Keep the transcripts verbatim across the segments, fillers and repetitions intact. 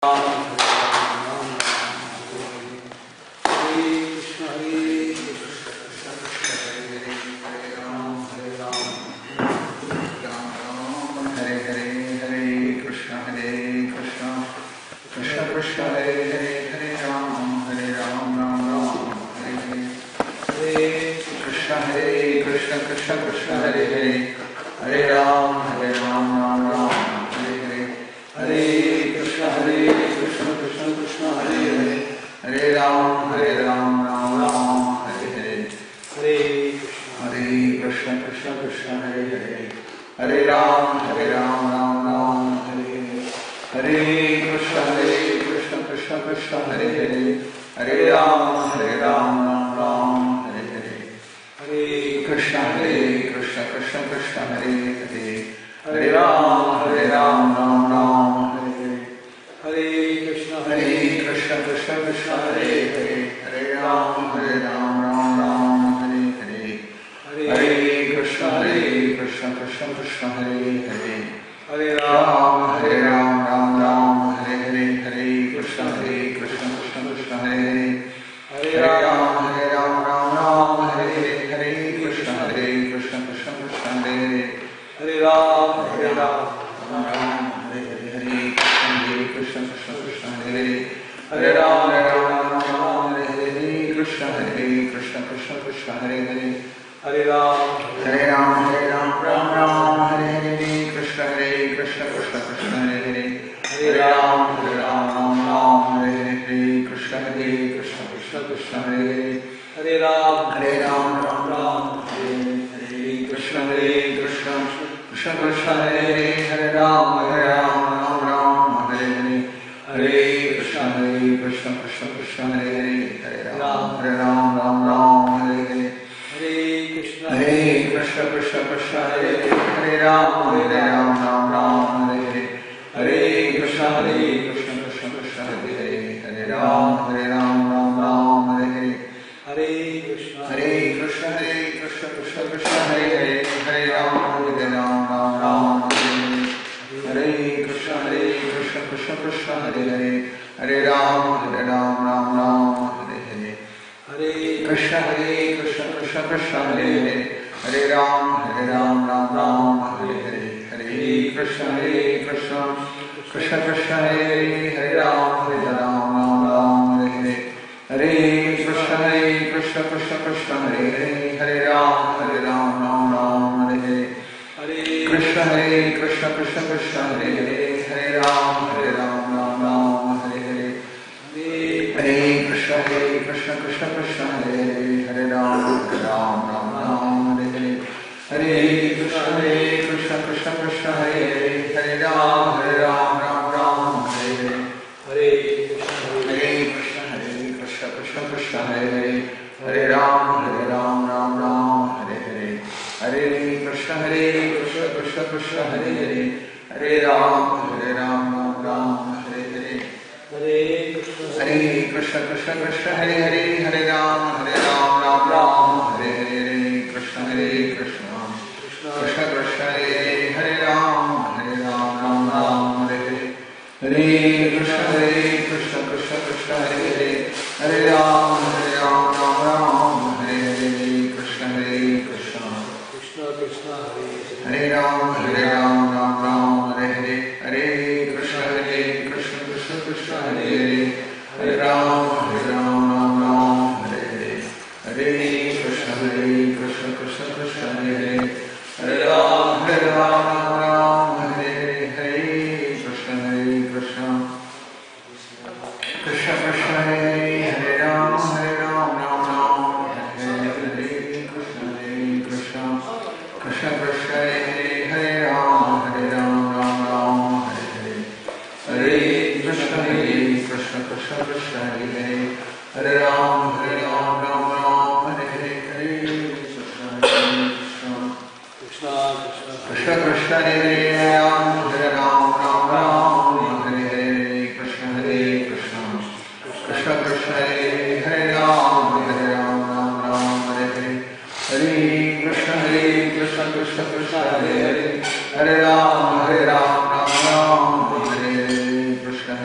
Hare Ram, Hare Ram, Ram Ram, Hare Hare, Krishna Hare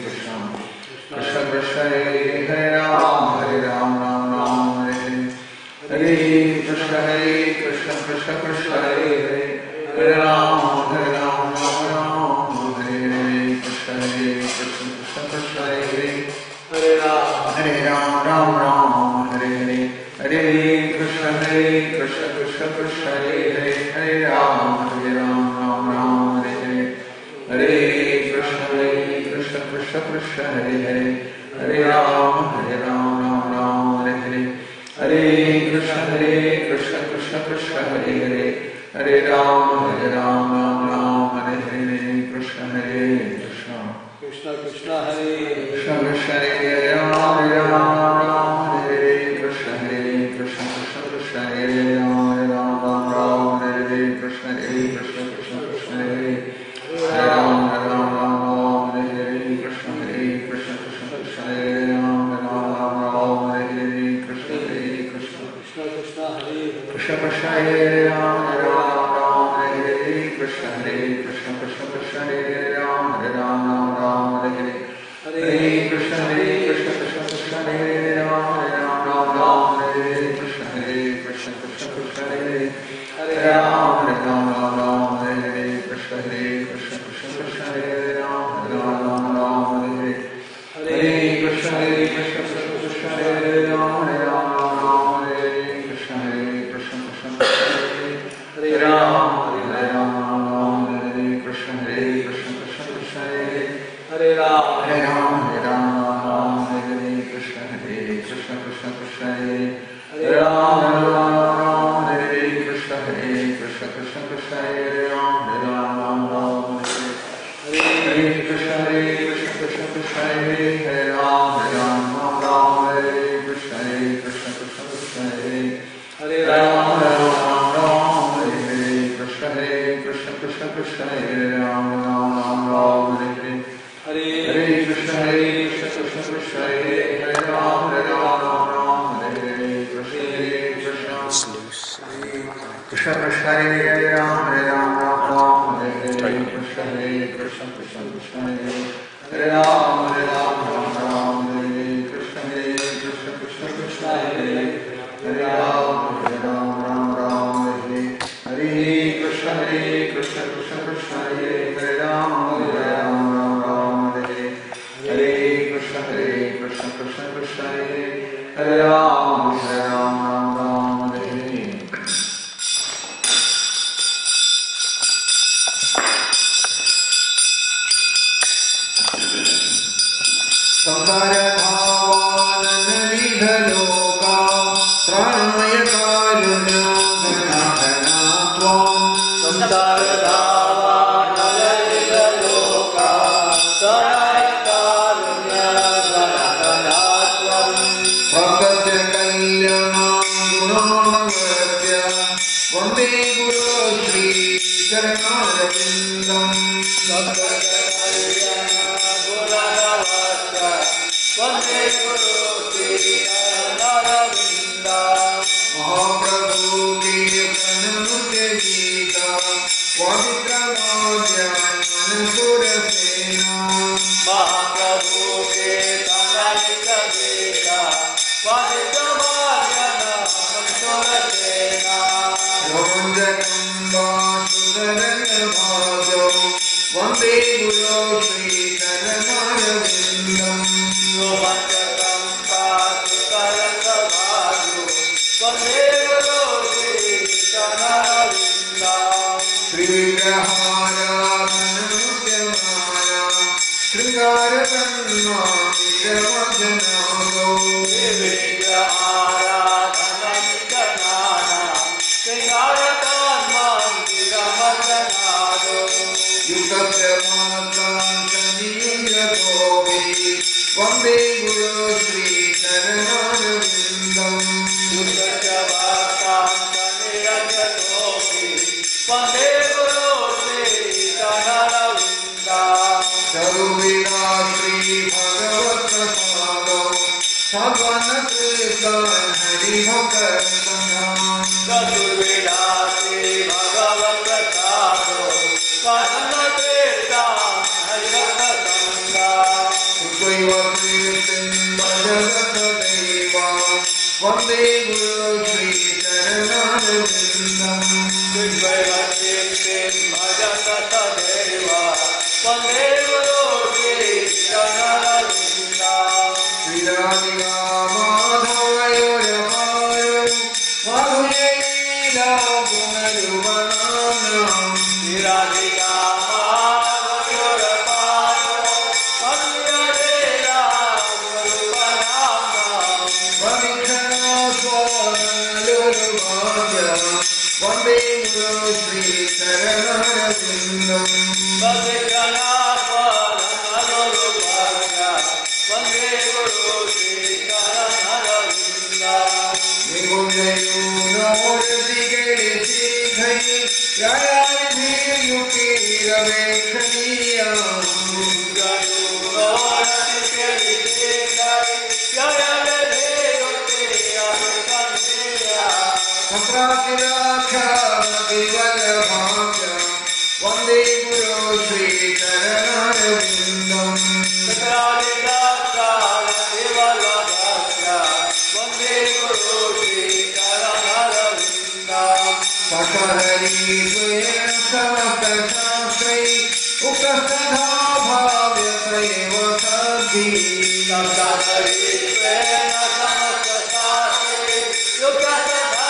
Krishna Krishna Krishna Hare Hare Ram Hare Ram Ram Ram Hare Hare Hare Krishna Hare Krishna Krishna Krishna Hare Hare Hare Ram Hare Ram Ram Ram Hare Hare Krishna Hare Krishna Krishna Krishna Hare Hare Hare Ram Hare Ram Ram Ram Hare Hare Hare Krishna Hare Krishna Krishna Krishna Hare Hare Hare Ram Hare Ram Ram Ram Hare Hare Hare Krishna Hare Krishna Krishna Krishna Hare Hare Hare Ram Hare Ram Ram Ram Hare Hare Hare Krishna Hare Krishna Krishna Krishna Hare Hare Hare Ram Hare Ram Ram Ram Hare Hare Krishna Hare Krishna Krishna Krishna Hare Krishna Krishna Hare Hare Ram Hare Ram Ram Hare Hare Krishna Hare Krishna Krishna Krishna Hare Ram Hare Ram Ram Ram Hare Hare Krishna Hare Krishna Krishna Krishna Hare Hare Ram Hare Ram Ram Ram Hare Hare Krishna Hare Krishna Krishna Krishna Hare Ram Hare Ram Ram Ram Hare Hare Krishna Hare Krishna Krishna Krishna Hare Krishna Krishna Hare Ram Hare Ram Ram Hare Hare Krishna Hare Krishna Krishna Krishna Hare Ram Hare Ram Ram Ram Hare Hare Hare Krishna Hare Krishna Krishna Krishna Hare Ram Hare Ram Ram Ram Hare Hare Krishna Hare Krishna Krishna Krishna Hare Hare Ram Hare Ram Ram Ram Hare Hare Krishna Hare Krishna Krishna Krishna Hare Ram Hare Ram Ram Ram Hare Hare Hare Krishna Hare Krishna Krishna Krishna Hare Ram Hare Ram Ram Ram Hare Hare Krishna Hare Krishna Krishna Krishna Hare Ram Hare Ram Ram Ram Hare Hare Krishna Hare Krishna Krishna Krishna Hare Hare Ram Hare Ram Hare Ram Ram Ram Hare Hare Krishna Hare Krishna Krishna Krishna Hare Hare Ram Hare Ram Ram Hare Hare Krishna Hare Krishna Krishna Krishna Hare Ram Hare Ram Ram Ram Hare Hare Krishna Hare Krishna Krishna Krishna Hare Hare Ram Hare Ram Ram Ram Hare Krishna Hare Krishna Krishna Krishna Hare Hare Ram Hare Ram Ram Hare Hare Krishna Hare Krishna Krishna Krishna Hare Ram Ram Ram Ram Hare Hare Hare Krishna Hare Krishna Krishna Krishna Hare Hare Ram Hare Ram Ram Ram Hare Hare Krishna Hare Krishna Krishna Krishna Hare Ram Hare Ram Ram Ram Hare Hare Krishna Hare Krishna Krishna Krishna Hare Hare Ram Hare Ram Ram Ram Hare Hare Krishna Hare Krishna Krishna Krishna Hare Hare Ram Hare Ram Ram Ram Hare Hare Hare Krishna Hare Krishna Krishna Krishna Hare Hare Ram Hare Ram Ram Ram Hare Hare Hare Krishna Hare Krishna Krishna Krishna Hare Hare Ram Hare Ram Ram Ram Hare Hare Samvaradhavananidhaloka Tranaya Karunya Sanatanatvam Samvaradhavananidhaloka Tranaya Karunya Sanatanatvam Bhakatya Kalyanam Gunanavatya Vande Guru Shri Charanarvindam Bhakatya Kalyanam Gunanavatya Vande Guru Shri Charanarvindam Mahaprabhu Kirtanamukya Gita Vavitramadhyan Manapurasena Mahaprabhu Kirtanamukya Gita Vavitramadhyan Manapurasena Ravanjakamba Sudarana Vande Guru Shri Charanarvindam Ravanjakamba Sudarana Vande Guru Shri Charanarvindam Shri Vigrahara Dhanamudhyamara Shringara Dhanma Viravadhanaro Shri Vigrahara Dhanamudhyamara Shringara Dhanma Viravadhanaro Yukasya Matan Saniyya Kovi Vande Guru Shri Charanarvindam Yukasya Matan Saniyya Kovi Vande Guru Shri Charanarvindam Saruvira Shri Bhagavat Prasadam Sadhvana Kirtan Hari Bhakta Sangam Saruvira Shri Bhagavat Prasadam Sadhvana Kirtan Hari Bhakta Sangam Tiradivatritim Bhajagatadeva Vande Guru Shri Charanarvindam Tiradivatritim Bhajagatadeva Vande Guru Shri Charanarvindam Tiradiva Madhavayoravaro Madhuyela Gunaruvanam Tiradiva Vande Guru Shri Charanarvindam Vande Guru Shri Charanarvindam Nigundayu Nordigale Sikhai Jayani Yuki Raveshaniya Nigundayu Nordigale Sikhai Jayani Yuki Raveshaniya Saprakiraka Divalabhakya Vande Guru Shri Charanarvindam Saprakiraka Divalabhakya Vande Guru Shri Charanarvindam Sakari Svena Samastasastri Ukastadha Bhavya Saiva Sadhi Sakari Svena Samastasastri Ukastadha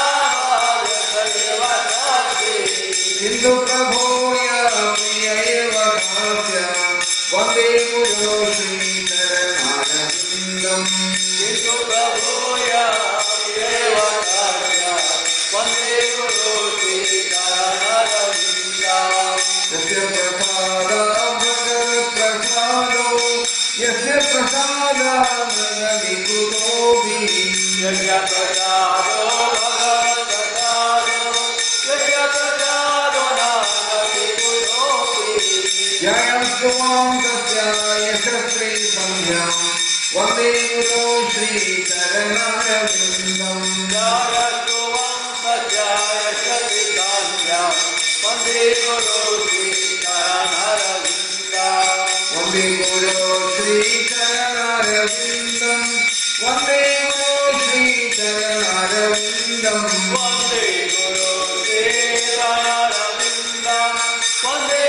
Hindu Prabhuya Priyaiva Bhavya Vande Guru Shri Charanarvindam Hindu Prabhuya Priyaiva Bhavya Vande Guru Shri Charanarvindam Yasya Prasada Bhagavat Prasado Yasya Prasada Nagani Kutobi Yasya Prasado Bhagavat Jayasvam Tasya Yashasri Samyam Vande Guru Shri Charanarvindam Jayasvam Tasya Yashasri Samyam Vande Guru Shri Charanarvindam Vande Guru Shri Charanarvindam Vande Guru Shri Charanarvindam Vande Guru Shri Charanarvindam Vande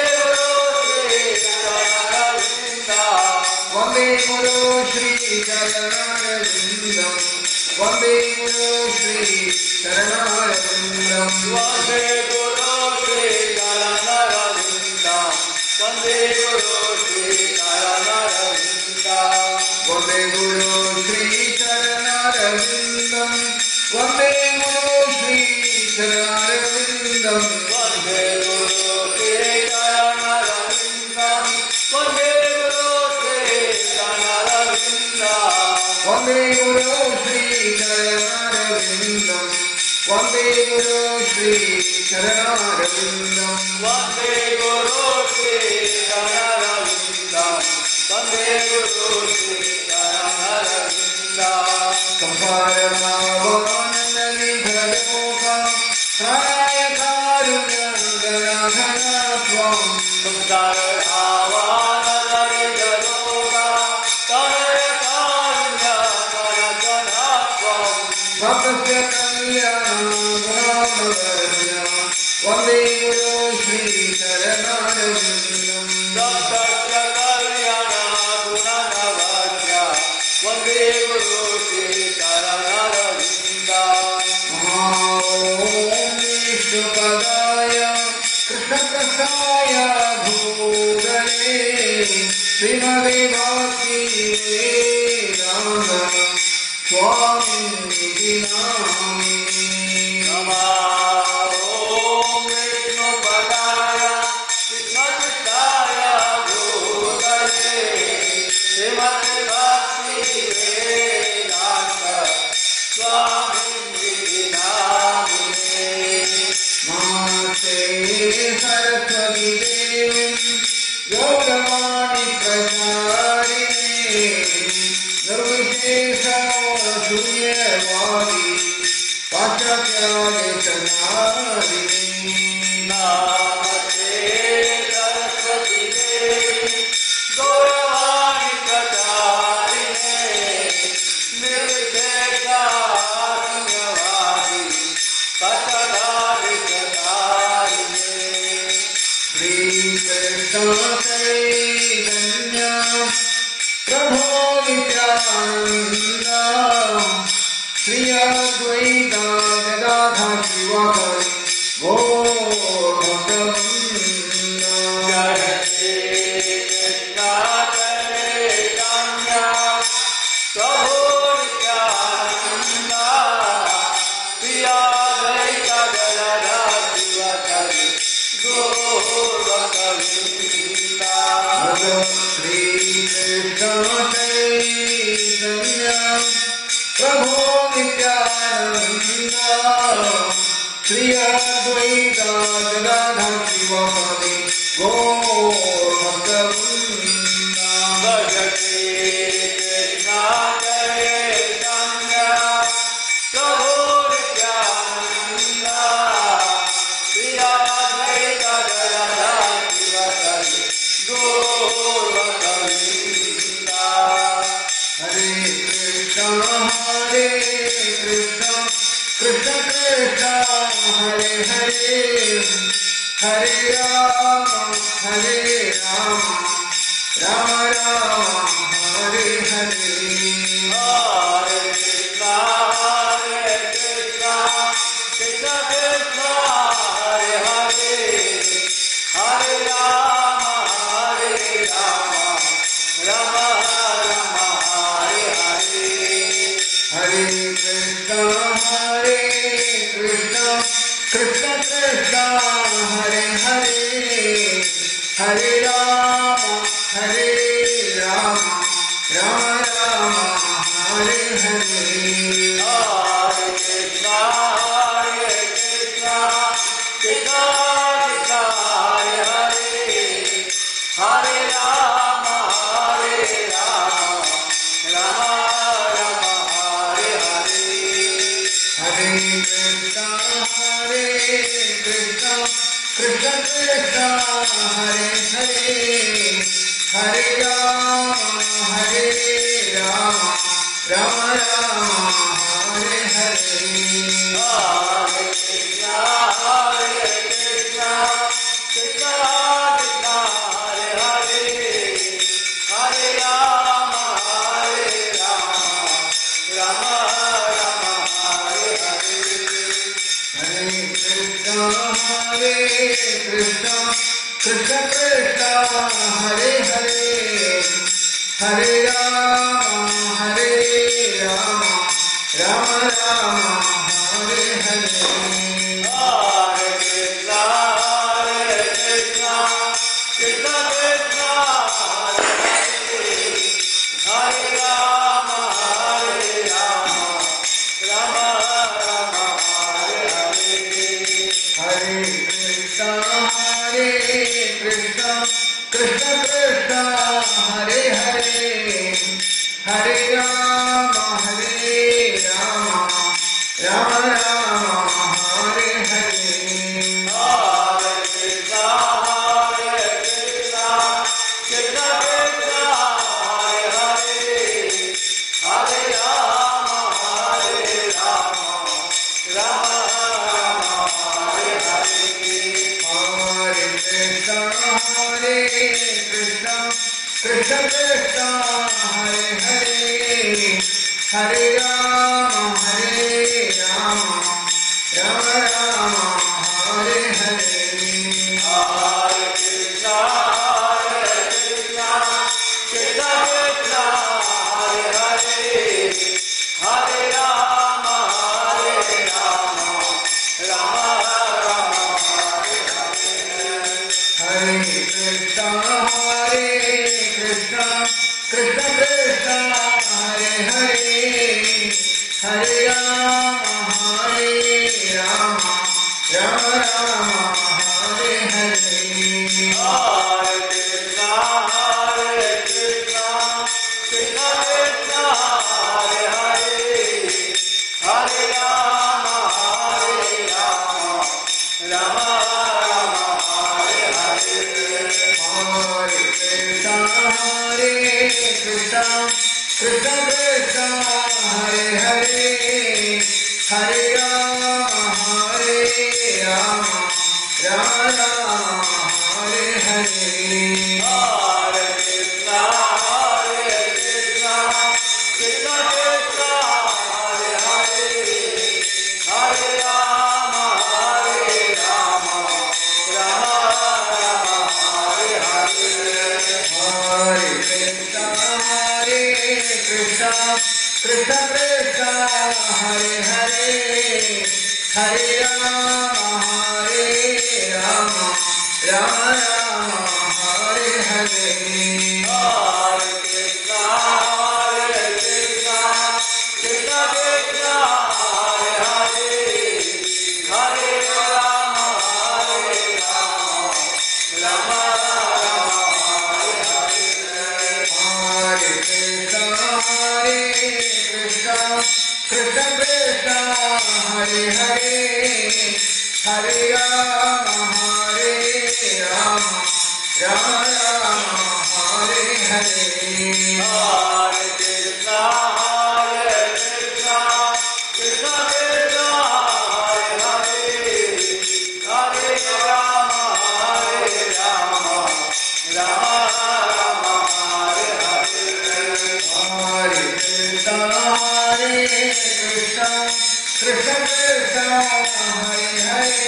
Vande Guru Shri Charanarvindam Vande Guru Shri Charanarvindam Vande Guru Shri Charanarvindam Vande Guru Shri Charanarvindam Vande Guru Shri Charanarvindam Vande Guru Shri Charanarvindam Vande Guru Shri Charanarvindam Vande Vande Guru Shri Charanarvindam Vande Guru Shri Charanarvindam Vande Guru Shri Charanarvindam Vande Guru Shri Charanarvindam Samparanavana Nidhaloka Saraya Karunya Ganaghanatvam Samparanavana Nidhaloka Saraya Karunya Ganaghanatvam Bhaktasya Kalyanam Gunamavasya Vande Guru Shri Charanarvindam Bhaktasya Kalyanam Gunamavasya Vande Guru Shri Charanarvindam Om Vishnupadaya Krishnaprasaya Bhudale Srimade Bhakti Vedanta Swami Namini Namah Om Vishnupadaya Krishnaprasaya Bhudale Srimade Bhakti Vedanta Swami Namini Namaste Saraswati Devi Gauravani Pracharini Nirvishesha Sunyavadi Pachakyadesanadini Namaste Saraswati Devi Gauravani Pracharini Nityananda Shri Advaita Gadadha Shivakari Gaur Bhakta-vrinda Jai Shri Krishna Chaitanya Prabhu Nityananda Shri Advaita Gadadha Shivakari Gaur Bhakta-vrinda Shri Krishna Chaitanya Prabhu Nityananda Shri Advaita Gadadha Shivakari Gaur Bhakta-vrinda Bhaja Shri Krishna Chaitanya Prabhu Nityananda Shri Advaita Gadadha Shivakari Gaur Bhakta-vrinda Hare Krishna Hare Krishna Krishna Krishna Hare Hare Hare Rama Hare Rama Rama Rama Hare Hare Hare Krishna Hare Krishna Krishna Krishna Hare Hare Hare Rama Hare Rama Rama Rama Hare Hare Hare Krishna Hare Krishna Krishna Krishna Hare Hare Hare Rama Hare Rama Rama Rama Hare Hare Hare Krishna Hare Krishna Krishna Krishna Hare Hare Hare Rama Hare Rama Rama Rama Hare Hare Hare Krishna Hare Krishna Krishna Krishna Hare Hare Hare Rama Hare Rama Rama Rama Hare Hare Hare Krishna Hare Krishna Krishna Krishna Hare Hare Hare Rama Hare Rama Rama Rama Hare Hare Hare Krishna Hare Krishna Krishna Krishna Hare Hare Hare Rama Hare Rama Rama Rama Hare Hare Hare Krishna Hare Krishna Krishna Krishna Hare Hare Hare Rama Hare Rama Rama Rama Hare Hare Hare Krishna Hare Krishna Krishna Krishna Hare Hare Hare Rama Hare Rama Rama Rama Hare Hare Hare Krishna Hare Krishna Krishna Krishna Hare Hare Hare Rama Hare Rama Rama Rama Hare Hare Hare Krishna Hare Krishna Krishna Krishna Hare Hare Hare Rama Hare Rama Rama Rama Hare Hare Hare Krishna Hare Krishna Krishna Krishna Hare Hare Hare Rama Hare Rama Rama Rama Hare Hare Hare Krishna Hare Krishna Krishna Krishna Hare Hare Hare Rama Hare Rama Rama Rama Hare Hare Hare Krishna Hare Krishna Krishna Krishna Hare Hare Hare Rama Hare Rama Rama Rama Hare Hare Hare Krishna Hare Krishna Krishna Krishna Hare Hare Hare Rama Hare Rama Rama Rama Hare Hare Hare Krishna Hare Krishna Krishna Krishna Krishna Hare Hare Hare Rama Hare Rama Rama Rama Hare Hare Hare Krishna Hare Krishna Krishna Krishna Hare Hare Hare Rama Hare Rama Rama Rama Hare Hare Hare Krishna Hare Krishna Krishna Krishna Hare Hare Hare Rama Hare Rama Rama Rama Hare Hare Hare Krishna Hare Krishna Krishna Krishna Hare Hare Hare Rama Hare Rama Rama Rama Hare Hare Hare Krishna Hare Krishna Krishna Krishna Hare Hare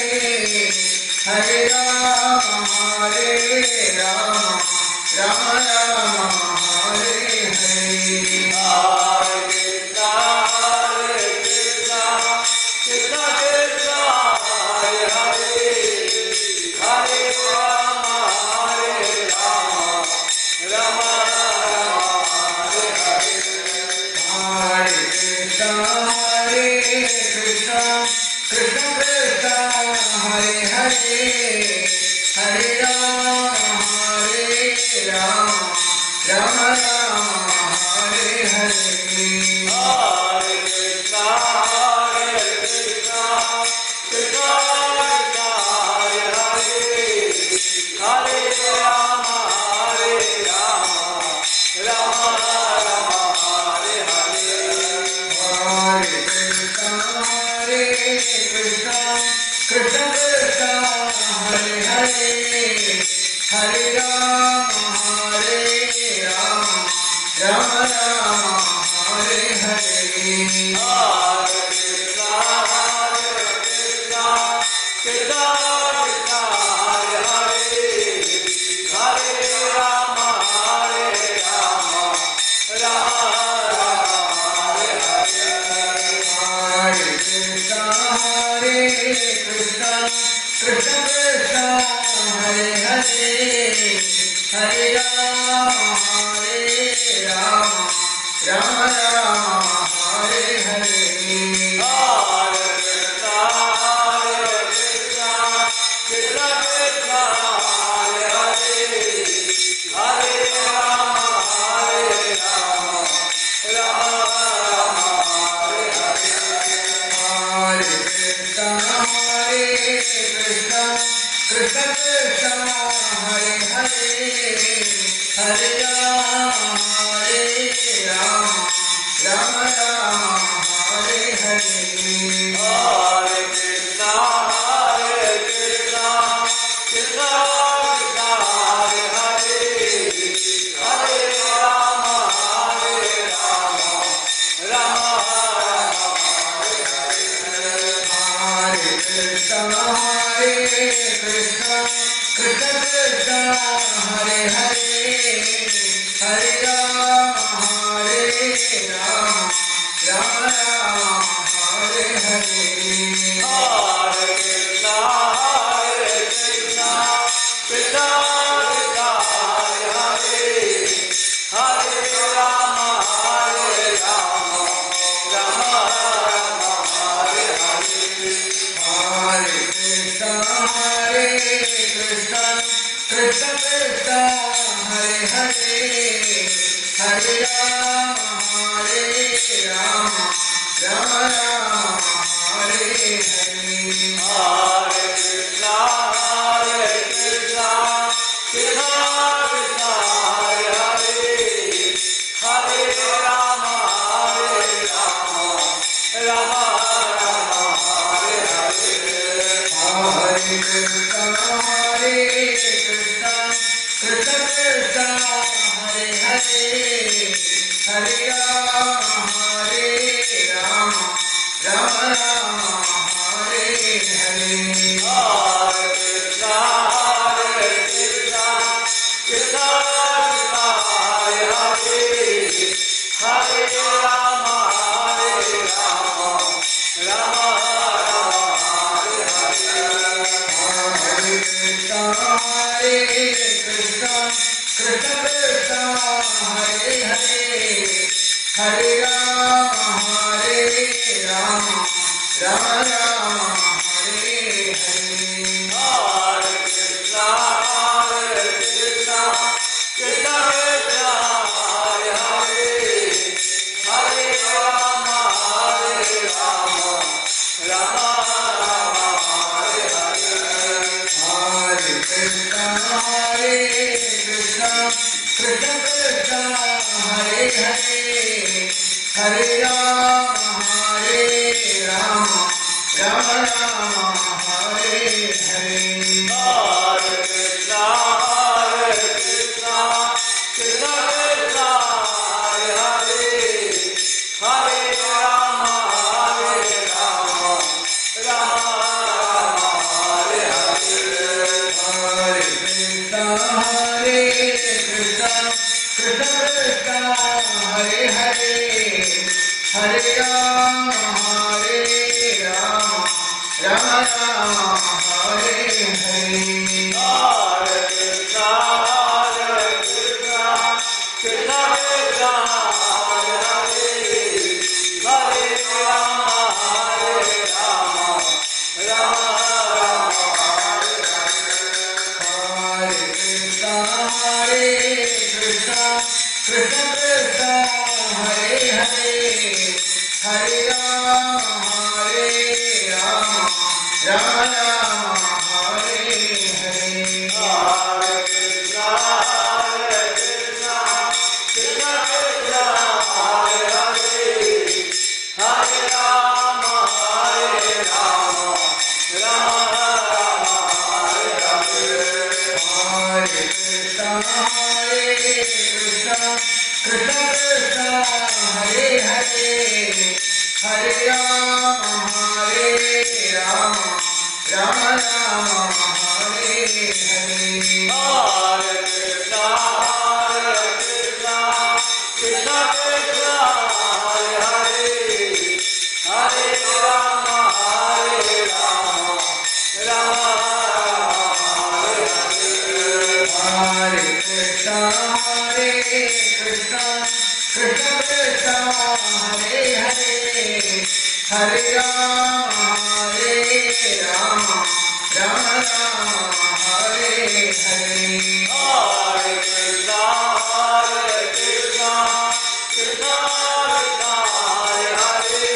Hare Rama Hare Rama Rama Rama Hare Hare Hare Krishna Hare Krishna Krishna Krishna Hare Hare Hare Rama Hare Rama Rama Rama Hare Hare Hare Krishna Hare Krishna Krishna Krishna Hare Hare Hare Rama Hare Rama Rama Rama Hare Hare Hare Krishna Hare Krishna Krishna Krishna Hare Hare Hare Rama Hare Rama Rama Rama Hare Hare Hare Krishna Hare Krishna Krishna Krishna Hare Hare Hare Rama Hare Rama Rama Rama Hare Hare Hare Krishna Hare Krishna Krishna Krishna Hare Hare Hare Rama Hare Rama Rama Rama Hare Hare Hare Krishna Hare Krishna Krishna Krishna Hare Hare Hare Rama Hare Rama Rama Rama Hare Hare Hare Krishna Hare Krishna Krishna Krishna Hare Hare Hare Rama Hare Rama Rama Rama Hare Hare Hare Krishna Hare Krishna Krishna Krishna Hare Hare Hare Rama Hare Rama Rama Rama Hare Hare Hare Krishna Hare Krishna Krishna Krishna Hare Hare Hare Rama Hare Rama Rama Rama Hare Hare Hare Krishna Hare Krishna Krishna Krishna Hare Hare Hare Rama Hare Rama Rama Rama Hare Hare Hare Krishna Hare Krishna Krishna Krishna Hare Hare Hare Rama Hare Rama Rama Rama Hare Hare Hare Krishna Hare Krishna Krishna Krishna Hare Hare Hare Rama Hare Rama Rama Rama Hare Hare Hare Krishna Hare Krishna Krishna Krishna Hare Hare Hare Rama Hare Rama Rama Rama Hare Hare Hare Krishna Hare Krishna Krishna Krishna Hare Hare Hare Rama Hare Rama Rama Rama Hare Hare Hare Krishna Hare Krishna Krishna Krishna Hare Hare Hare Hare Hare Hare Rama Hare Rama Rama Rama Hare Hare Hare Krishna Hare Krishna Krishna Krishna Hare Hare Hare Rama Hare Rama Rama Rama Hare Hare Hare Krishna Hare Krishna Krishna Krishna Hare Hare Hare Rama Hare Rama Rama Rama Hare Hare Hare Krishna Hare Krishna Krishna Krishna Hare Hare Hare Rama Hare Rama Rama Rama Hare Hare Hare Krishna Hare Krishna Krishna Krishna Hare Hare Hare Rama Hare Rama Rama Rama Hare Hare Hare Krishna Hare Krishna Krishna Krishna Hare Hare Hare Rama Hare Rama Rama Rama Hare Hare Hare Krishna Hare Krishna Krishna Krishna Hare Hare Hare Rama Hare Rama Rama Rama Hare Hare Hare Krishna Hare Krishna Krishna Krishna Hare Hare Hare Rama Hare Rama Rama Rama Hare Hare Hare Krishna Hare Krishna Krishna Krishna Hare Hare Hare Rama Hare Rama Rama Rama Hare Hare Hare Krishna Hare Krishna Krishna Krishna Hare Hare Hare Rama Hare Rama Rama Rama Hare Hare Hare Krishna Hare Krishna Krishna Krishna Hare Hare Hare Rama Hare Rama Rama Rama Hare Hare Hare Krishna Hare Krishna Krishna Krishna Hare Hare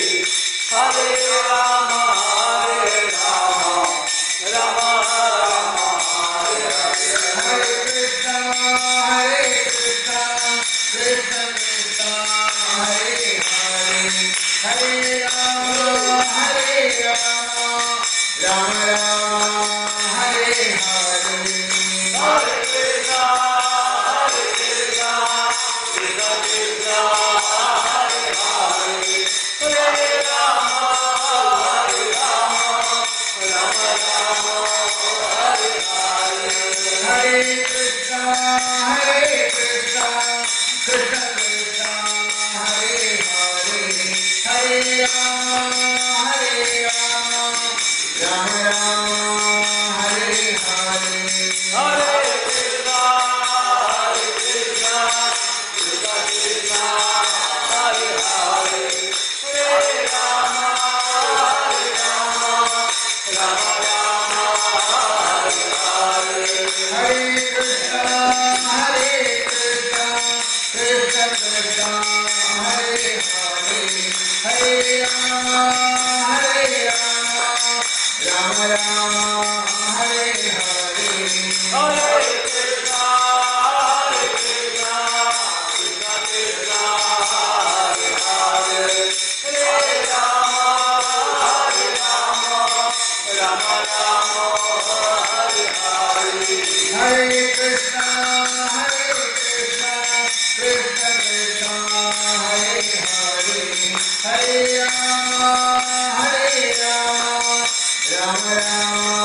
Hare Rama Hare Rama Rama Rama Hare Hare Hare Krishna Hare Krishna Krishna Krishna Hare Hare Hare Rama Hare Rama Rama Rama Hare Hare Hare Krishna Hare Krishna Krishna Krishna Hare Hare Hare Rama Hare Rama Rama Rama Hare Hare Hare Krishna Hare Krishna Krishna Krishna Hare Hare Hare Rama Hare Rama Rama Rama Hare Hare Hare Krishna Hare Krishna Krishna Krishna Hare Hare Hare Rama Hare Rama Rama Rama Hare Hare Hare Krishna Hare Krishna Krishna Krishna Hare Hare Hare Rama Hare Rama Rama Rama Hare Hare Hare Krishna Hare Krishna Krishna Krishna Hare Hare Hare Rama Hare Rama Rama Rama Hare Hare Hare Krishna Hare Krishna Krishna Krishna Hare Hare Hare Rama Hare Rama Rama Rama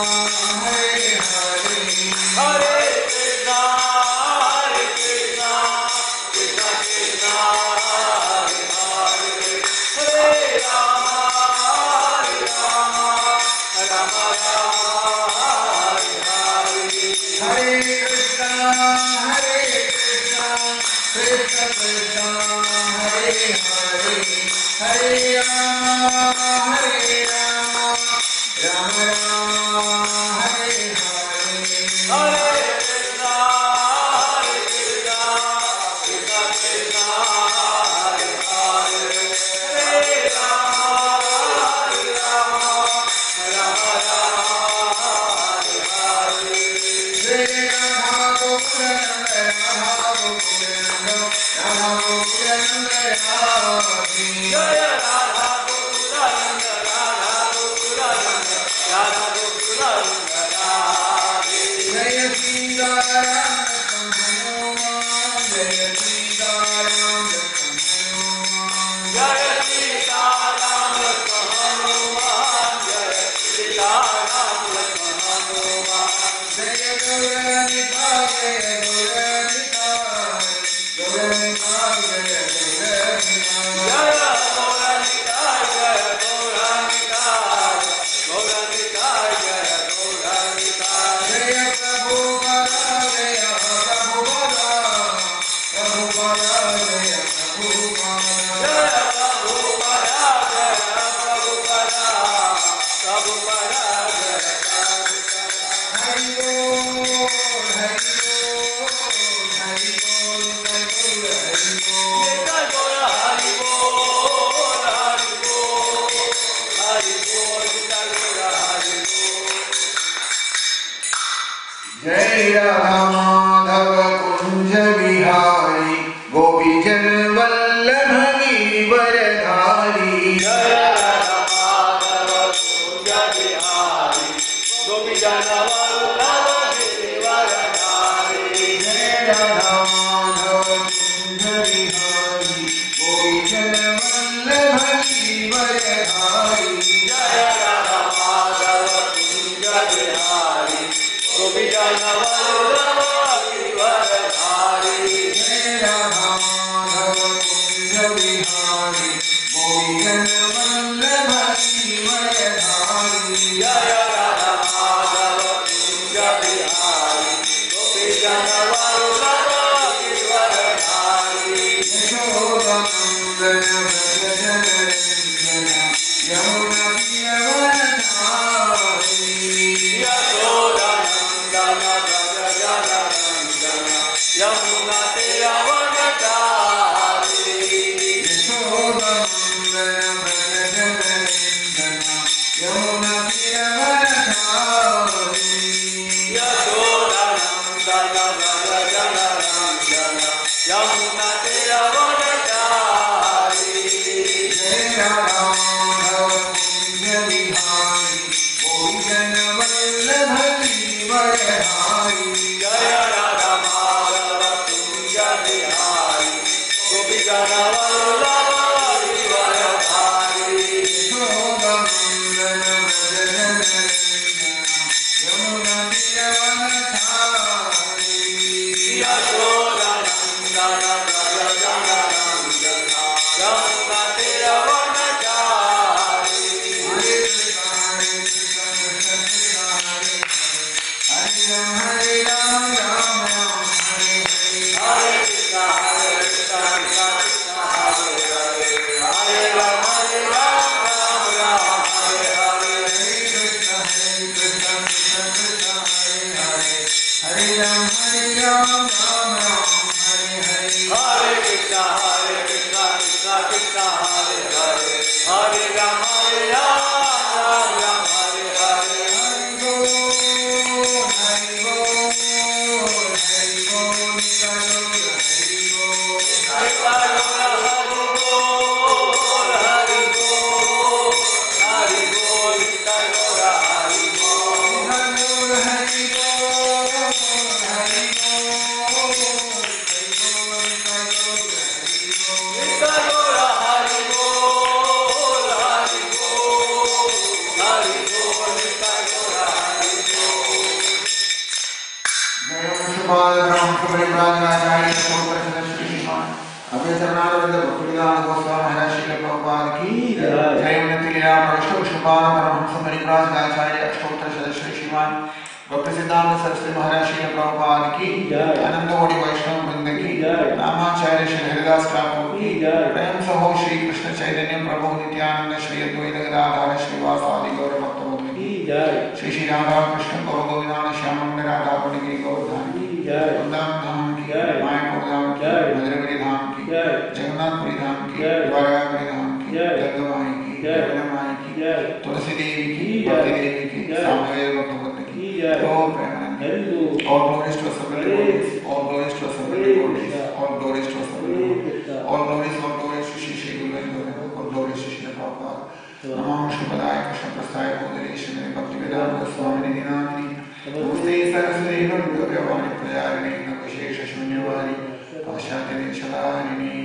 doctor Siddhant Saraswati महाराज श्री प्रभुपाद की आनंद कोटि वैष्णव वृंद की रामाचार्य श्री हरिदास ठाकुर की प्रेम सहो श्री कृष्ण चैतन्य प्रभु नित्यानंद श्री अद्वैत गदाधर श्रीवासादि गौर भक्तवृंद की श्री श्री राधा कृष्ण गौर गोविंदान श्याम राधा पंडित गौरधाम की वृंदावन धाम की मायापुर धाम की मधुरगिरी धाम की जगन्नाथपुरी धाम की द्वारकापुरी धाम की गंगामाई की जगन्नामाई की तुलसी देवी की भक्ति देवी की सामवेद भक्तवृंद की all preeminent, all glories to us, all glories to us, all glories to us, all glories, all glories to Shri Shri Guru Govinda, all glories to Shri Prabhupada. Namo Shubhadaya Krishna Prasthaya Bodhireshwari Bhaktivedanta Swamini Dinamini Namaste Saraswati Namaste Prajarini Namaste Shunyavadi Pashyatini Shalarini.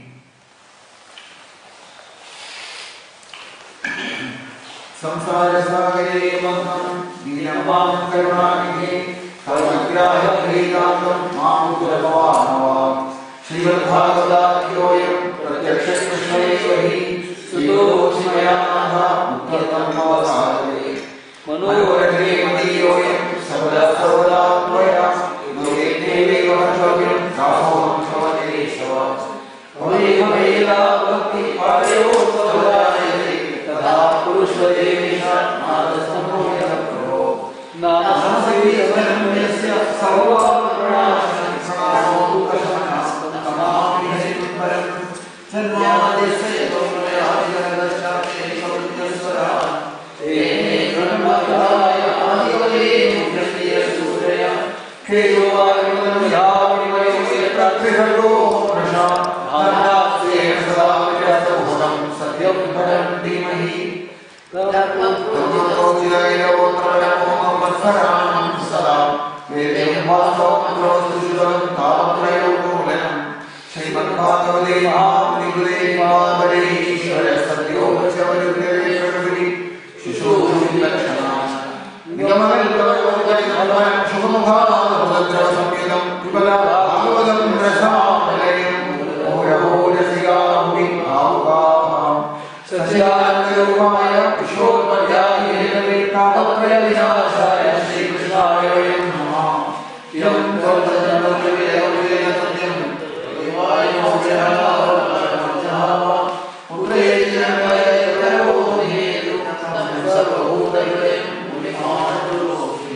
संसार सागरे मग्नं दीनमां करुणानिधे सर्वग्राह्य प्रीतान्तं मां कुलभवानवान् श्रीमद्भागवताख्योऽयं प्रत्यक्षकृष्णैश्वरी सुतोऽस्मया मुक्ततमवसादे मनोरथे मदीयोऽयं सर्वदा सर्वदा त्वया लोके देवैव हर्षोऽयं दासोऽहं भवदेशव ममेकमेला भक्ति पादयो सदायते तथा पुरुषदेवेशा नादस्तमोयप्रभो नामसंसेवनस्य सर्वप्राणाशं समामोकशमनास्तं तमामि हरिपुरं सन्मानस्य तोमयादिगणदशाक्षेषवृत्यस्वरा तेने ब्रह्मकाय आदिवये मुख्यस्तीयसूरय खेयोवायुतं यावनिवये प्रात्रिहरो Prussia धर्मास्ते सदा विजयतोहं सत्यं परं धीमहि तमोजिरैरवोत्रयमोमवत्सराणं सदा वेदें वासोऽप्रोस्तुजुलं तावत्रयोगोलनं श्रीमद्भागवते महामुनिकुले मावरेश्वरः सत्यो वचवरुद्रेश्वरगिरि शिशुविलक्षणा निगमकल्पवैभवं शुभमुखादभद्रसंयुतं विबला भागवतं रसामलयं ओरवोरसियाभुवि भावुकाः सच्चिदानन्दरूपाय किशोरमध्याये तापत्रयविनाशाय श्रीकृष्णाय वयं नमः यं त्वत्तजनोर्विदयं देवाय मोक्षदावरमजः पुत्रेजनवयतरोधेतु सर्वभूतहृदयं मुनिमानतोऽस्मि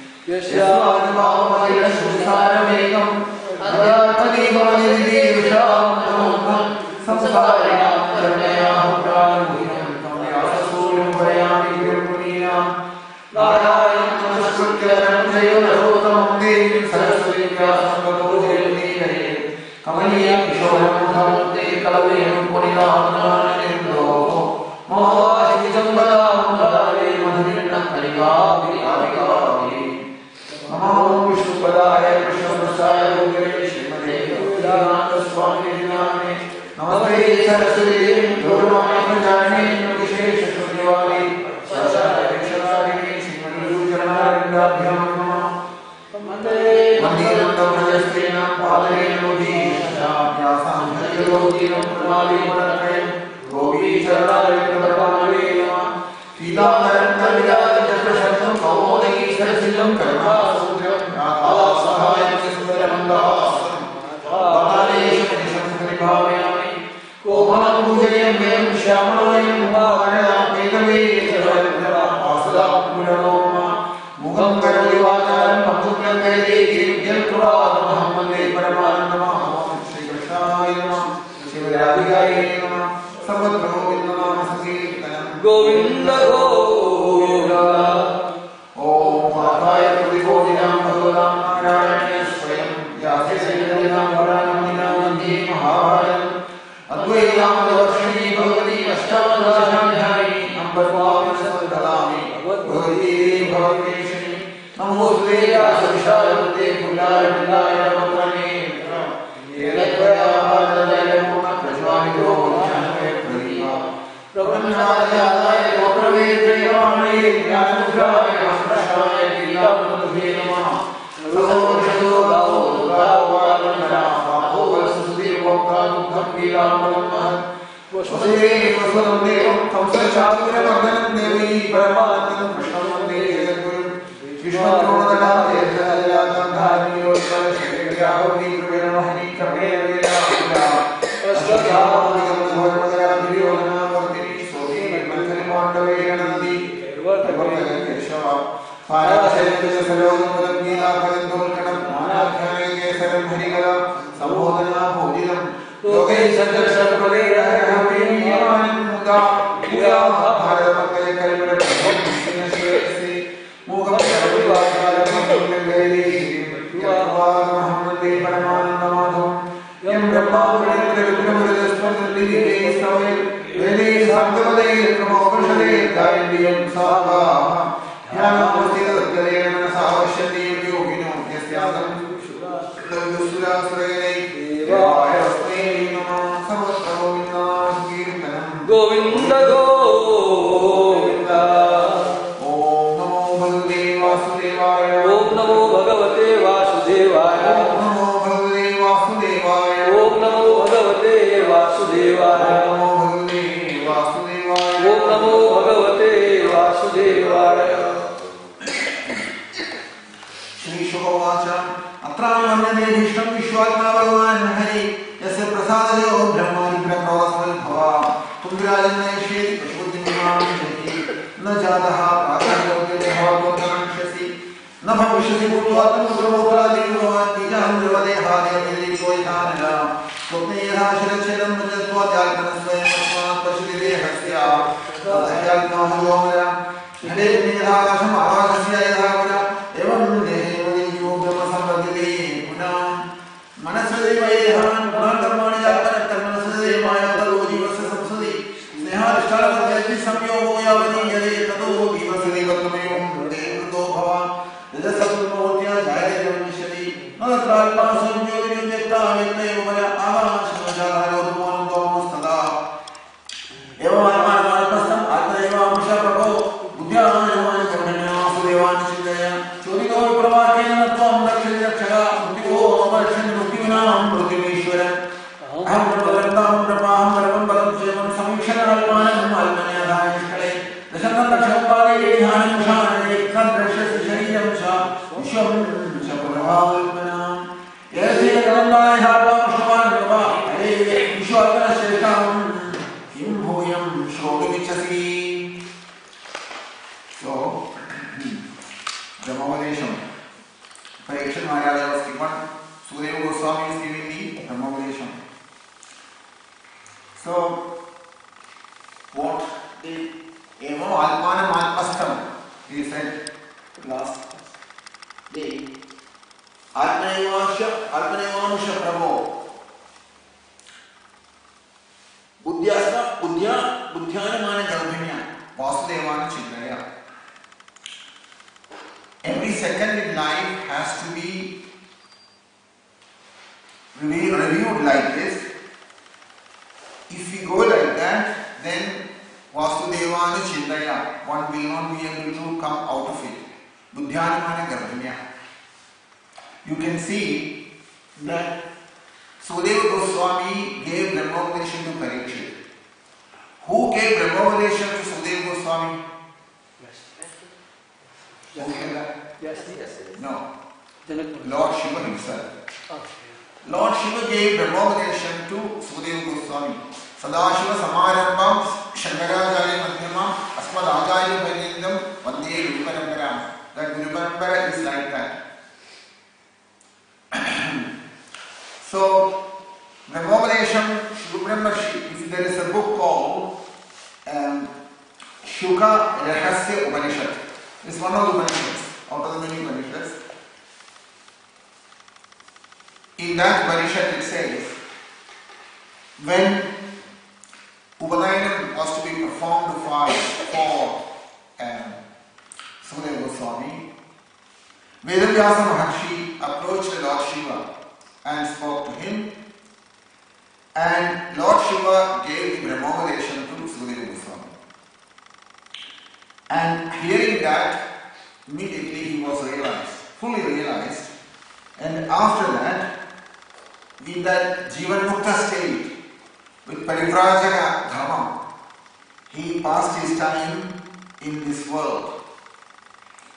यस्यानुभावमयशुसारमेकं अध्यात्मदीपमनिर्दीर्षामनोहं संसारिणां करुणयाः प्राणुहितं तं व्याससूर्यं वयामि गुरुमुनीनां नारायणं नमस्कृत्य नरं चैव नरोत्तमं देवीं सरस्वतीं व्यासं ततो जयमुदीरयेत् कमनीयं किशोरमुखं ते कलवेयं पुनिनामनानिर्दोः मोहाहितं वदामदारे मधुरिणं हरिकाभिकाभिकाभि नमो विष्णुपदाय कृष्णप्रसाय भूतले श्रीमते वेदान्तस्वामिने नामे नमस्ते सरस्वती गौरवाणी प्रजाने विशेषशून्यवादी सदाशिक्षारिणे श्रीमद्गुरुचरणारविन्दाभ्यां नमः मन्दिरं तमजस्त्रीणां पादरेण मोदीशाभ्यासां हरियोगीनं प्रणालीमनत्रयं गोपीचरणारविन्दपरमाणवे नमः पीताम्बरं कविराजचक्रशतं कौमोदगीश्वरसिद्धं करुणासूत्रं नाथासहायं सुन्दरमन्दहासं पादालेशनिशं परिभावयामि कोमलं पूजयं वयं श्यामलोऽयं भावनदां वेदवेदवासुदां पुनरोमा मुखं करोति वाचालं पङ्गुं कैदेयं पुराणमहं वन्दे परमानन्दमाधवं श्रीकृष्णाय नमः श्रीराधिकाय नमः सर्वत्र गोविन्दनाम संकीर्तनं गोविन्द गोविन्द ॐ माताय प्रतिबोधिनां भगवतां नारायणेन स्वयं यासे सैन्यनां वरानमिनां वन्दे महाभारतम् अद्वैतामृतवर्षिणी भगवती अष्टादशाध्यायिनी अम्बरपावनि सत्तदामि भगवती भगवतीश्वरी नमोऽस्ते आसविशालवते पुण्डारविन्दाय नमोऽस्ते येनत्वयाभारतजयमोहप्रज्वालितो ज्ञानमय प्रदीपा प्रपन्नादयाय गोप्रवेत्रयमाणे ज्ञानमुद्राय हस्ताय लीलामधुभे नमः सर्वोषधो गावो गावोवालन्धरा पापो वसुदेवोक्तादुग्धं लीलामलम्मः वसुदेवे वसुदं देवं कंसचातुरमर्दनं देवी परमानन्दं कृष्णं वन्दे जगद्गुरुं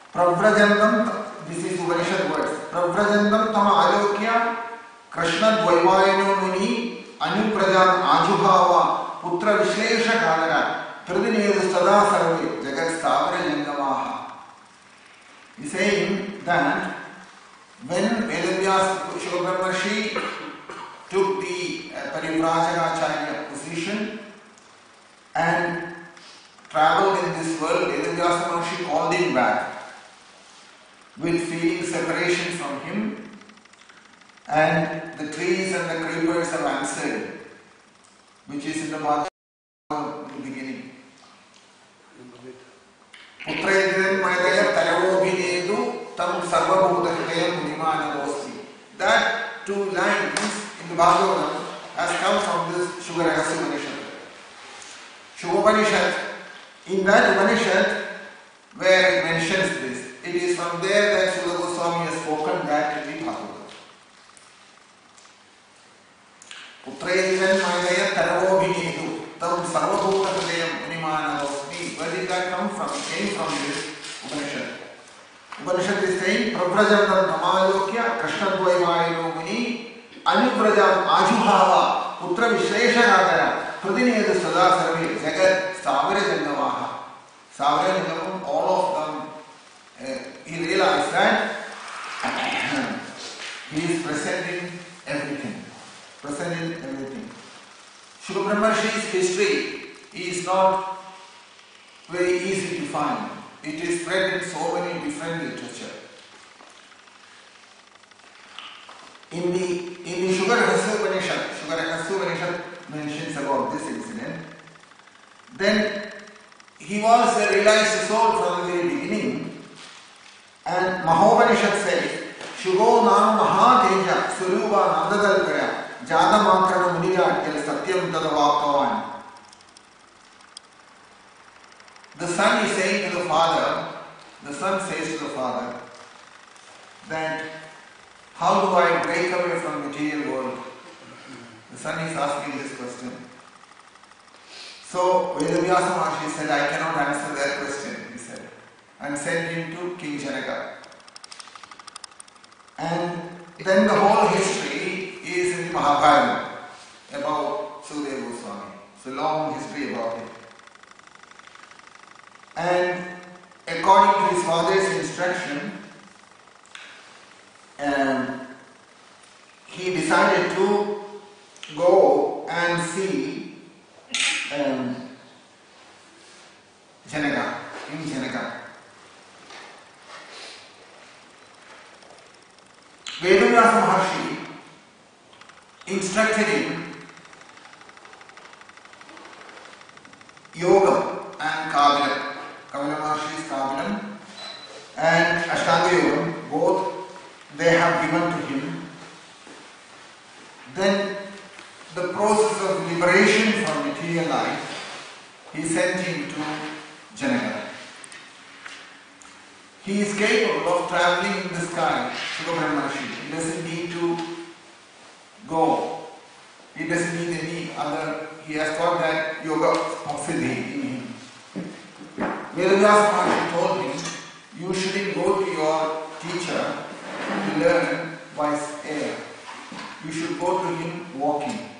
Pravrajandam, this is Upanishad words. Pravrajandam tama alokya Krishna dvaivayano muni anuprajan ajuhava putra vishlesha kalana Pradhinedu sada sarve jagat stavara jangamaha. He is saying that when Vedavyasa Shukra took the uh, Parivrajagacharya position and travelled in this world, Vedavyasa Maharishi called him back with feeling separation from him, and the trees and the creepers have answered, which is in the Bhagavad in the beginning. Putraidran Madaya Taravobhinedu Tam Sarvabhuta Hridayam Munimanadosti. That two lines in the Bhagavatam has come from this Shugarahasya Upanishad. Shugopanishad, in that Upanishad where it mentions this, it is from there that Shuddha Goswami has spoken that in the Bhagavatam. Putraidran Madaya Taravobhinedu Tam Sarvabhuta Hridayam Munimanadosti. Where did that come from? It came from this Upanishad. Upanishad is saying, Pravrajandam Namalokya Krishnadvaivayano Muni Anuvrajam Ajuhava Putra Vishlesha Pradhinedu Sada Sarve Jagat Stavara Jangamaha. Stavara Jangamam, all of them, uh, he realized that he is present in everything. Present in everything. Shukra Brahmarshi's history is not very easy to find. It is spread in so many different literature. In the in the Shugarahasya Upanishad, Shugarahasya Upanishad mentions about this incident. Then he was a realized soul from the very beginning, and Mahopanishad says, Shugo Nam Mahateja Suruva Nandadalkaya Jada Matrana Muniya Tel Satyam Tadavakavan. The son is saying to the father, the son says to the father that how do I break away from the material world? The son is asking this question. So Vedavyasa Maharishi said, I cannot answer that question, he said, and sent him to King Janaka. And then the whole history is in the Mahabharata about Sudeva Goswami. It's a long history about it. And according to his father's instruction, um, he decided to go and see um, Janaka, King Janaka. Vedavyasa Maharshi instructed him yoga and Kavilam. Kavila Maharshi's Kavilam and Ashtanga Yogam, both they have given to him. Then the process of liberation from material life, he sent him to Janaka. He is capable of travelling in the sky, Shuddha Maharshi. He doesn't need to go. He doesn't need any other, he has got that yoga of siddhi in him. Vedavyasa Maharshi told him, you shouldn't go to your teacher to learn by air. You should go to him walking.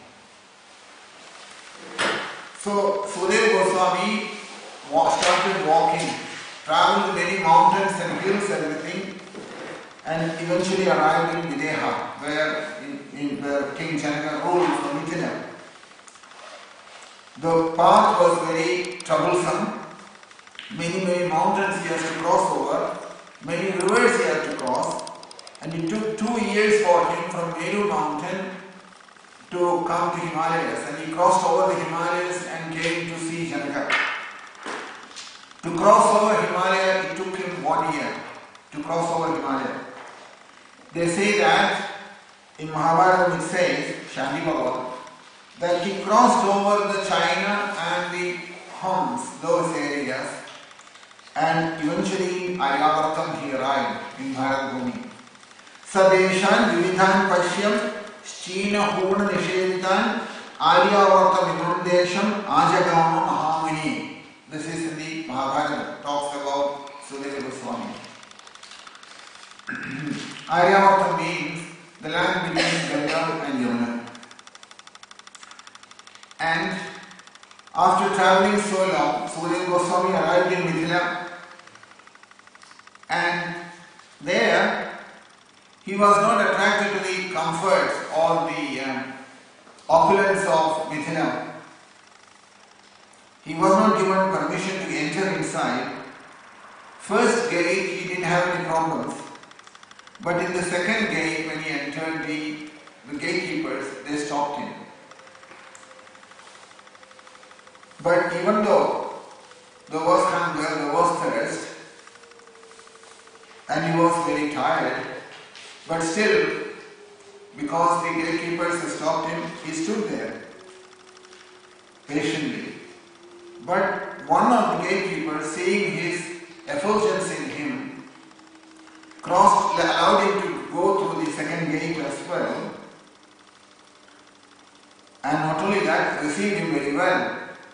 So Sudeva Goswami started walking, travelled many mountains and hills and everything, and eventually arrived in Videha, where in, in where King Janaka ruled from Mithila. The path was very troublesome. Many, many mountains he has to cross over, many rivers he had to cross, and it took two years for him from Meru mountain to come to Himalayas, and he crossed over the Himalayas and came to see Janaka. To cross over Himalaya, it took him one year to cross over Himalaya. They say that in Mahabharata it says, Shandi Bhagavat, that he crossed over the China and the Homs, those areas, and eventually in Aryavartam he arrived in Bharat Bhumi. Sadeshan Vividhan Pashyam Shchina Hurna Nisheditan Aryavartam Vidundesham Ajagama Mahamani. This is in the Mahabharata, talks about Sudeva Goswami. Aryavata means the land between Ganga and Yamuna. And after travelling so long, Sukadeva Goswami arrived in Mithila, and there he was not attracted to the comforts or the um, opulence of Mithila. He was not given permission to enter inside. First gate he didn't have any problems, but in the second gate when he entered, the, the gatekeepers, they stopped him. But even though there was hunger, there was thirst, and he was very tired, but still, because the gatekeepers had stopped him, he stood there patiently. But one of the gatekeepers, seeing his effulgence in him, crossed, allowed him to go through the second gate as well, and not only that, received him very well.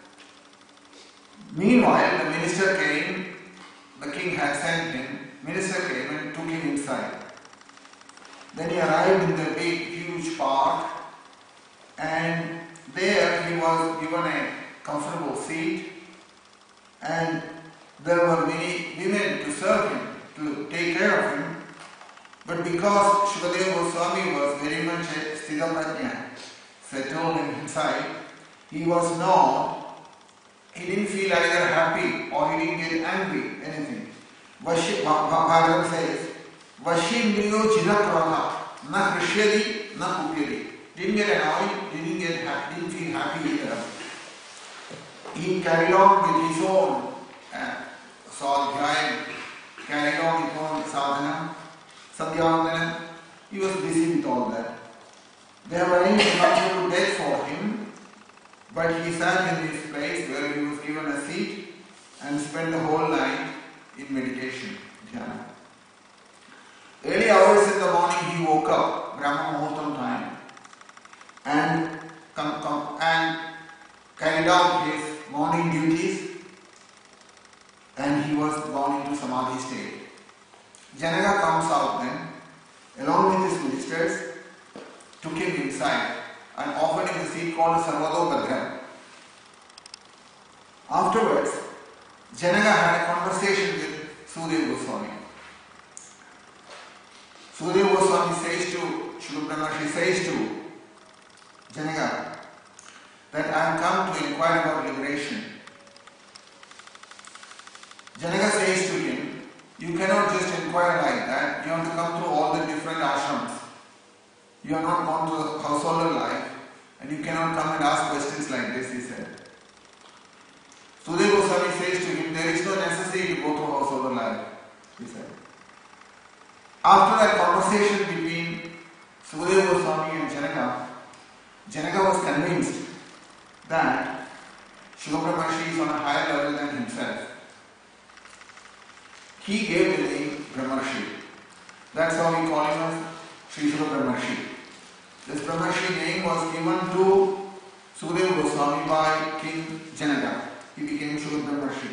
Meanwhile, the minister came, the king had sent him, minister came and took him inside. Then he arrived in the big, huge park, and there he was given a comfortable seat, and there were many women to serve him, to take care of him. But because Shukadeva Goswami was very much a Sthitaprajna, settled inside, he was not He didn't feel either happy or he didn't get angry, anything. Bhagavad says, Vashindriyo Jidakroha, na krishyadi, na kupyadi. Didn't get annoyed, didn't get happy, didn't feel happy either. He carried on with his own uh, sadhyayam, carried on with his own sadhana, sadhyavana. He was busy with all that. They have arranged a comfortable bed for him. But he sat in his place where he was given a seat and spent the whole night in meditation, dhyana. Early hours in the morning he woke up, Brahma Muhurtam time, and, com- com- and carried out his morning duties, and he was gone into Samadhi state. Janaka comes out then, along with his ministers, took him inside and offered him a seat called Sarvadobhadra. Afterwards, Janaka had a conversation with Sukadeva Goswami. Sukadeva Goswami says to Srila Brahmarshi says to Janaka that I have come to inquire about liberation. Janaka says to him, you cannot just inquire like that, you have to come through all the different ashrams. You have not gone to the householder life, and you cannot come and ask questions like this, he said. Sukadeva Goswami says to him, there is no necessity to go through householder life, he said. After that conversation between Sukadeva Goswami and Janaka, Janaka was convinced that Srila Brahmarshi is on a higher level than himself. He gave the name Brahmarshi. That's how we call him as Sri Srila Brahmarshi. This Brahmarshi name was given to Sukadeva Goswami by King Janaka. He became Srila Brahmarshi.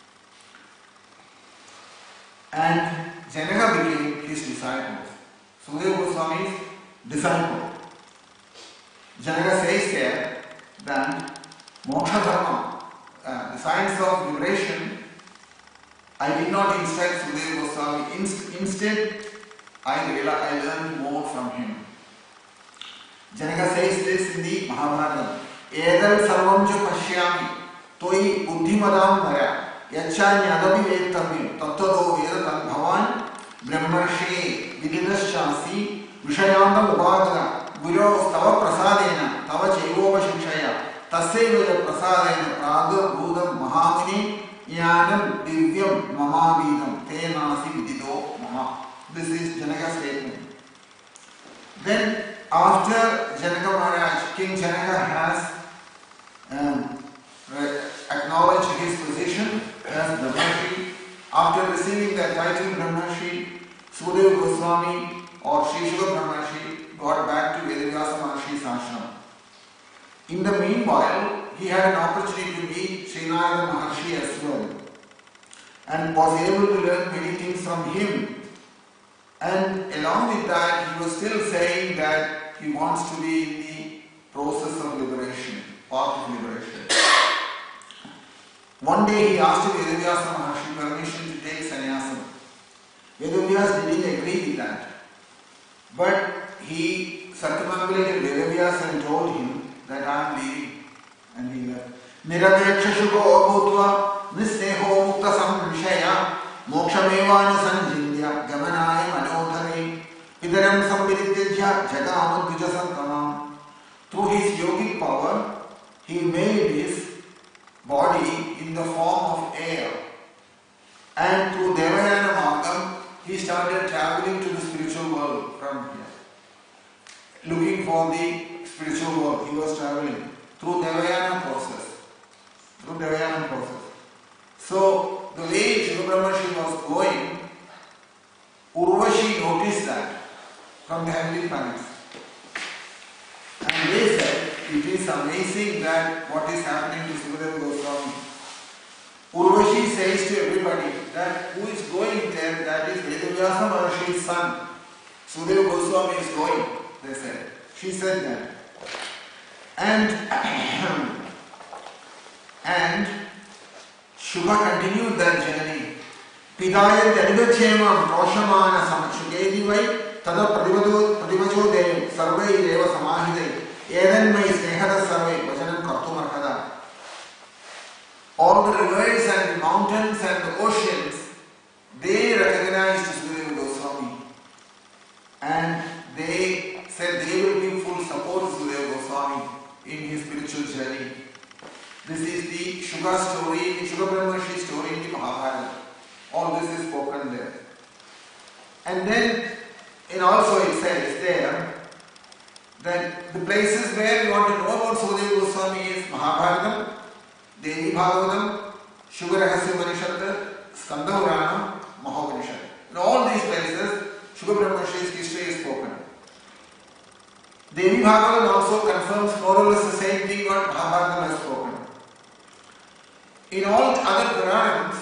And Janaka became his disciple. Sukadeva Goswami's disciple. Janaka says there that Moksha Dharma, uh, the science of liberation, I did not instruct Sukadeva Goswami. Inst- instead, I, realized, I learned more from him. Janaka says this in the Mahabharata. Edal sarvam ja pashyami toi buddhimadam maya yachanyadapi vettavim tattado vedatam bhavan brahmarshi vididasyasi vishayandam upagana guru stava prasadena tava chaivova shikshaya tasaiva prasadena pradur bhudam mahamini yanam divyam mamavidam tenasi vidido mama. This is Janaka's statement. Then after Janaka Maharaj, King Janaka has um, acknowledged his position as Brahmarshi. After receiving that title Brahmarshi, Sukadeva Goswami or Sri Srila Brahmarshi got back to Vedavyasa Maharshi's ashram. In the meanwhile, he had an opportunity to meet Srinarada Maharshi as well and was able to learn many things from him. And along with that, he was still saying that he wants to be in the process of liberation, path of liberation. One day he asked Vedavyasa Maharshi permission to take sannyasam. Vedavyasa didn't agree with that. But he circumambulated Vedavyasa and told him that I am leaving. And he left. Niradeksha shuko abhutva nisneho mukta samrishaya mokshamevana sanjindya gamanaya manodhari pidaram samviridya jagamudvija santamam. Through his yogic power, he made his body in the form of air. And through Devayana Margam, he started traveling to the spiritual world from here. Looking for the spiritual world, he was traveling through Devayana process. Through Devayana process. So, the way Shuka Brahmarshi was going, Urvashi noticed that from the heavenly planets. And they said, it is amazing that what is happening to Sukadeva Goswami. Urvashi says to everybody that who is going there, that is Vedavyasa Maharshi's son. Sukadeva Goswami is going, they said. She said that. And, and Shuka continued that journey. Pidaya Janivachema Roshamana Samashukedi Tada Pradivado De Sarvai Deva Samahide Eden Mai Snehada Sarvai Vajanam Kartumarhada. All the rivers and the mountains and the oceans, they recognized Sukadeva Goswami. And they said they will give full support to Sukadeva Goswami in his spiritual journey. This is the Shuka story, the Shuka Brahmarshi story in the Mahabharata. All this is spoken there. And then, and also it says there that the places where we want to know about Sukadeva Goswami is Mahabharata, Devi Bhagavatam, Shuka Rahasya Upanishad, Skanda Purana, Mahopanishad. In all these places, Shuka Brahmarshi's history is spoken. Devi Bhagavatam also confirms more or less the same thing what Mahabharata has spoken. In all other Puranas,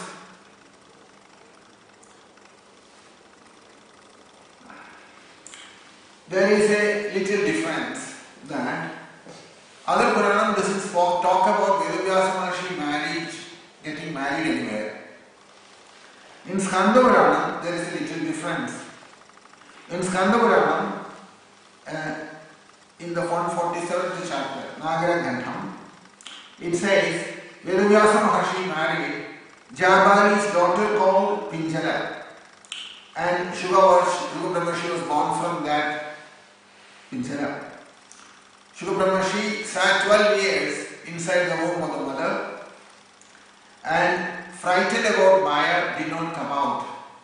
there is a little difference that other Puranas doesn't talk about Vedavyasa Maharshi marriage, getting married anywhere. In Skanda Purana, there is a little difference. In Skanda Purana, uh, in the one hundred forty-seventh chapter, Nagara Gandham, it says, Vedavyasa Maharshi married Jabari's daughter called Pinjala, and Shuka was, Shuka Brahmarshi was born from that Pinjala. Shuka Brahmarshi sat twelve years inside the womb of the mother and frightened about Maya did not come out.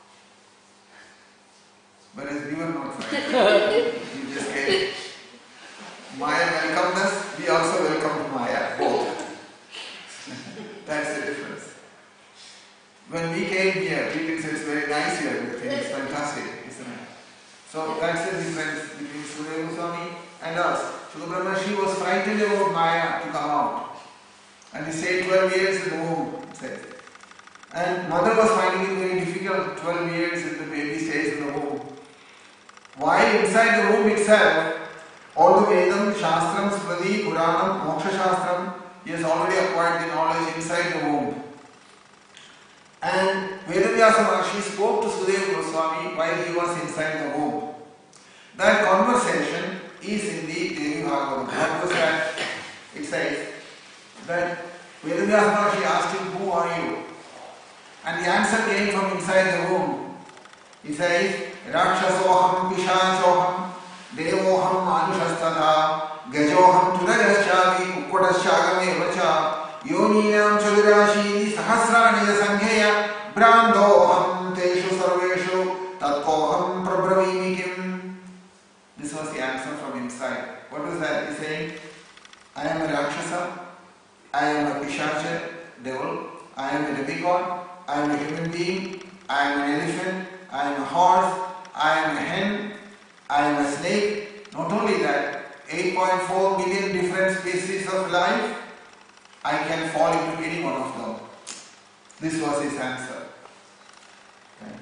Whereas we were not frightened. We just came. Maya welcomed us, we also welcomed Maya, both. That's the difference. When we came here, people said it's very nice here, everything is fantastic, isn't it? So that's the difference between Sukadeva Goswami and us. Shuka Brahmarshi was frightened about Maya to come out. And he stayed twelve years in the womb, it says. And mother was finding it very difficult, twelve years if the baby stays in the womb. While inside the womb itself, all the Vedam, Shastram, Smriti, Puranam, Moksha Shastram, he has already acquired the knowledge inside the womb. And Vedavyasa Maharshi spoke to Sukadeva Goswami while he was inside the womb. That conversation is in the Devi Bhagavatam. What was that? It says that Vedavyasa Maharshi asked him, who are you? And the answer came from inside the womb. He says, Rakshasoham Pishachoham Devoham Manushastadha Gajoham Tunajaschavi Ukkodashagame Vacha Yoninam Chadirashini Sahasrani Sanghaya Brahmdoham Teshu Sarveshu Tatkoham Prabhavimikim. This was the answer from inside. What was that? He's saying, I am a Rakshasa, I am a Pishacha, devil, I am a demigod, I am a human being, I am an elephant, I am a horse, I am a hen, I am a snake. Not only that, eight point four million different species of life, I can fall into any one of them. This was his answer. Okay.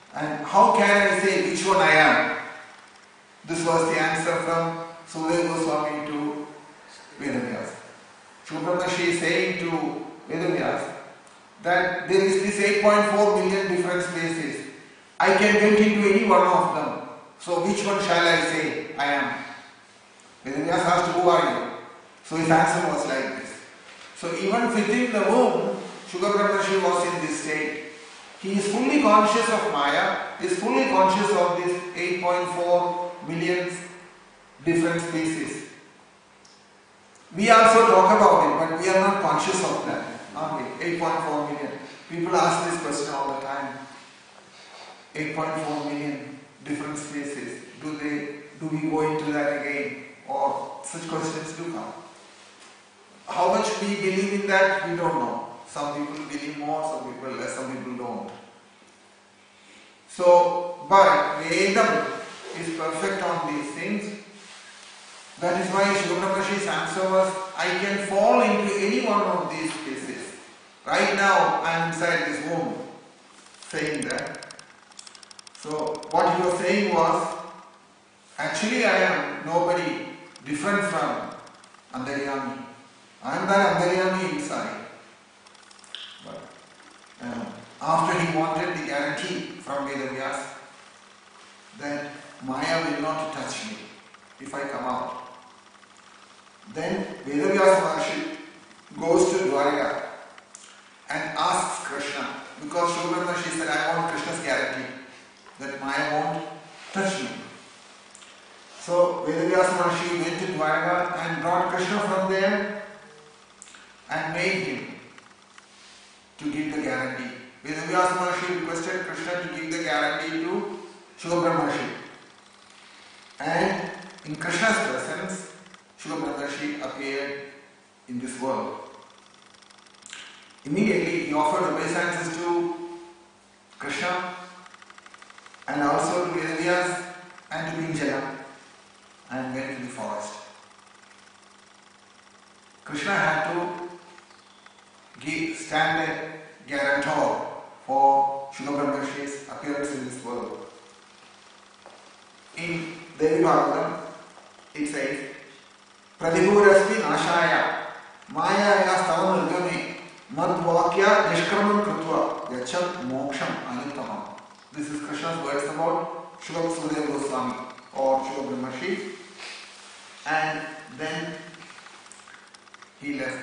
And how can I say which one I am? This was the answer from Sudeva Goswami to Vedavyasa. Shuka Brahmashi is saying to Vedavyasa that there is this eight point four million different spaces. I can get into any one of them. So which one shall I say I am? Vedavyasa asked, who are you? So his answer was like this. So even within the womb, Shuka Brahmashi was in this state. He is fully conscious of Maya, is fully conscious of this eight point four million different species. We also talk about it, but we are not conscious of that, aren't we? eight point four million. People ask this question all the time. eight point four million different species. Do they? Do we go into that again? Or such questions do come. How much we believe in that, we don't know. Some people believe more, some people less, some people don't. So, but Vedam is perfect on these things. That is why Shuka Brahmashi's answer was, I can fall into any one of these spaces. Right now, I am inside this womb, saying that. So, what he was saying was, actually I am nobody different from Antaryami. I am that Antaryami inside. But um, after he wanted the guarantee from Vedavyasa that Maya will not touch me if I come out, then Vedavyasa Maharshi goes to Dwarika and asks Krishna, because Shuka Brahmashi said, I want Krishna's guarantee that Maya won't touch me. So Vedavyasa Maharshi went to Dwarika and brought Krishna from there and made him to give the guarantee. Vedavyasa Maharshi requested Krishna to give the guarantee to Shuka Brahmashi. And in Krishna's presence, Shuka Brahmashi appeared in this world. Immediately he offered obeisances to Krishna and also to Vedavyasa and to Pinjala and went to the forest. Krishna had to give, stand a guarantor for Shuka Brahmashi's appearance in this world. In Devi Bhagavatam, it says, Pradibhurasmi Nashaya Maya Stava Nirgame Madvakya Nishkramam Krutva Yacham Moksham Anuttamam. This is Krishna's words about Shuka Sudeva Goswami or Shuka Brahmashi. And then he left.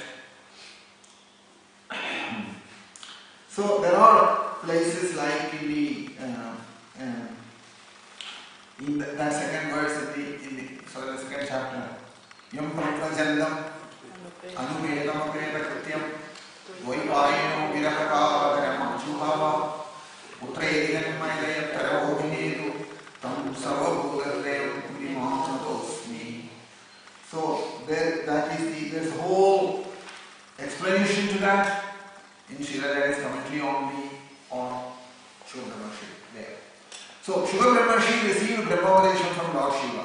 So there are places like in the uh, uh, in the, that second verse in the in the sorry the second chapter. Yam praprajandam anupedam apeta krityam dvaipayeno virakakaram chubhava putredigan maidaya taravobhinedu tam sarvabhudadev vimamchatosmi. So there, that is the there's a whole explanation to that in Sridhara's commentary on the on Shuka Brahmashi there. So Shuka Brahmashi received Brahmavedesham from Lord Shiva,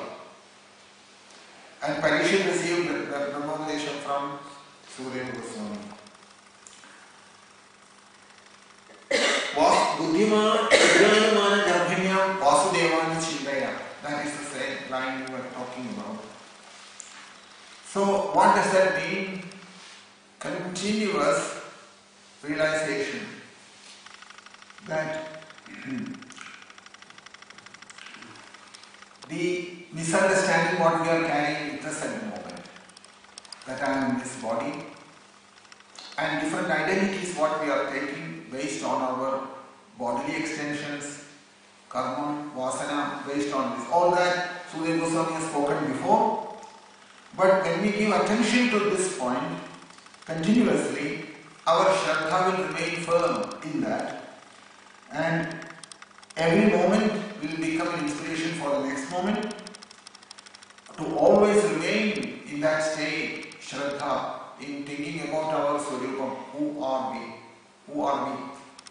and Parikshit received Brahmavedesham from Sudeva Goswami. Was Buddhima Jnanamana Garbhinyam Vasudevana Chindaya. That is the same line we were talking about. So what does that mean? Continuous realization that the misunderstanding what we are carrying with us at the moment, that I am in this body, and different identities what we are taking based on our bodily extensions, karma, vasana, based on this. All that Sudeva Goswami has spoken before. But when we give attention to this point continuously, our Shraddha will remain firm in that, and every moment will become an inspiration for the next moment. To always remain in that state, Shraddha, in thinking about our Swarupam, who are we? Who are we?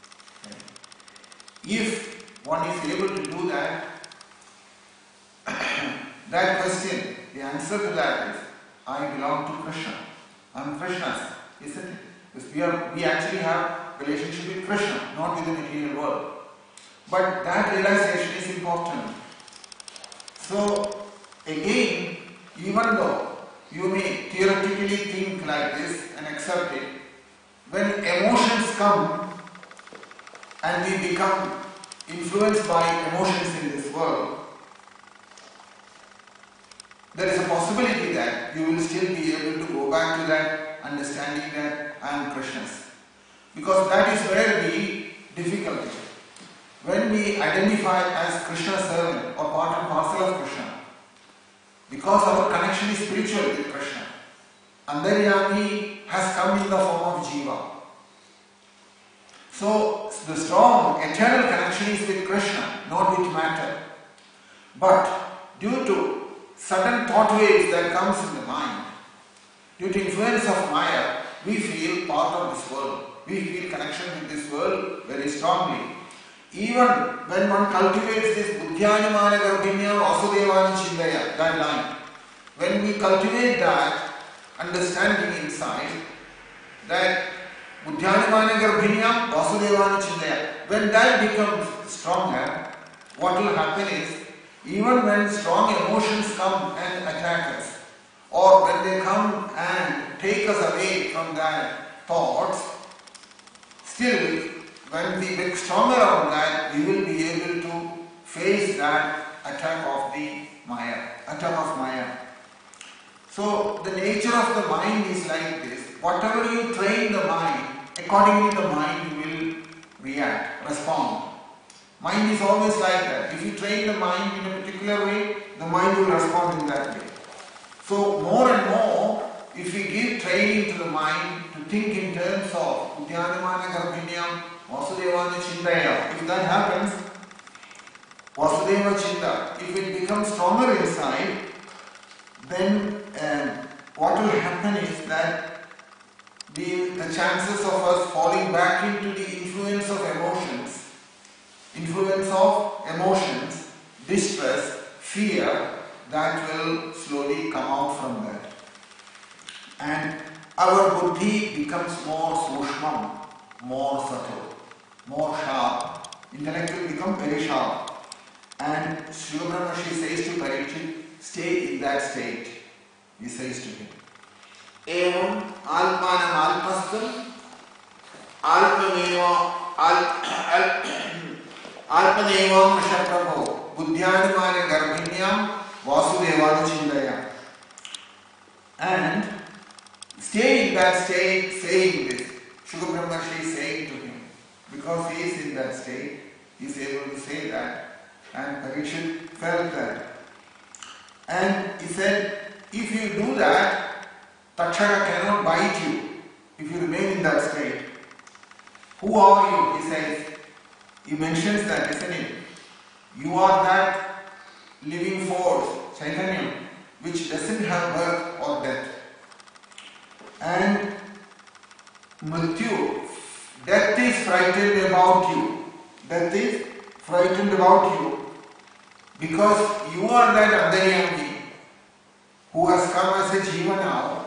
If one is able to do that, that question, the answer to that is, I belong to Krishna. I am Krishna's, isn't it? Because we, are, we actually have relationship with Krishna, not with the material world. But that realization is important. So again, even though you may theoretically think like this and accept it, when emotions come and we become influenced by emotions in this world, there is a possibility that you will still be able to go back to that understanding that I am Krishna's. Because that is where the difficulty. When we identify as Krishna's servant or part and parcel of Krishna, because our connection is spiritual with Krishna, Antaryami has come in the form of Jiva. So the strong eternal connection is with Krishna, not with matter. But due to sudden thought waves that comes in the mind, due to influence of Maya, we feel part of this world. We feel connection with this world very strongly. Even when one cultivates this Buddhyanimana Garbhinya Vasudevani Chindaya, that line, when we cultivate that understanding inside, that Buddhyanimana Garbhinya Vasudevani Chindaya, when that becomes stronger, what will happen is, even when strong emotions come and attack us, or when they come and take us away from that thoughts, still, when we get stronger on that, we will be able to face that attack of the Maya, attack of Maya. So the nature of the mind is like this. Whatever you train the mind, accordingly the mind will react, respond. Mind is always like that. If you train the mind in a particular way, the mind will respond in that way. So more and more, if we give training to the mind to think in terms of Uddyanamana Garbhinyam Vasudevana Chindaya, if that happens, Vasudeva Chinta, if it becomes stronger inside, then um, what will happen is that the, the chances of us falling back into the influence of emotions, influence of emotions, distress, fear, that will slowly come out from that. And our buddhi becomes more sushmam, more subtle, more sharp. Intellect will become very sharp. And Srila Brahmashi says to Parikshit, stay in that state. He says to him, Evam alpanam alpastam alpameva alpanevam shaprabho buddhyanimana garbhinyam vasudevana chindaya. And stay in that state saying this. Srila Brahmashi is saying to him, because he is in that state, he is able to say that. And Parikshit felt that. And he said, if you do that, Takshaka cannot bite you if you remain in that state. Who are you? He says. He mentions that, isn't it? You are that living force, Chaitanya, which doesn't have birth or death. And Mrityu, death is frightened about you. Death is frightened about you because you are that Antaryami who has come as a Jiva now.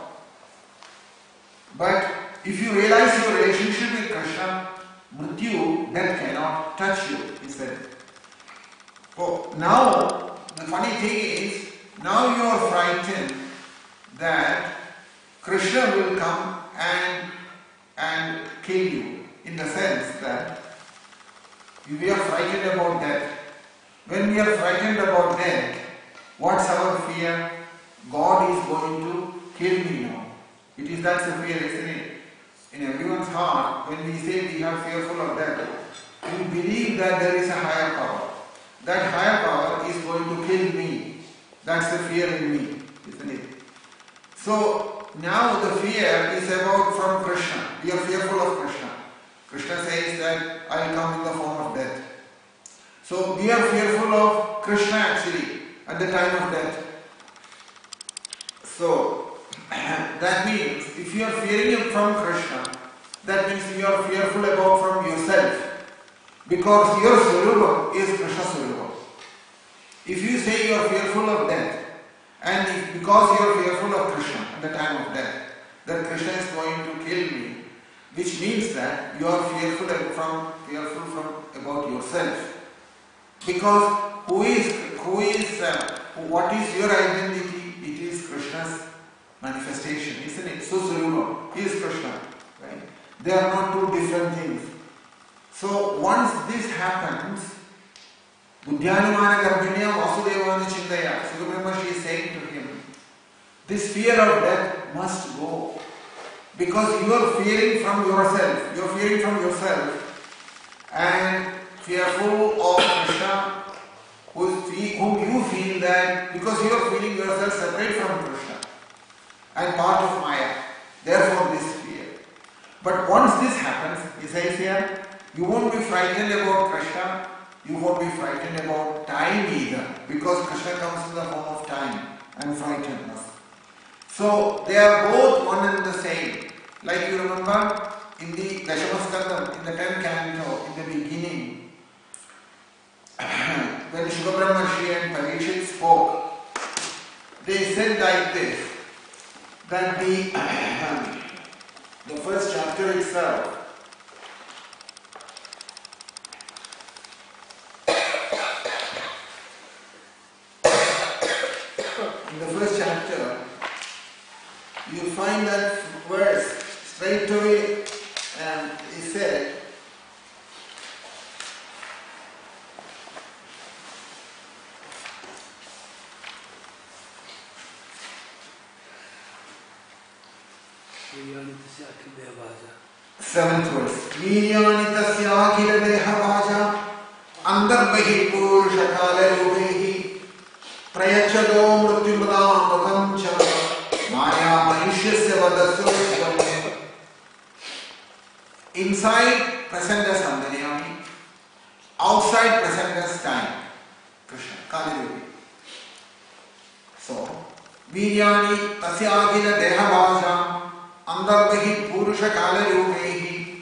But if you realize your relationship with Krishna, Mrityu, death cannot touch you, he said. So now, the funny thing is, now you are frightened that Krishna will come and, and kill you, in the sense that we are frightened about death. When we are frightened about death, what's our fear? God is going to kill me now. It is that's the fear, isn't it? In everyone's heart, when we say we are fearful of death, we believe that there is a higher power. That higher power is going to kill me. That's the fear in me, isn't it? So now the fear is about from Krishna. We are fearful of Krishna. Krishna says that I will come in the form of death. So we are fearful of Krishna actually at the time of death. So that means if you are fearing from Krishna, that means you are fearful about from yourself. Because your Swarupa is Krishna Swarupa. If you say you are fearful of death, and if because you are fearful of Krishna at the time of death, that Krishna is going to kill me, which means that you are fearful from fearful from about yourself. Because who is, who is, uh, what is your identity? It is Krishna's manifestation, isn't it? So Swarupa, he is Krishna, right? They are not two different things. So once this happens, Buddhyanumana Garbhinya Vasudevana Chindaya, Sukabrahma is saying to him, this fear of death must go. Because you are fearing from yourself, you are fearing from yourself and fearful of Krishna, whom you feel that, because you are feeling yourself separate from Krishna and part of Maya. Therefore this fear. But once this happens, he says here, you won't be frightened about Krishna, you won't be frightened about time either, because Krishna comes in the form of time and frightens us. So they are both one and the same. Like you remember in the Dashamaskandam, in the tenth canto, in the beginning, when Shukabrahmashi and Parikshit spoke, they said like this, that the, the first chapter itself, in the first chapter, you find that verse straight away, and he said, seventh verse, Vinyanitasya akhila deha vaja andarbahi purusha kala rubehi prayachado mrityumrada makam cha maya manushyasya vadasya. Inside present as Andaryami, outside present as time, Krishna, Kali Rupi. So, Viryani tasya akhila deha vaja Andarbahi Purusha Kala Rupehi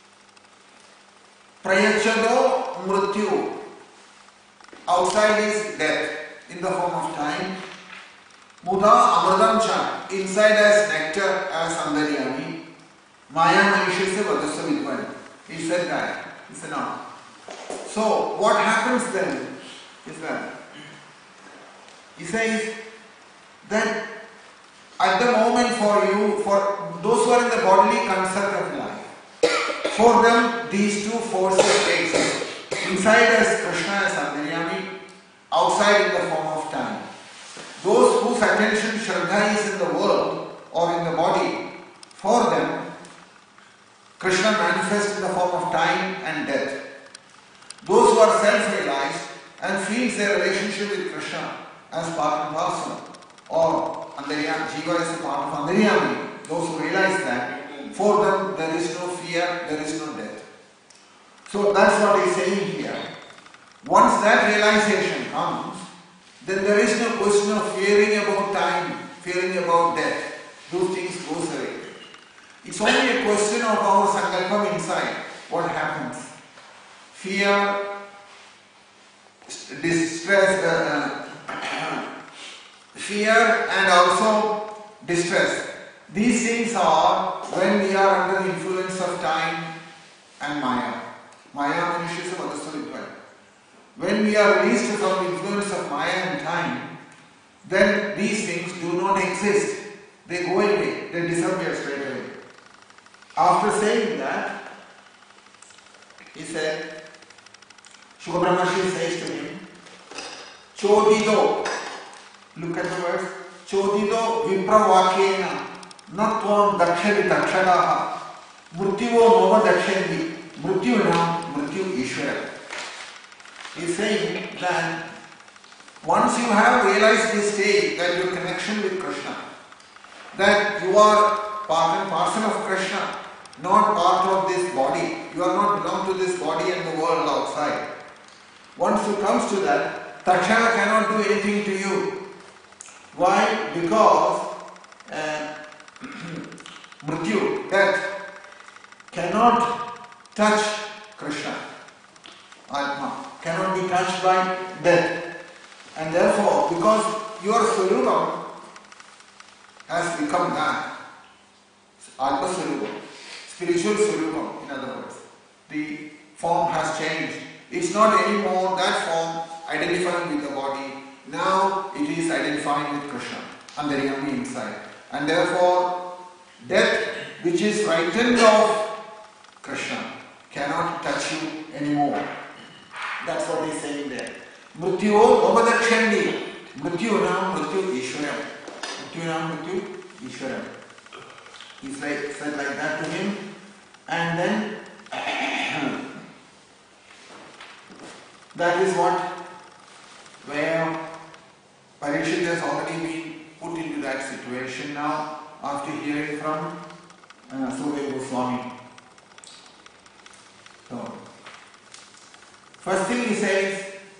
Prayachado Mrityu. Outside is death in the form of time. Muda Amradamcha, inside as nectar as Andaryami. Maya Manishya Vadasya Vidvan. He said that. He said no. So what happens then is that he says that at the moment for you, for those who are in the bodily concept of life, for them these two forces exist. Inside as Krishna as Andaryami, outside in the form of time. Those whose attention Shraddha is in the world or in the body, for them Krishna manifests in the form of time and death. Those who are self-realized and feels their relationship with Krishna as part and parcel, or Andaryami, Jiva is a part of Andaryami. Those who realize that, for them there is no fear, there is no death. So that's what he's saying here. Once that realization comes, then there is no question of fearing about time, fearing about death. Those things goes away. It's only a question of our sankalpam inside. What happens? Fear, distress, uh, fear and also distress. These things are when we are under the influence of time and Maya. Maya Manishya Vadasya. When we are released from the influence of Maya and time, then these things do not exist. They go away, they disappear straight away. After saying that, he said, Shukabrahmashi says to him, Chodido, look at the words, Chodido vipravakena natvam dakshari dakshadaha mrityivo nova dakshandi mrityuna mrityu ishvara. He is saying that once you have realized this state, that your connection with Krishna, that you are part and parcel of Krishna, not part of this body, you are not belong to this body and the world outside. Once you comes to that, Takshana cannot do anything to you. Why? Because uh, Mrityu, death, cannot touch Krishna. Atma cannot be touched by death. And therefore, because your Swarupam has become that, Atma Swarupam, spiritual Swarupam, in other words, the form has changed It's not anymore that form identifying with the body. Now it is identifying with Krishna, Antaryami inside. And therefore, death, which is frightened of Krishna, cannot touch you anymore. That's what he's saying there. Mrityu Mabadakshandi. Mrityu nam Mrityu Ishwaram. Mrityu nam Mrityu Ishwaram. He's like, said like that to him. And then that is what, where Parikshit has already been put into that situation now after hearing from uh, Surya Goswami. So, first thing he says,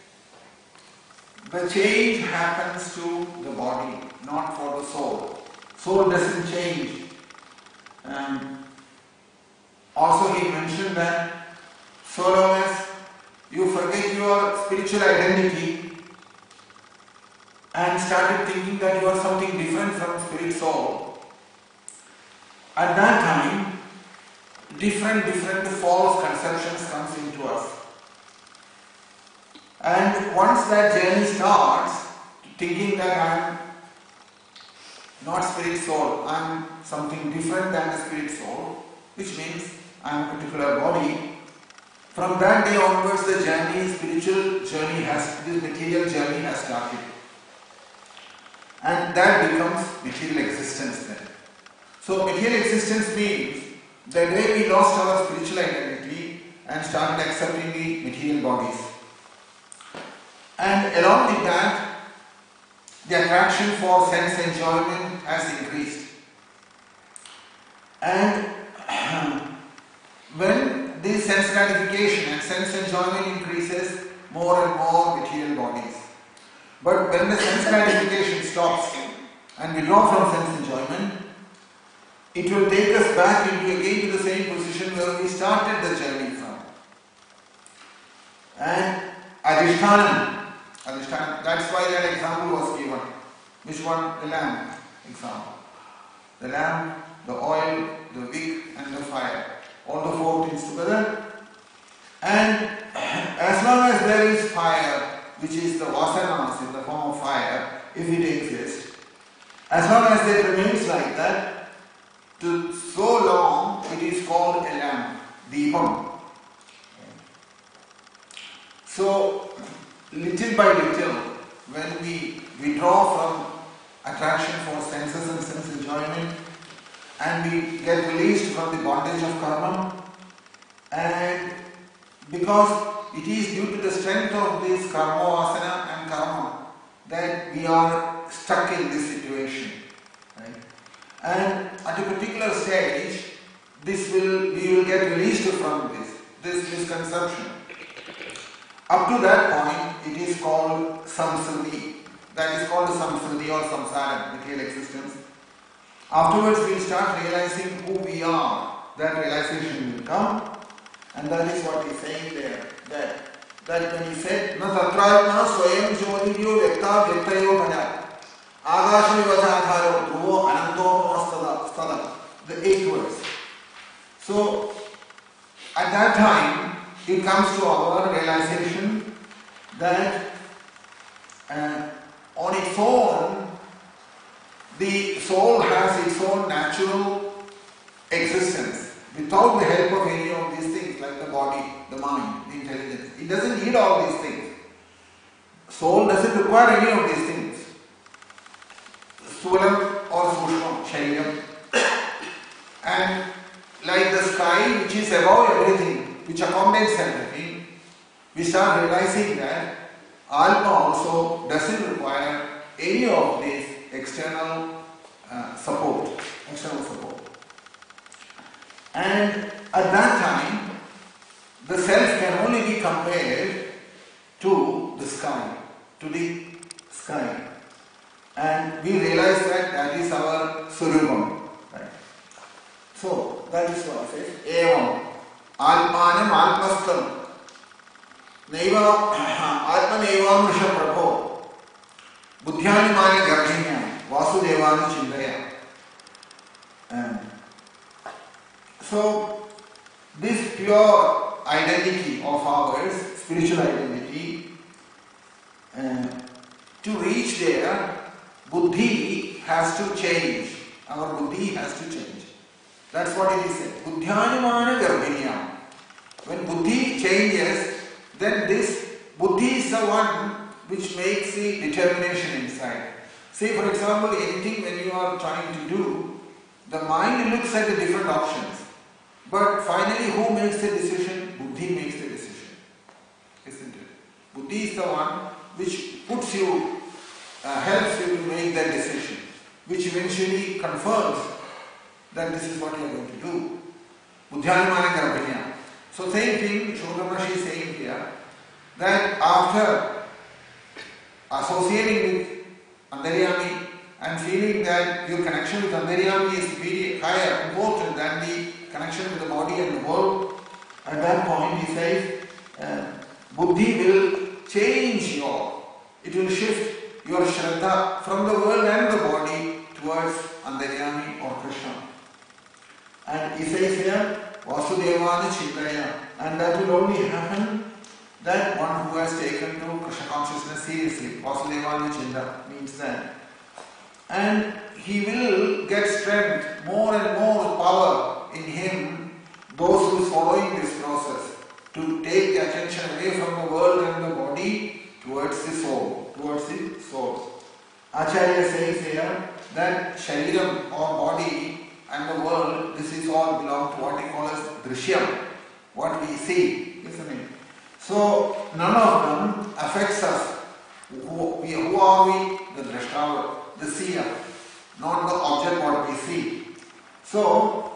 the change happens to the body, not for the soul. Soul doesn't change. Um, also he mentioned that so long as you forget your spiritual identity and started thinking that you are something different from spirit soul, at that time different different false conceptions comes into us. And once that journey starts, thinking that I am not spirit soul, I am something different than the spirit soul, which means I am a particular body. From that day onwards, the journey, spiritual journey has, this material journey has started. And that becomes material existence then. So material existence means the day we lost our spiritual identity and started accepting the material bodies. And along with that, the attraction for sense enjoyment has increased. And when this sense gratification and sense enjoyment increases, more and more material bodies. But when the sense gratification stops and we draw from sense enjoyment, it will take us back into again to the same position where we started the journey from. And Adhishtanam, Adhishtanam, that's why that example was given. Which one? The lamp example. The lamp, the oil, the wick and the fire. All the four things together. And as long as there is fire, which is the vasanas in the form of fire, if it exists, as long as it remains like that, to so long it is called a lamp, deepam. So little by little, when we withdraw from attraction for senses and sense enjoyment, and we get released from the bondage of karma, and because it is due to the strength of this karma vasana and karma that we are stuck in this situation, right? And at a particular stage, this will we will get released from this this misconception. Up to that point, it is called samsriti. That is called samsriti or samsara, material existence. Afterwards, we start realizing who we are. That realization will come, and that is what he is saying there. That that when he said, "Na tatrayana swayam jyotidyo vyakta vyaktayo bhajat agasham vivadhadharo dhruvo ananto stada." The eight words. So at that time, it comes to our realization that uh, on its own, the soul has its own natural existence without the help of any of these things like the body, the mind, the intelligence. It doesn't need all these things. Soul doesn't require any of these things. Sulam or Sushma, Shailam. And like the sky which is above everything, which accommodates everything, we start realizing that Alma also doesn't require any of these external uh, support, external support. And at that time, the self can only be compared to the sky, to the sky. And we realize that that is our surubam. Right? So, that is what it says. Evam, Atmanam Atmastam, Neva, Atmaneva Mrisha Prabho, Buddhyani Mani Gardhinya, Vasudevani Chindaya. And so, this pure identity of ours, spiritual identity. Uh, to reach there, buddhi has to change. Our buddhi has to change. That's what it is said. Buddhyanumana garbhinyam. When buddhi changes, then this buddhi is the one which makes the determination inside. Say for example, anything when you are trying to do, the mind looks at the different options. But finally who makes the decision? Buddhi makes the decision. Isn't it? Buddhi is the one which puts you, uh, helps you to make that decision, which eventually confirms that this is what you are going to do. Buddhyanumana garbhinyam. So same thing Shugam Maharishi is saying here, that after associating with Antaryami and feeling that your connection with Antaryami is very higher, important than the connection with the body and the world, at that point he says, uh, buddhi will change your, it will shift your shraddha from the world and the body towards Antaryami or Krishna. And he says here, Vasudevana Chintaya, and that will only happen that one who has taken to Krishna consciousness seriously. Vasudevana Chinta means that. And he will get strength, more and more power in him, those who is following this process, to take the attention away from the world and the body towards the soul, towards the soul. Acharya says here that Shariram or body and the world, this is all belong to what he calls as Drishyam, what we see, isn't it? So none of them affects us. Who, we, who are we? The Drashtavar, the seer, not the object what we see. So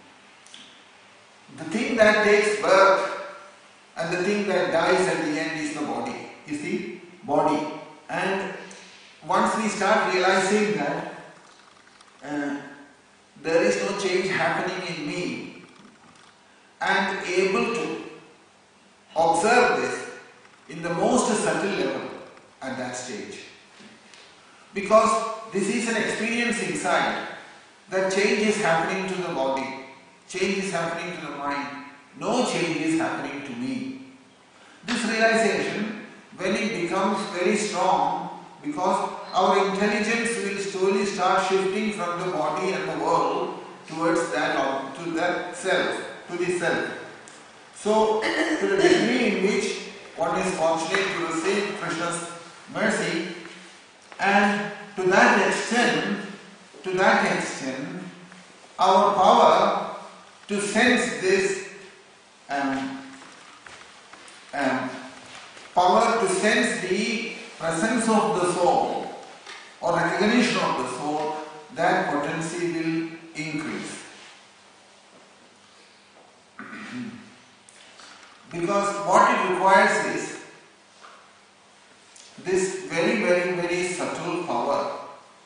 the thing that takes birth and the thing that dies at the end is the body, is the body. And once we start realizing that uh, there is no change happening in me, and able to observe this in the most subtle level at that stage. Because this is an experience inside, that change is happening to the body, change is happening to the mind, no change is happening to me. This realization, when it becomes very strong, because our intelligence will slowly start shifting from the body and the world towards that, to that self, to the self. So, to the degree in which one is fortunate to receive Krishna's mercy, and to that extent, to that extent, our power to sense this um, um, power to sense the presence of the soul or recognition of the soul, that potency will increase. Because what it requires is this very, very, very subtle power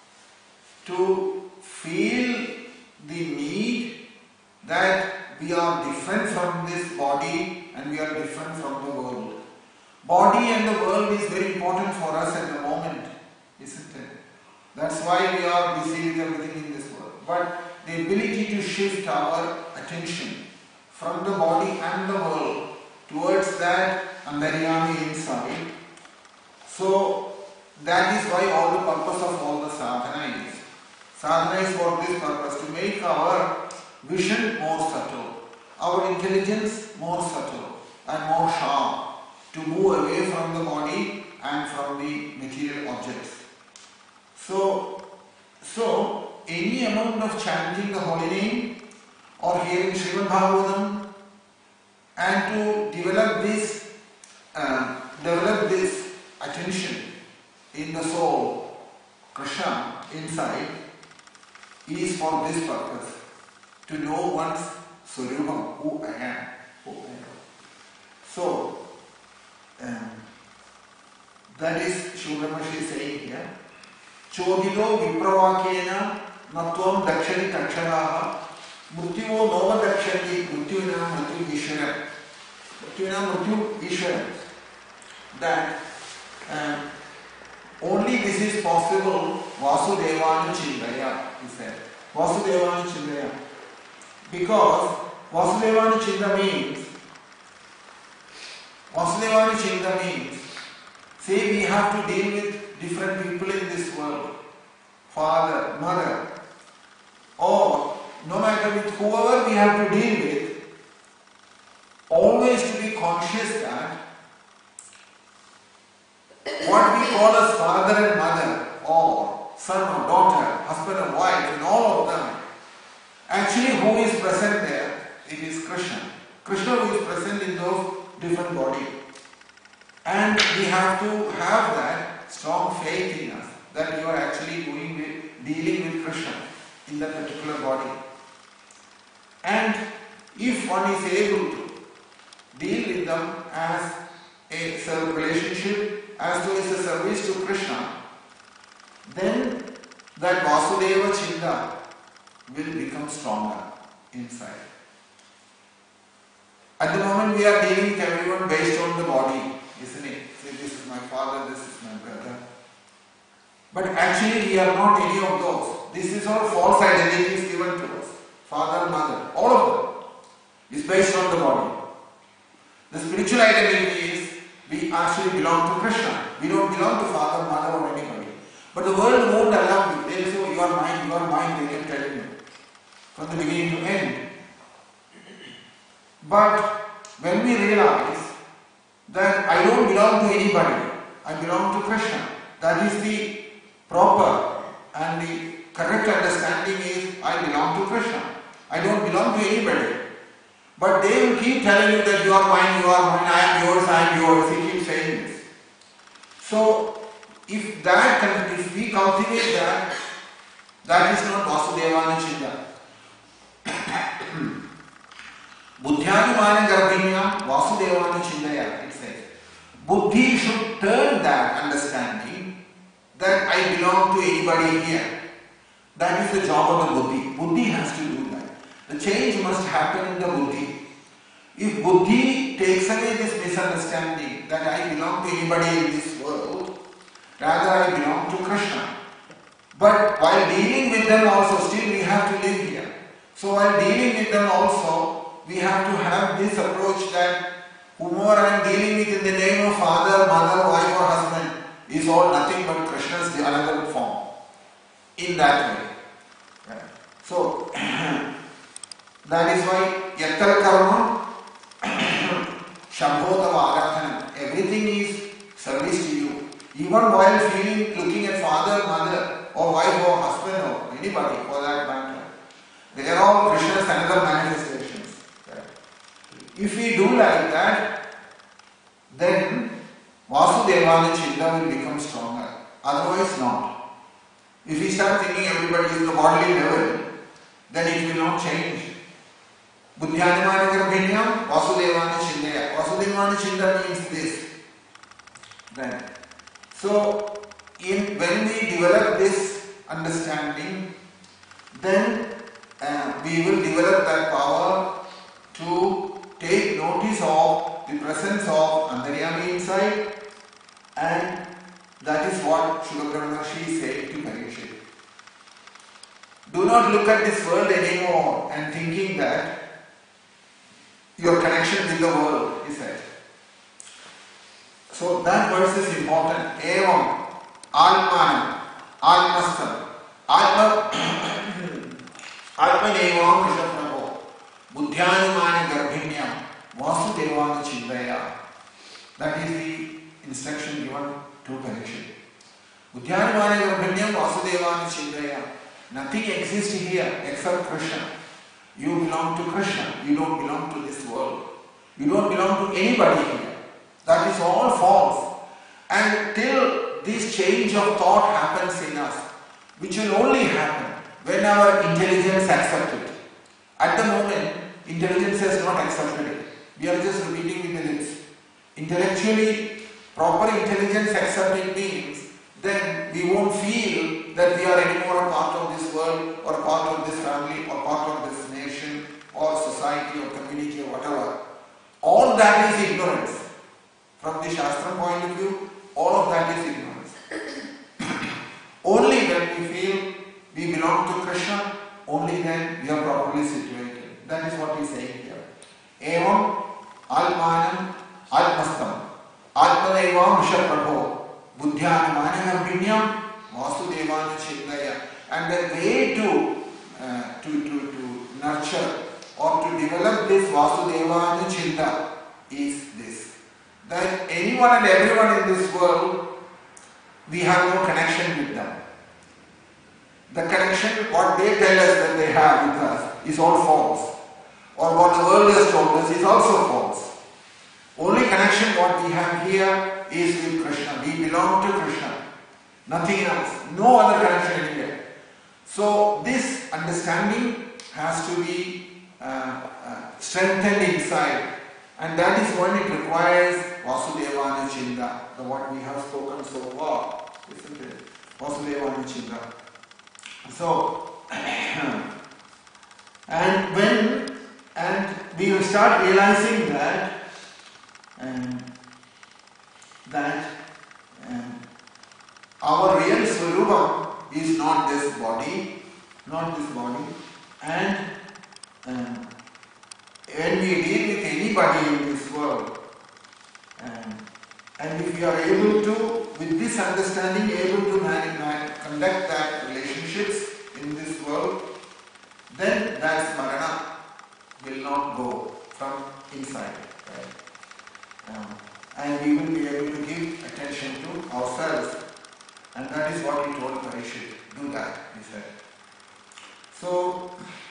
to feel the need that we are different from this body and we are different from the world. Body and the world is very important for us at the moment, isn't it? That's why we are busy with everything in this world. But the ability to shift our attention from the body and the world towards that Antaryami inside. So that is why all the purpose of all the sadhana is. Sadhana is for this purpose, to make our vision more subtle, our intelligence more subtle and more sharp, to move away from the body and from the material objects. So, so any amount of chanting the holy name or hearing Srimad Bhagavatam, and to develop this, uh, develop this attention in the soul, Krishna inside, is for this purpose, to know one's Swarupam, who I am, who I am. So, um, that is Shugam Maharishi saying here. Chodito vipravakena natvam dakshani taksharaha mrityuvo nova dakshani mrityuna mrityu ishvara. Mrityuna mrityu ishvara. That um, only this is possible Vasudevana Chintaya, he said. Vasudevana Chintaya. Because Vasudevana Chinta means Vasudevana Chinta means, say we have to deal with different people in this world, father, mother, or no matter with whoever we have to deal with, always to be conscious that what we call as father and mother, or son or daughter, husband and wife, and all of them, actually who is present there, it is Krishna. Krishna who is present in those different bodies. And we have to have that strong faith in us, that you are actually going with, dealing with Krishna in that particular body. And if one is able to deal with them as a self relationship, as though it's a service to Krishna, then that Vasudeva Chinta will become stronger inside. At the moment we are dealing with everyone based on the body, isn't it? Say, this is my father, this is my brother. But actually we are not any of those. This is all false identities given to us. Father, mother, all of them is based on the body. The spiritual identity is we actually belong to Krishna. We don't belong to father, mother or anybody. But the world won't allow you. They will say, oh, you are mine, you are mine, they can tell you. From the beginning to end. But when we realize that I don't belong to anybody, I belong to Krishna, that is the proper and the correct understanding is I belong to Krishna. I don't belong to anybody. But they will keep telling you that you are mine, you are mine, I am yours, I am yours. He keeps saying this. So, if that, if we cultivate that, that is not Vasudevana Chinta. Buddhyadimana Garbhinya Vasudevana Chintaya, it says. Buddhi should turn that understanding that I belong to anybody here. That is the job of the Buddhi. Buddhi has to do that. The change must happen in the Buddhi. If Buddhi takes away this misunderstanding that I belong to anybody in this world, rather I belong to Krishna. But while dealing with them also, still we have to live here. So while dealing with them also, we have to have this approach that whomever I am dealing with in the name of father, mother, wife or husband is all nothing but Krishna's another form. In that way. Right. So, that is why Yattar Karma Shambhodava Arathanam. Everything is service to you. Even while feeling, looking at father, mother, or wife, or husband, or anybody for that matter, they are all Krishna's another manifestations. Right. If we do like that, then Vasudevana Chinta will become stronger. Otherwise, not. If we start thinking everybody is the bodily level, then it will not change. Buddhyadimana Garbhinya Vasudevana Chintaya. Vasudevana Chinta means this. Then, so, in, when we develop this understanding, then uh, we will develop that power to take notice of the presence of Antaryami inside, and that is what Shukadeva Maharshi is saying to Parikshit. Do not look at this world anymore and thinking that your connection with the world, he said. So that verse is important. Evam, Almanam, Almastam, Alma, Almanevam Krishnapnavo, Buddhyanumana Garbhinyam, Vasudevana Chintaya. That is the instruction given to Parikshit. Buddhyanumana Garbhinyam, Vasudevana Chintaya. Nothing exists here except Krishna. You belong to Krishna. You don't belong to this world. You don't belong to anybody here. That is all false. And till this change of thought happens in us, which will only happen when our intelligence accepts it. At the moment, intelligence has not accepted it. We are just repeating with the lips. Intellectually, proper intelligence accepts it means then we won't feel that we are anymore a part of this world or a part of this family or part of this nation or society or community or whatever. All that is ignorance. From the Shastra point of view, all of that is ignorance. Only when we feel we belong to Krishna, only then we are properly situated. That is what he is saying here. Evam Almanam Almastam. Evam Shaprabho Buddhyanamanagambinyam Vasudevana Chindaya. And the way to, uh, to, to, to nurture or to develop this Vasudevana Chinta is this. That anyone and everyone in this world, we have no connection with them. The connection, what they tell us that they have with us is all false. Or what the world has told us is also false. Only connection what we have here is with Krishna. We belong to Krishna. Nothing else. No other connection anywhere. So this understanding has to be uh, uh, strengthened inside. And that is when it requires Vasudevana Chinta, the what we have spoken so far. Isn't it? Vasudevana Chinta. So, and when, and we will start realizing that, um, that um, our real Swarupam is not this body, not this body, and um, when we deal with anybody in this world, um, and if we are able to, with this understanding, able to man, man, conduct that relationships in this world, then that smarana will not go from inside. Right? Um, and we will be able to give attention to ourselves. And that is what he told Parikshit. Do that, he said. So,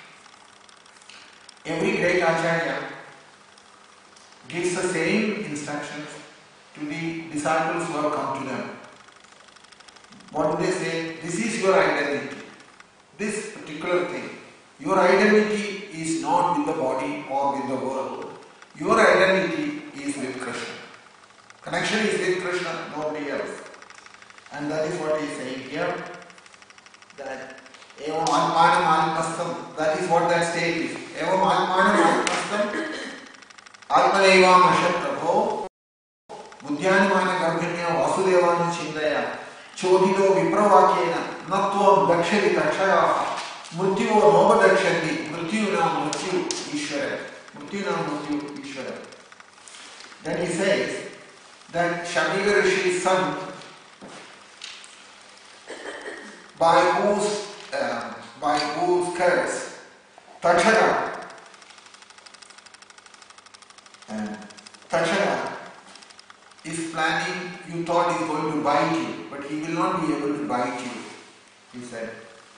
every great Acharya gives the same instructions to the disciples who have come to them. What do they say? This is your identity. This particular thing. Your identity is not with the body or with the world. Your identity is with Krishna. Connection is with Krishna, nobody else. And that is what he is saying here. That Evam Almanam Almastam, that is what that state is. Evam Almanam Almastam, Almanevam Ashaprabho, Buddhyanamana Garbhinya Vasudevana Chindaya, Chodido Vipravakena, Natvam Dakshari Dakshaya, Mrityu Nova Dakshandi, Mrityuna Mrityu Ishvara, Mrityuna Mrityu Ishvara. Then he says that Shamiga Rishi's son, by whose uh, by whose curse Tachara and Tachara is planning, you thought he is going to bite you, but he will not be able to bite you, he said.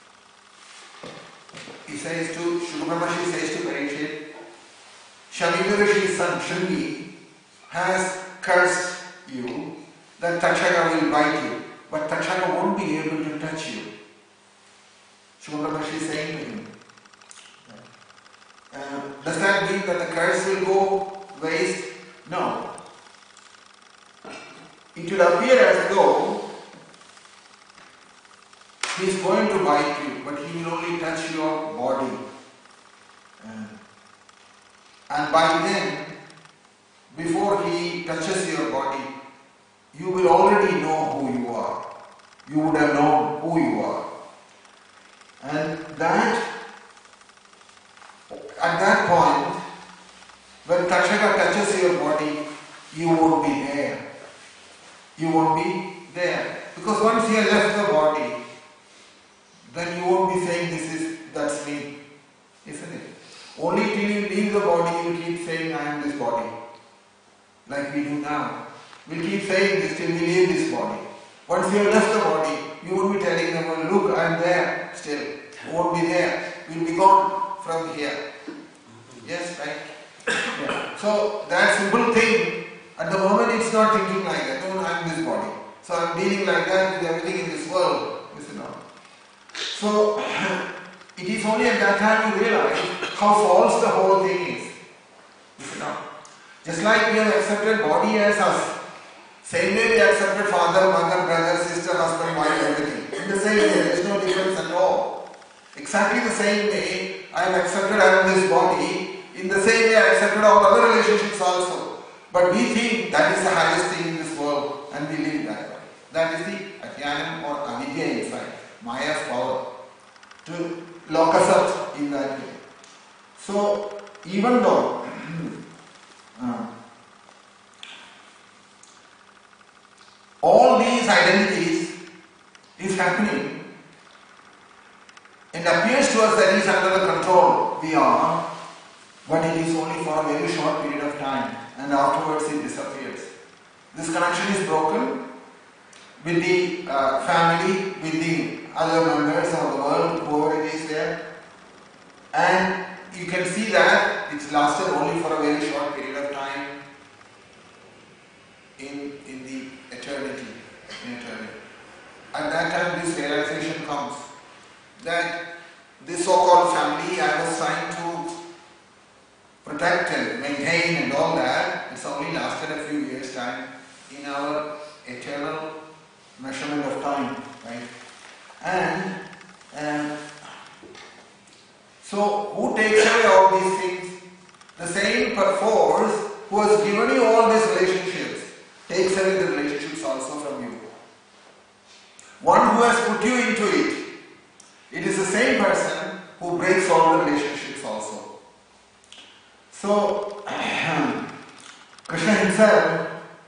He says to, Shukramasi says to Parikshit, Shamiga Rishi's son Shringi has cursed you that Tachara will bite you, but Tachara won't be able to touch you. Shukramasi is saying to him. Uh, does that mean that the curse will go waste? No. It will appear as though he is going to bite you, but he will only touch your body. Uh, and by then, before he touches your body, you will already know who you are. You would have known who you are. And that, at that point, when Tachaka touches your body, you won't be there. You won't be there. Because once you have left the body, then you won't be saying this is, that's me. Isn't it? Only till you leave the body, you keep saying I am this body. Like we do now. We keep saying this till we leave this body. Once you have left the body, you won't be telling them, well, look, I am there still. You won't be there. You will be gone from here. Yes, right? Yeah. So that simple thing, at the moment it's not thinking like that. No, I am this body. So I am dealing like that with everything in this world. Is it not? So it is only at that time you realize how false the whole thing is. Is it not? Just like we have accepted body as us. Same way we accepted father, mother, brother, sister, husband, wife, everything. In the same way, there is no difference at all. Exactly the same way I am accepted I am this body. In the same way I accepted all other relationships also. But we think that is the highest thing in this world and we live that way. That is the Ajnanam or Avidya inside. Maya's power to lock us up in that way. So even though uh, beyond, but it is only for a very short period of time and afterwards it disappears. This connection is broken with the uh, family, with the other members of the world, whoever it is there, and you can see that it's lasted only for a very short period of time in, in the eternity. In eternity. At that time this realization comes that this so-called family I was trying to protect and maintain and all that, it's only lasted a few years time in our eternal measurement of time, right? And um, so who takes away all these things? The same force who has given you all these relationships takes away the relationships also from you. One who has put you into it, it is the same person who breaks all the relationships also. So Krishna himself,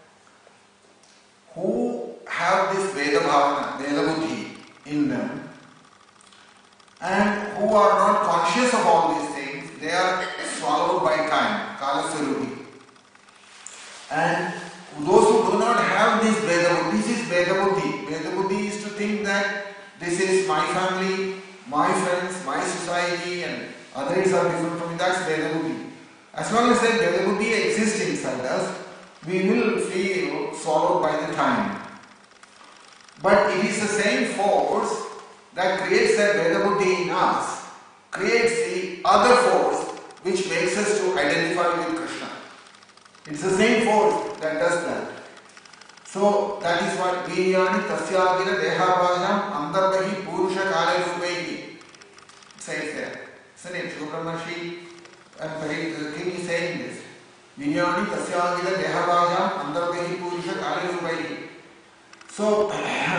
who have this Veda Bhavana, Veda Buddhi in them, and who are not conscious of all these things, they are swallowed by time, Kala Swarupi. And those who do not have this Veda Buddhi, this is Veda Buddhi. Veda Buddhi is to think that this is my family, my friends, my society, and others are different from me. That's Veda Buddhi. As long as that Veda Buddhi exists inside us, we will feel swallowed by the time. But it is the same force that creates that Veda Buddhi in us, creates the other force which makes us to identify with Krishna. It's the same force that does that. So that is what Viryani Tasyagila Dehavajam Andarvahi Purusha Kala Rupaihi says there. Isn't it? Subramarshi and the king is saying this. Viryani Tasyagila Dehavajam Andarvahi Purusha Kala Rupaihi. So,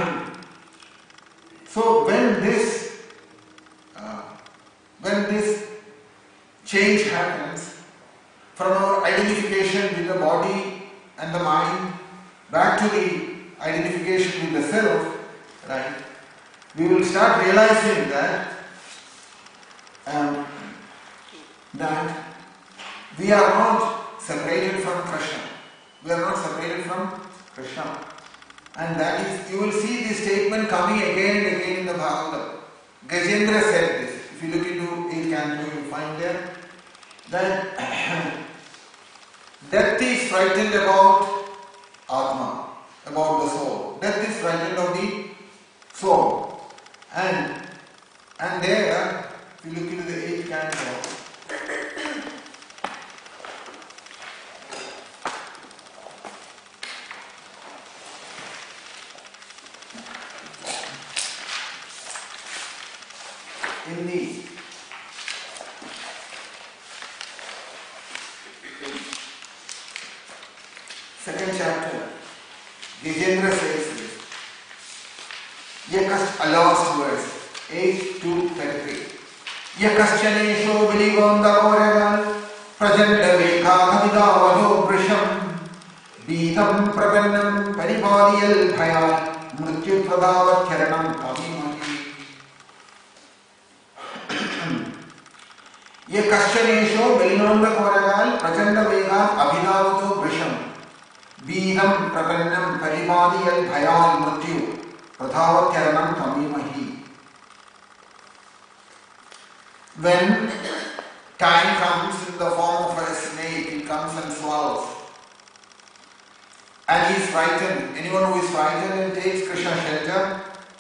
so when this uh, when this change happens from our identification with the body and the mind back to the identification with the self, right? We will start realizing that um, that we are not separated from Krishna. We are not separated from Krishna. And that is, you will see this statement coming again and again in the Bhagavatam. Gajendra said this. If you look into eighth canto, you will find there that death is frightened about Atma, about the soul. Death is frightened of the soul. And and there, if you look into the eighth canto, in the second chapter, Gajendra says this. Yakas, a last verse, eight to thirty-three. Yakaschanesho Viligonda Oragal, Prajanda Vekavadavado Brisham, Beatam Pravannam Paripadial Bhayal, Mrityu Pradavat Karanam Pavimati. Ye Kaschanesho Velinonda Koragal, Prachanda Vega, Abhidavato Brisham, Beedam Prakannam Paripadi Bhayal Mrityu, Pradhavat Karanam Tamimahi. When time comes in the form of a snake, it comes and swallows. And he is frightened. Anyone who is frightened and takes Krishna shelter,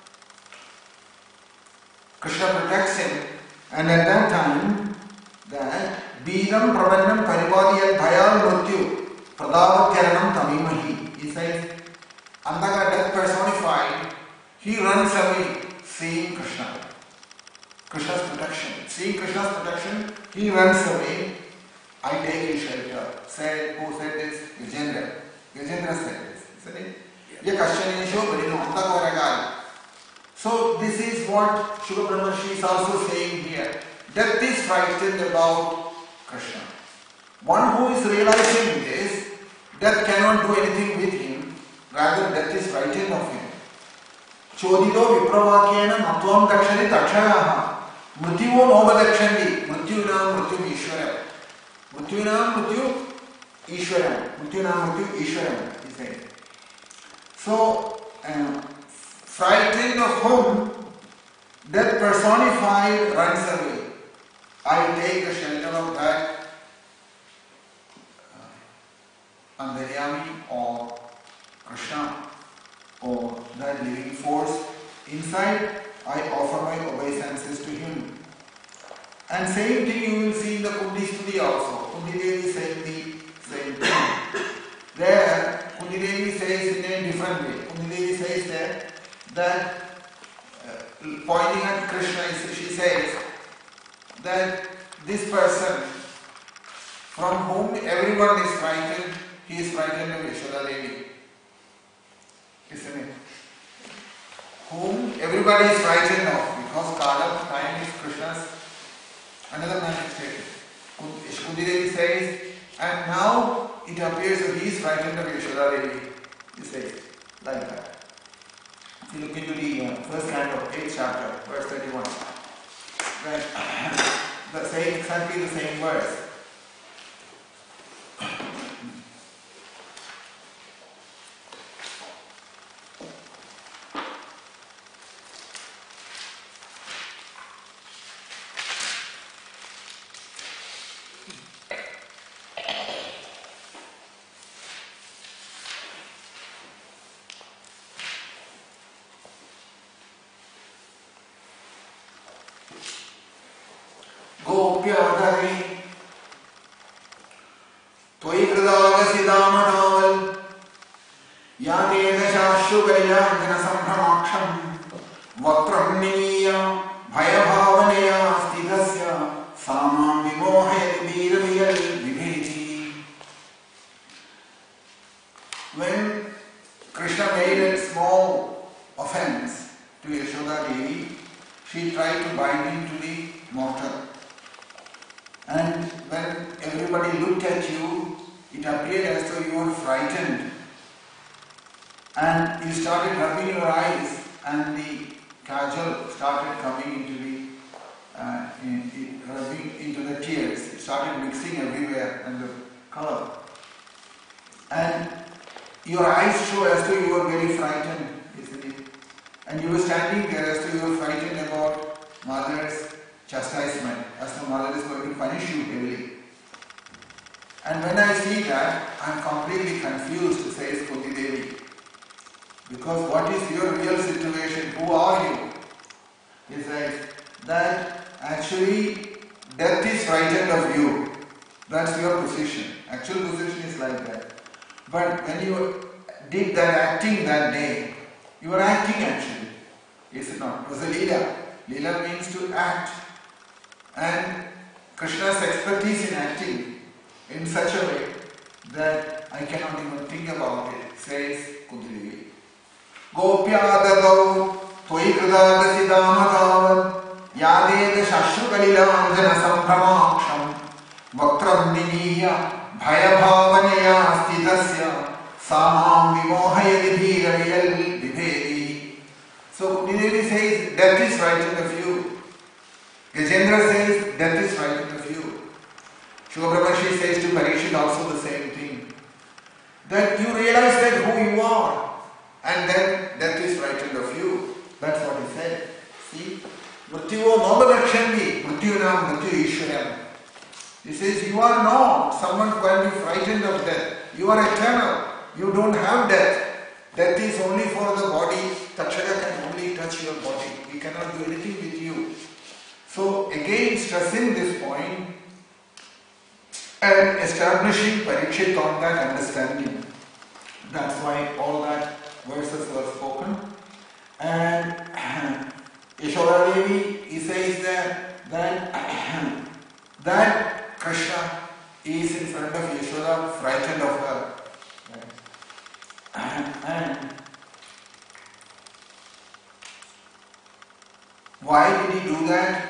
Krishna protects him. And at that time, that Beedam Pravannam Paripadi Bhayal Mrityu Pradavat Karanam Tamimahi. He says, Andaka death personified, he runs away seeing Krishna. Krishna's protection. Seeing Krishna's protection, he runs away. I take his shelter. Said, who said this? Gajendra. Gajendra said this. Isn't it? Yakaschanesho Varino Andakoragal. So this is what Shuka Brahmarshi is also saying here. Death is frightened about Krishna. One who is realizing this, death cannot do anything with him. Rather, death is frightened of him. Chodito vipravakyena matvam dakshani takshanaha. Mrityu nobadakshandi. Mrityunam mrityu ishwaram. Mrityunam mrityu ishwaram. Mrityunam mrityu ishwaram, he said. So, uh, frightened of whom death personified runs away. I take the shelter of that uh, Antaryami or Krishna or that living force. Inside, I offer my obeisances to him. And same thing you will see in the Kundi Stuti also. Kundi Devi saying the same thing. There, Kundi Devi says in a different way. Kundi Devi says that, that uh, pointing at Krishna, she says that this person from whom everyone is frightened, he is frightened of Yashoda Devi. Isn't it? Whom everybody is frightened of, because Kala, time is Krishna's another manifestation. Kundi Devi says, and now it appears that he is frightened of Yashoda Devi. He says, like that. If you look into the uh, first canto, eighth chapter, verse thirty-one, right? The same, exactly the same verse. Gopyadari Toi Kridagasi Damanaval Yate Dashashugaya Sambhamaksham Vatram Niniya Bhayabhavanaya Stidasya Samam Vimohe Virviyal Vibheti. When Krishna made a small offense to Yashoda Devi, she tried to bind him to the mortar. And when everybody looked at you, it appeared as though you were frightened. And you started rubbing your eyes, and the kajal started coming into the, uh, in, in, rubbing into the tears. It started mixing everywhere, and the color. And your eyes show as though you were very frightened, isn't it? And you were standing there as though you were frightened about mother's chastisement, as the mother is going to punish you heavily. And when I see that, I am completely confused, says Kundi Devi. Because what is your real situation? Who are you? He says that actually death is frightened of you. That's your position. Actual position is like that. But when you did that acting that day, you were acting actually. Is it not? It was a Leela. Leela means to act. And Krishna's expertise in acting in such a way that I cannot even think about it, says Kundi Devi. Gopyadadau Toi Kridagasi Damadavat Yadeda Shashukalilanjana Sambhamaksham Vatram Niniya Bhayabhavanaya Stidasya Samam Vimohayadi Bhiraviyal Vibhedi. So Kundi Devi says, death is frightened of you. Gajendra says, death is frightened of you. Shubhramarshi says to Parikshit also the same thing. That you realize that who you are, and then death is frightened of you. That's what he said. See? Mrityu nobadakshandi, mrityunam mrityu ishwaram. He says, you are not someone who can be frightened of death. You are eternal. You don't have death. Death is only for the body. Takshaka can only touch your body. He cannot do anything with you. So again stressing this point and establishing Parikshit on that understanding. That's why all that verses were spoken. And Yashoda Devi, he says that, that, that Krishna is in front of Yashoda, frightened of her. And, and why did he do that?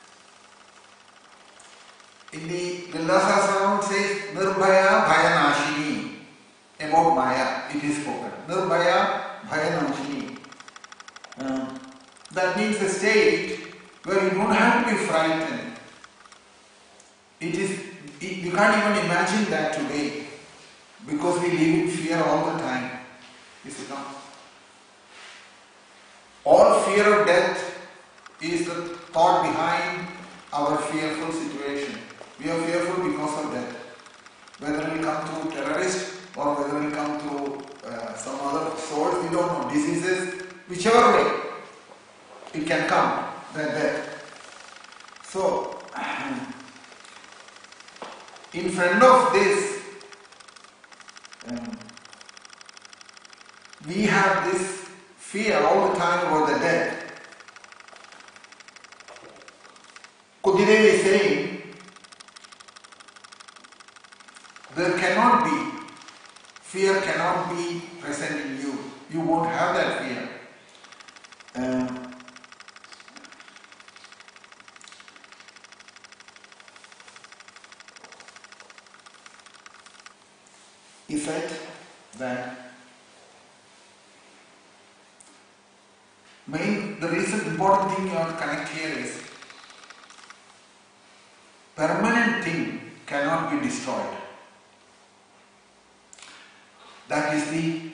In the Lila Sahasranam it says Nirbhaya Bhayanashini. About Maya it is spoken. Nirbhaya Bhayanashini. Um, that means a state where you don't have to be because we live in fear all the time. Is it not? All fear of death is the thought behind our fearful situation. We are fearful because of death. Whether it will come through terrorists or whether it will come through uh, some other source, we don't know. Diseases, whichever way it can come, that death. So, in front of this, um, we have this fear all the time about the death. Kuntidevi is saying, there cannot be, fear cannot be present in you. You won't have that fear. Um, he said that main, the reason important thing you have to connect here is permanent thing cannot be destroyed. That is the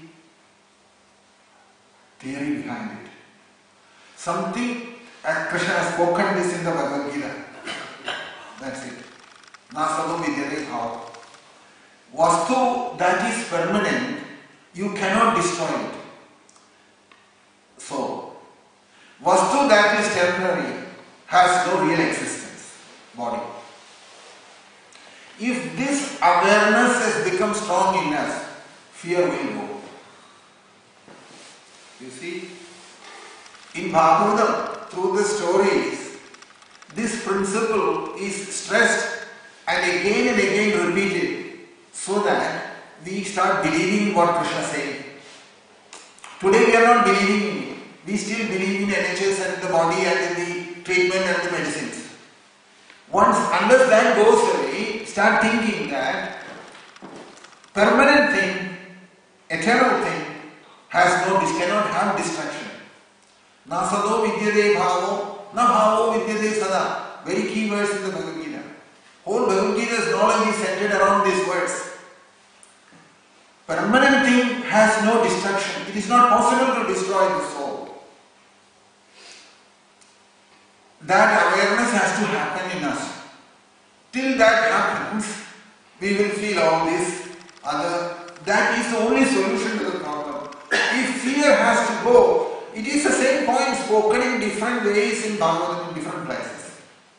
theory behind it. Something, as Krishna has spoken this in the Bhagavad Gita. That's it. Nasado vidyate bhava. Vastu that is permanent, you cannot destroy it. So, Vastu that is temporary has no real existence, body. If this awareness has become strong in us, fear will go. You see, in Bhagavatam, through the stories, this principle is stressed and again and again repeated so that we start believing what Krishna is saying. Today we are not believing in it. We still believe in N H S and the body and in the treatment and the medicines. Once unless that goes away, start thinking that permanent thing, eternal thing, has no, cannot have distraction. Nasado vidyate bhavo, na bhavo vidyate sada. Very key words in the Bhagavad Gita. Whole Bhagavad Gita's knowledge is centered around these words. Permanent thing has no destruction. It is not possible to destroy the soul. That awareness has to happen in us. Till that happens, we will feel all this other. That is the only solution to the problem. If fear has to go, it is the same point spoken in different ways in Bhagavatam in different places.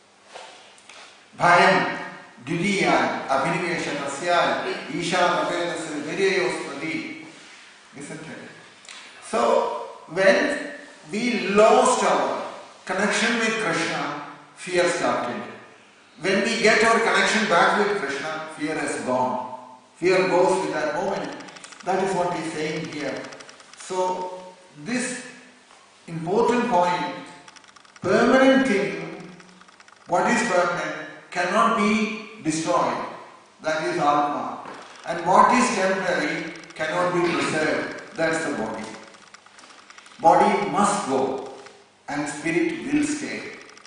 Bhayam, Dudiyam, Abhinivesha, Tasya, Isha, Avedasya, Viryayosmati. Isn't it? So, when we lost our connection with Krishna, fear started. When we get our connection back with Krishna, fear has gone. Fear goes with that moment. That is what he is saying here. So, this important point, permanent thing, what is permanent, cannot be destroyed. That is Atma. And what is temporary cannot be preserved. That's the body. Body must go and spirit will stay.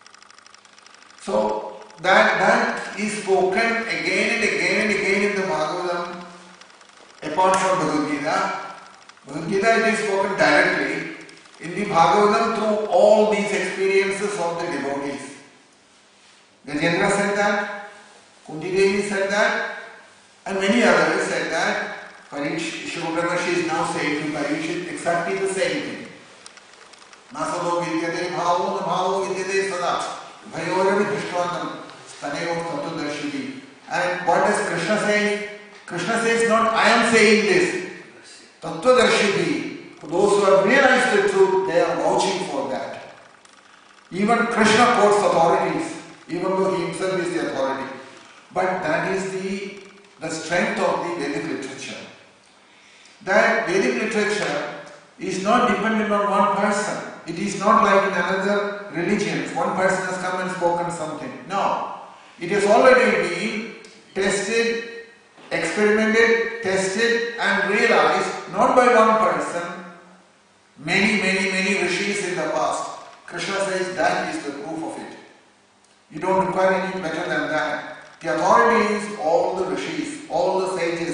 So, that, that is spoken again and again and again in the Bhagavatam. Apart from Bhagavad Gita, Bhagavad Gita it is spoken directly. In the Bhagavatam through all these experiences of the devotees. Gajendra said that, Kunti Devi said that, and many others said that. Parikshit Shukra is now saying to Parikshit exactly the same thing. Nasado vidyate bhavo na bhavo vidyate sada. Bhayoravi drishtvanam staneyo tattvadarshini. And what does Krishna say? Krishna says not I am saying this. Tattvadarshini. For those who have realized the truth, they are vouching for that. Even Krishna quotes authorities, even though he himself is the authority. But that is the, the strength of the Vedic literature. That Vedic literature is not dependent on one person. It is not like in another religion. One person has come and spoken something. No. It has already been tested, experimented, tested and realized not by one person, many, many, many rishis in the past. Krishna says that is the proof of it. You don't require anything better than that. The authority is all the rishis, all the sages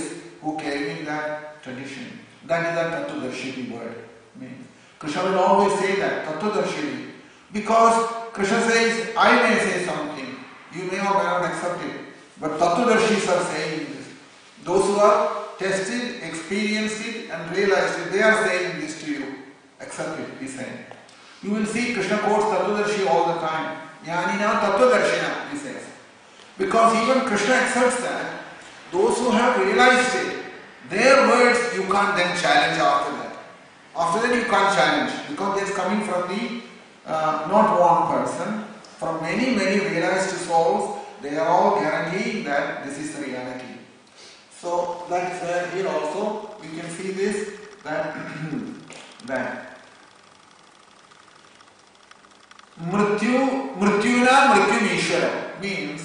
who came in that tradition. That is the Tattvadarshini word means. Krishna will always say that, Tattvadarshini. Because Krishna says, I may say something, you may or may not accept it. But Tattvadarshis are saying this. Those who are tested, experienced it and realized it, they are saying this to you. Accept it, he said. You will see Krishna quotes Tattvadarshi all the time. Jnanina Tattvadarshina, he says. Because even Krishna accepts that. Those who have realized it, their words you can't then challenge after that. After that you can't challenge. Because it's coming from the uh, not one person. From many, many realized souls, they are all guaranteeing that this is the reality. So that is where here also we can see this, that, that Mrityu, Mrityuna Mrityu Ishvara means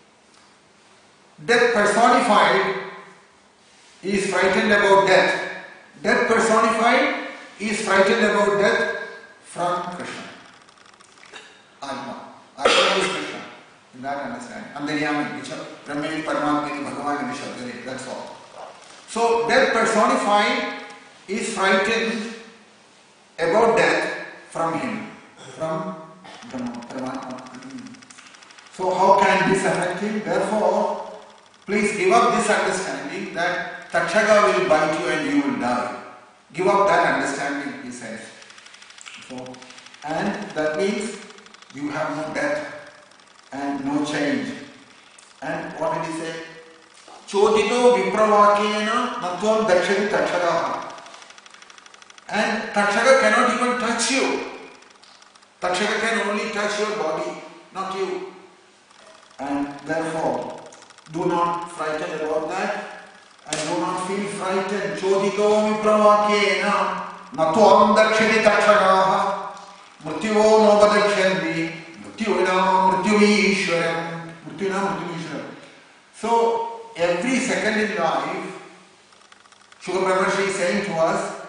death personified is frightened about death. Death personified is frightened about death from Krishna. Atma. Atma is Krishna. In that understanding. Antaryami, Brahmani, Paramatmani, Bhagavan, Vishabdhani, that's all. So, death personified is frightened about death from him, from Brahma, Paramatma. So, how can this affect him? Therefore, please give up this understanding that Takshaka will bite you and you will die. Give up that understanding, he says. So, and that means you have no death and no change. And what did he say? Chodito vipravakena natvam dakshati takshaka. And Takshaka cannot even touch you. Takshaka can only touch your body, not you. And therefore, do not frighten about that. And do not feel frightened. Chodito vipravakena natvam dakshati takshaka. Mrityo no badakshanti. Mrityuna Mrityumishwaram. Mrityuna Mrityumishwaram. So, every second in life, Shuka Brahmarshi is saying to us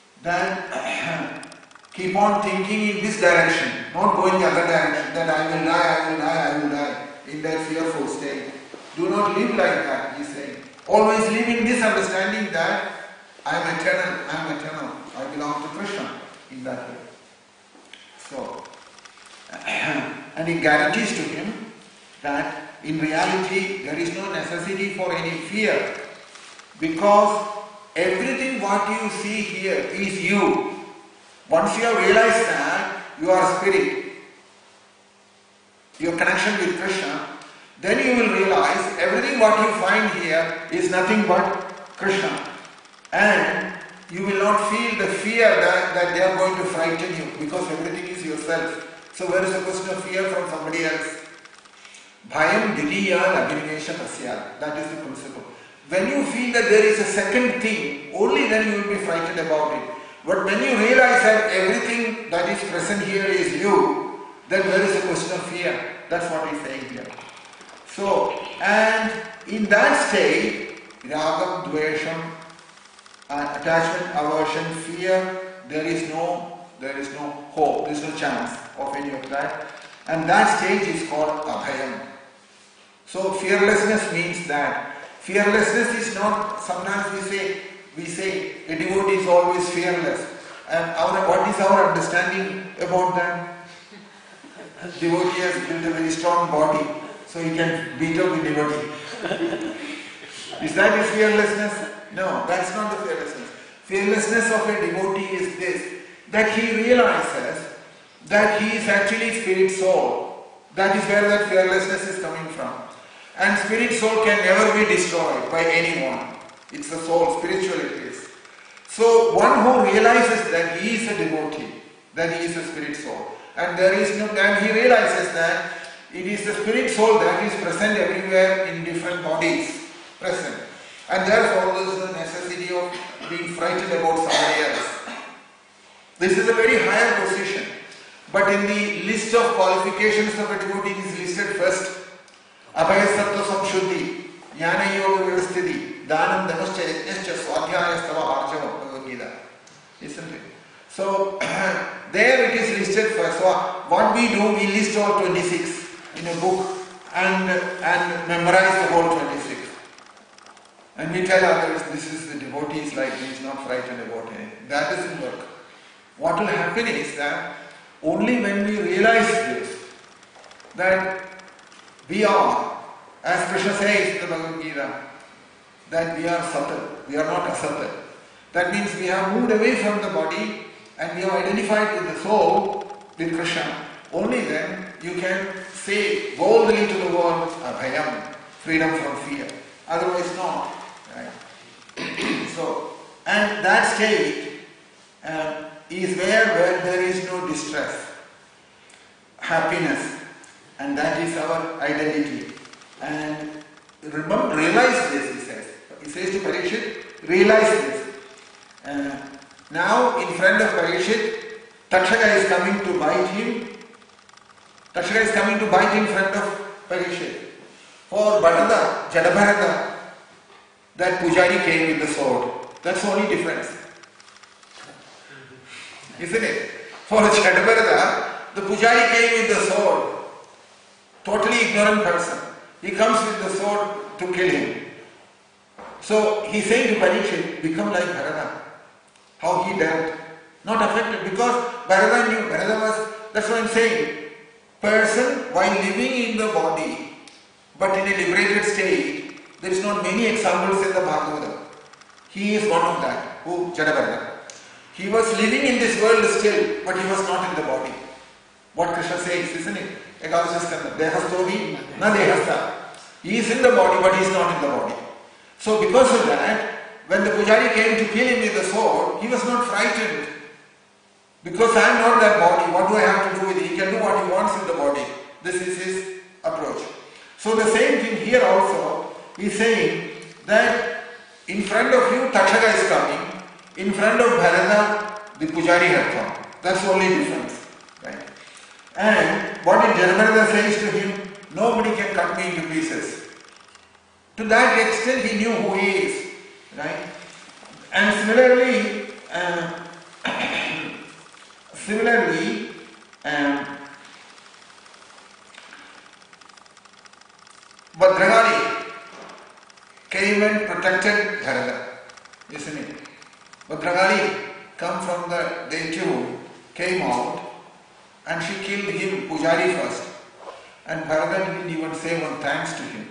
that keep on thinking in this direction, not go in the other direction, that I will die, I will die, I will die, in that fearful state. Do not live like that, he is saying. Always live in this understanding that I am eternal, I am eternal, I belong to Krishna, in that way. So, and he guarantees to him that in reality there is no necessity for any fear, because everything what you see here is you. Once you have realized that you are spirit, your connection with Krishna, then you will realize everything what you find here is nothing but Krishna. And you will not feel the fear that, that they are going to frighten you, because everything is yourself. So where is the question of fear from somebody else? Bhayam diliya abhinivesha tasya. That is the principle. When you feel that there is a second thing, only then you will be frightened about it. But when you realize that everything that is present here is you, then where is the question of fear? That's what he's saying here. So, and in that state, ragam, dvesham, uh, attachment, aversion, fear, there is no, there is no hope, there is no chance of any of that. And that stage is called abhayam. So fearlessness means that. Fearlessness is not, sometimes we say, we say a devotee is always fearless. And our, what is our understanding about that? Devotee has built a very strong body, so he can beat up the devotee. Is that his fearlessness? No, that's not the fearlessness. Fearlessness of a devotee is this, that he realizes that he is actually spirit soul. That is where that fearlessness is coming from. And spirit soul can never be destroyed by anyone. It's the soul, spiritual it is. So one who realizes that he is a devotee, that he is a spirit soul, and there is no, and he realizes that it is the spirit soul that is present everywhere in different bodies, present. And therefore there is the necessity of being frightened about somebody else. This is a very higher position. But in the list of qualifications of a devotee is listed first. Abhaya sattva samshuddhi, jnana yoga vyavasthiti, dhanam dhamascha yajnascha swadhyaya stava arjava, Bhagavad Gita. Isn't it? So, there it is listed first. So, what we do, we list all twenty-six in a book and, and memorize the whole twenty-six. And we tell others, this is the devotee is like this, not frightened devotee. That doesn't work. What will happen is that only when we realize this, that we are, as Krishna says in the Bhagavad Gita, that we are sattva, we are not asattva. That means we have moved away from the body and we have identified with the soul, with Krishna. Only then you can say boldly to the world, abhayam, freedom from fear. Otherwise not. Right? So, and that state uh, is where, where there is no distress, happiness, and that is our identity. And remember, realize this, he says. He says to Parikshit, realize this. Uh, now in front of Parikshit, Takshaka is coming to bite him. Takshaka is coming to bite in front of Parikshit. For Bharata, Jadabharata, that Pujari came with the sword. That's the only difference. Isn't it? For Jadabharata, the Pujari came with the sword. Totally ignorant person. He comes with the sword to kill him. So he said to Parikshit, become like Bharata. How he dealt. Not affected because Bharata knew. Bharata was, that's what I'm saying. Person while living in the body, but in a liberated state, there is not many examples in the Bhagavatam. He is one of that. Who? Jadabharata. He was living in this world still, but he was not in the body. What Krishna says, isn't it? Ekadasaskanda. Dehastovi, na dehasta. He is in the body, but he is not in the body. So because of that, when the Pujari came to kill him with the sword, he was not frightened. Because I am not that body, what do I have to do with it? He can do what he wants with the body. This is his approach. So the same thing here also, he is saying that in front of you, Takshaka is coming. In front of Bharata, the Pujari had come. That's the only difference. Right? And what did Jadabharata says to him? Nobody can cut me into pieces. To that extent, he knew who he is. Right? And similarly, uh, similarly, um, Bhadragali came and protected Bharata, isn't it? Bhadragali come from the, they too came out and she killed him, Pujari first. And Bharata didn't even say one thanks to him.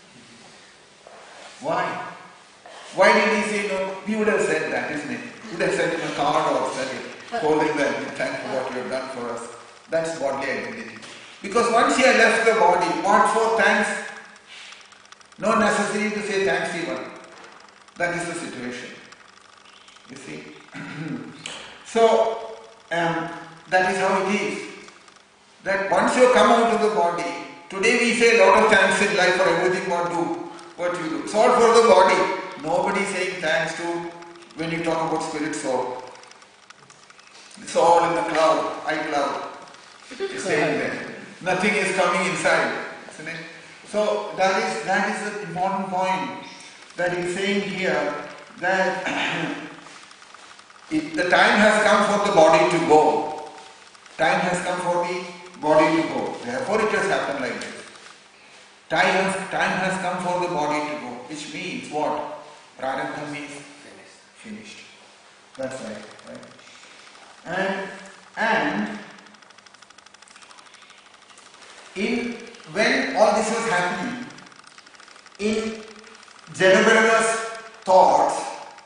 Why? Why did he say no? He would have said that, isn't it? He would have sent him a card or said it, told him that thank you for what you have done for us. That's bodily identity. Because once he had left the body, what for thanks? No necessity to say thanks even. That is the situation. You see? So, um, that is how it is. That once you come out of the body, today we say a lot of thanks in life for everything what do, what you do. It's all for the body. Nobody is saying thanks to when you talk about spirit soul. It's all in the cloud, eye cloud. It's saying there. Nothing is coming inside. Isn't it? So that is that is the important point that he's saying here, that it, the time has come for the body to go. Time has come for the body to go. Therefore it has happened like this. Time has, time has come for the body to go. Which means what? Prarabdha means finished. That's right. right? And and in when all this was happening, in Jadabharata's thoughts,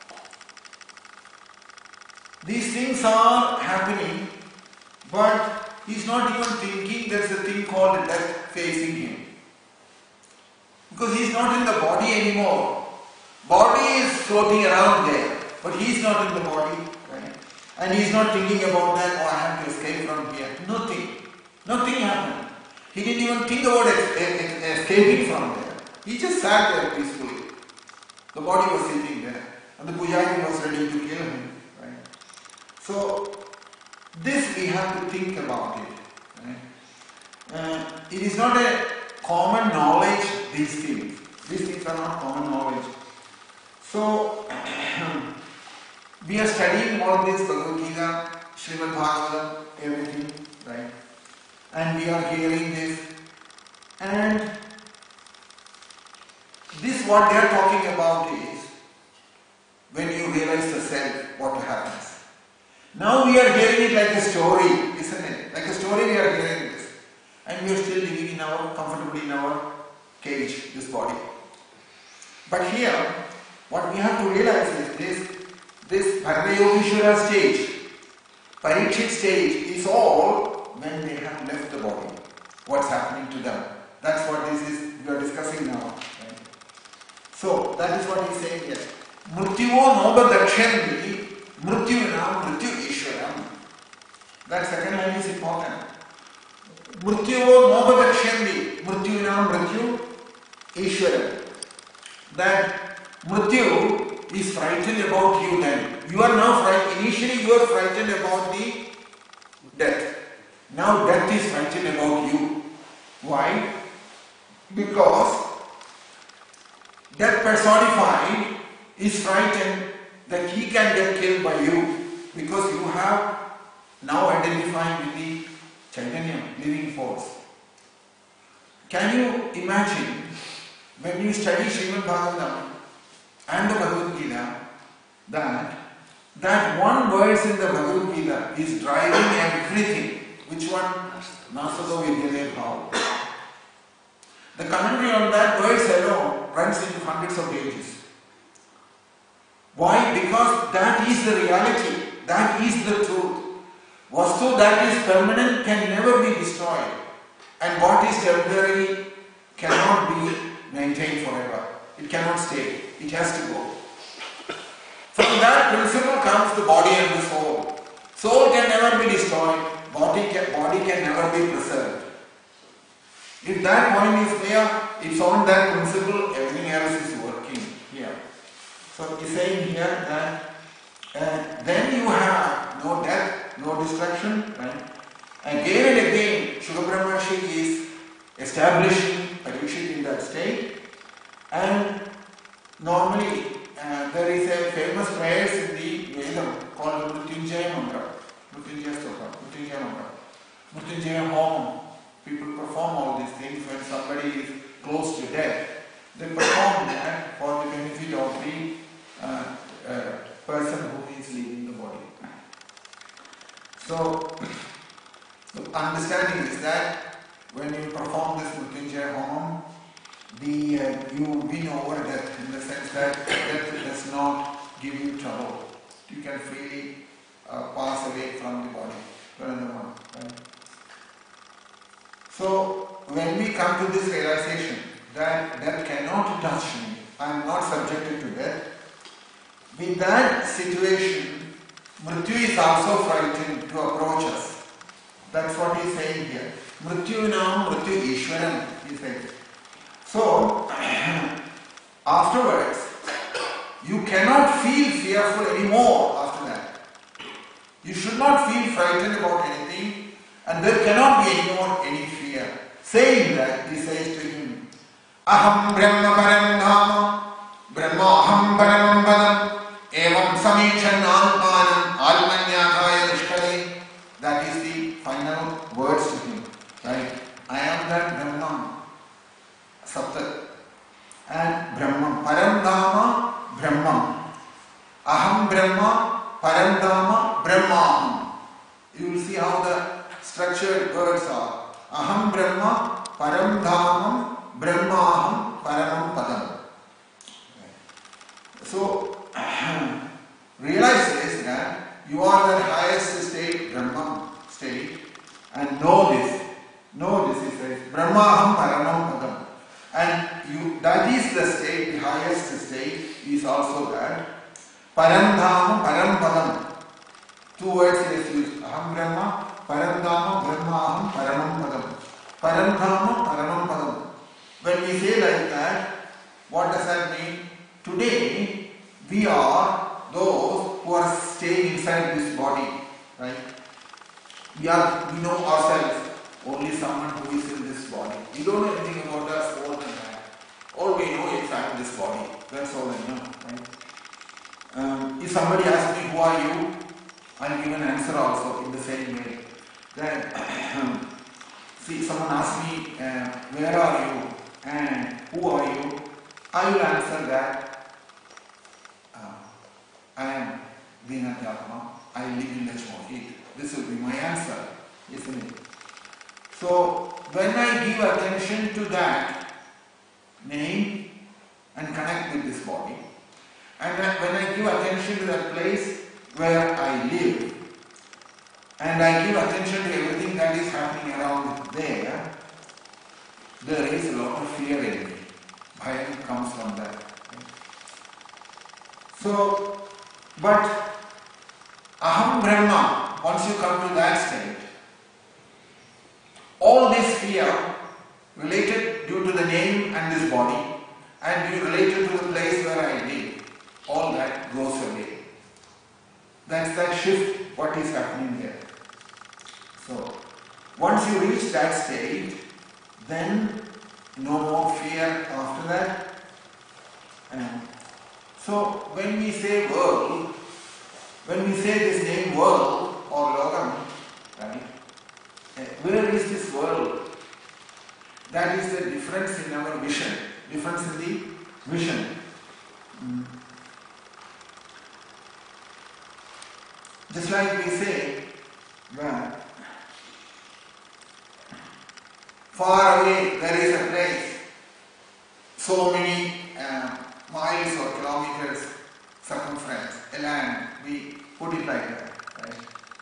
these things are happening, but he's not even thinking there's a thing called death facing him. Because he's not in the body anymore. Body is floating around there, but he's not in the body. Right? And he's not thinking about that, oh, I have to escape from here. Nothing. Nothing happened. He didn't even think about escaping from there. He just sat there peacefully. The body was sitting there. And the Pujari was ready to kill him. Right? So, this we have to think about it. Right? Uh, it is not a common knowledge, these things. These things are not common knowledge. So, we are studying all this Bhagavad Gita, Srimad Bhagavatam, everything, right? And we are hearing this. And this is what they are talking about is when you realize the self, what happens. Now we are hearing it like a story, isn't it? Like a story we are hearing this. And we are still living in our, comfortably in our cage, this body. But here, what we have to realize is this, this Bharata Yogeshwara stage, Parikshit stage is all when they have left the body. What's happening to them. That's what this is, we are discussing now. Right? So, that is what he is saying here. Mrityuvo nobadakshanti, mrityunam mrityu ishwaram. That second line is important. Mrityuvo nobadakshanti, mrityunam mrityu ishwaram. That mrityu is frightened about you then. You are now frightened. Initially you are frightened about the death. Now death is frightened about you. Why? Because death personified is frightened that he can get killed by you. Because you have now identified with the Chaitanya, living force. Can you imagine when you study Srimad Bhagavatam and the Bhagavad Gita that that one verse in the Bhagavad Gita is driving everything. Which one? Nasado Vidyate Bhava. The commentary on that verse alone runs into hundreds of pages. Why? Because that is the reality. That is the truth. Vastu that is permanent can never be destroyed. And what is temporary cannot be maintained forever. It cannot stay. It has to go. From that principle comes the body and the soul. Soul can never be destroyed. Body can, body can never be preserved. If that point is clear, it's on that principle, everything else is working here. So he's saying here that uh, then you have no death, no destruction. Right? Again and again, Shuka Brahmarshi is establishing Parikshit in that state. And normally uh, there is a famous prayer in the Vedam called Mrityunjaya Mantra. Mrityunjaya Stotra, Mrityunjaya Mantra, Mrityunjaya Home. People perform all these things when somebody is close to death. They perform that for the benefit of the uh, uh, person who is leaving the body. So, the understanding is that when you perform this Mrityunjaya Home, the uh, you win over death in the sense that death does not give you trouble. You can freely uh, pass away from the body to another one. Right? So, when we come to this realization that death cannot touch me, I am not subjected to death, with that situation, Mrityu is also frightened to approach us. That's what he is saying here. Mrityunam Mrityu Ishwaram, he says. So, afterwards, you cannot feel fearful anymore after that. You should not feel frightened about anything, and there cannot be anymore any fear. Saying that, he says to him, Aham Brahma Param Dhama, Brahma Aham Param Padam, Evam Samichan Alpanam, Almanyakaya Nishkale. That is the final words to him. Right? I am that Brahma, Saptat, and Brahma. Param Dhama, Brahma. Aham Brahma, Param Dhama, Brahma. You will see how the structured words are. Aham Brahma, Param Dhamam, Brahmaham, Paramam Padam. So, realize this that you are the highest state, Brahman state, and know this. Know this, he says. Brahmaham, Paramam Padam. And you, that is the state, the highest state is also that. Param Dhamam, Param Padam. Two words he has used. Aham Brahma, Paramdhama, Brahmaham, Paramam Padam. Paramdhama, Paramam Padam. When we say like that, what does that mean? Today, we are those who are staying inside this body. Right? We are, we know ourselves, only someone who is in this body. We don't know anything about us more than that. All we know is I'm in this body. That's all I know. Right? Um, if somebody asks me, who are you? I'll give an answer also in the same way. Then, see, someone asks me, uh, where are you and who are you? I will answer that uh, I am Deenatma, I live in Lachmohit. This will be my answer, isn't it? So when I give attention to that name and connect with this body, and when I give attention to that place where I live, and I give attention to everything that is happening around there, there is a lot of fear in me. Bhayam comes from that. So, but Aham Brahma, once you come to that state, all this fear related due to the name and this body, and you related to the place where I live, all that goes away. That's that shift, what is happening there. So, once you reach that state, then no more fear after that. And so, when we say world, when we say this name world or logam, right, where is this world? That is the difference in our vision. Difference in the vision. Mm. Just like we say, well, far away there is a place, so many uh, miles or kilometers circumference, a land, we put it like that, right?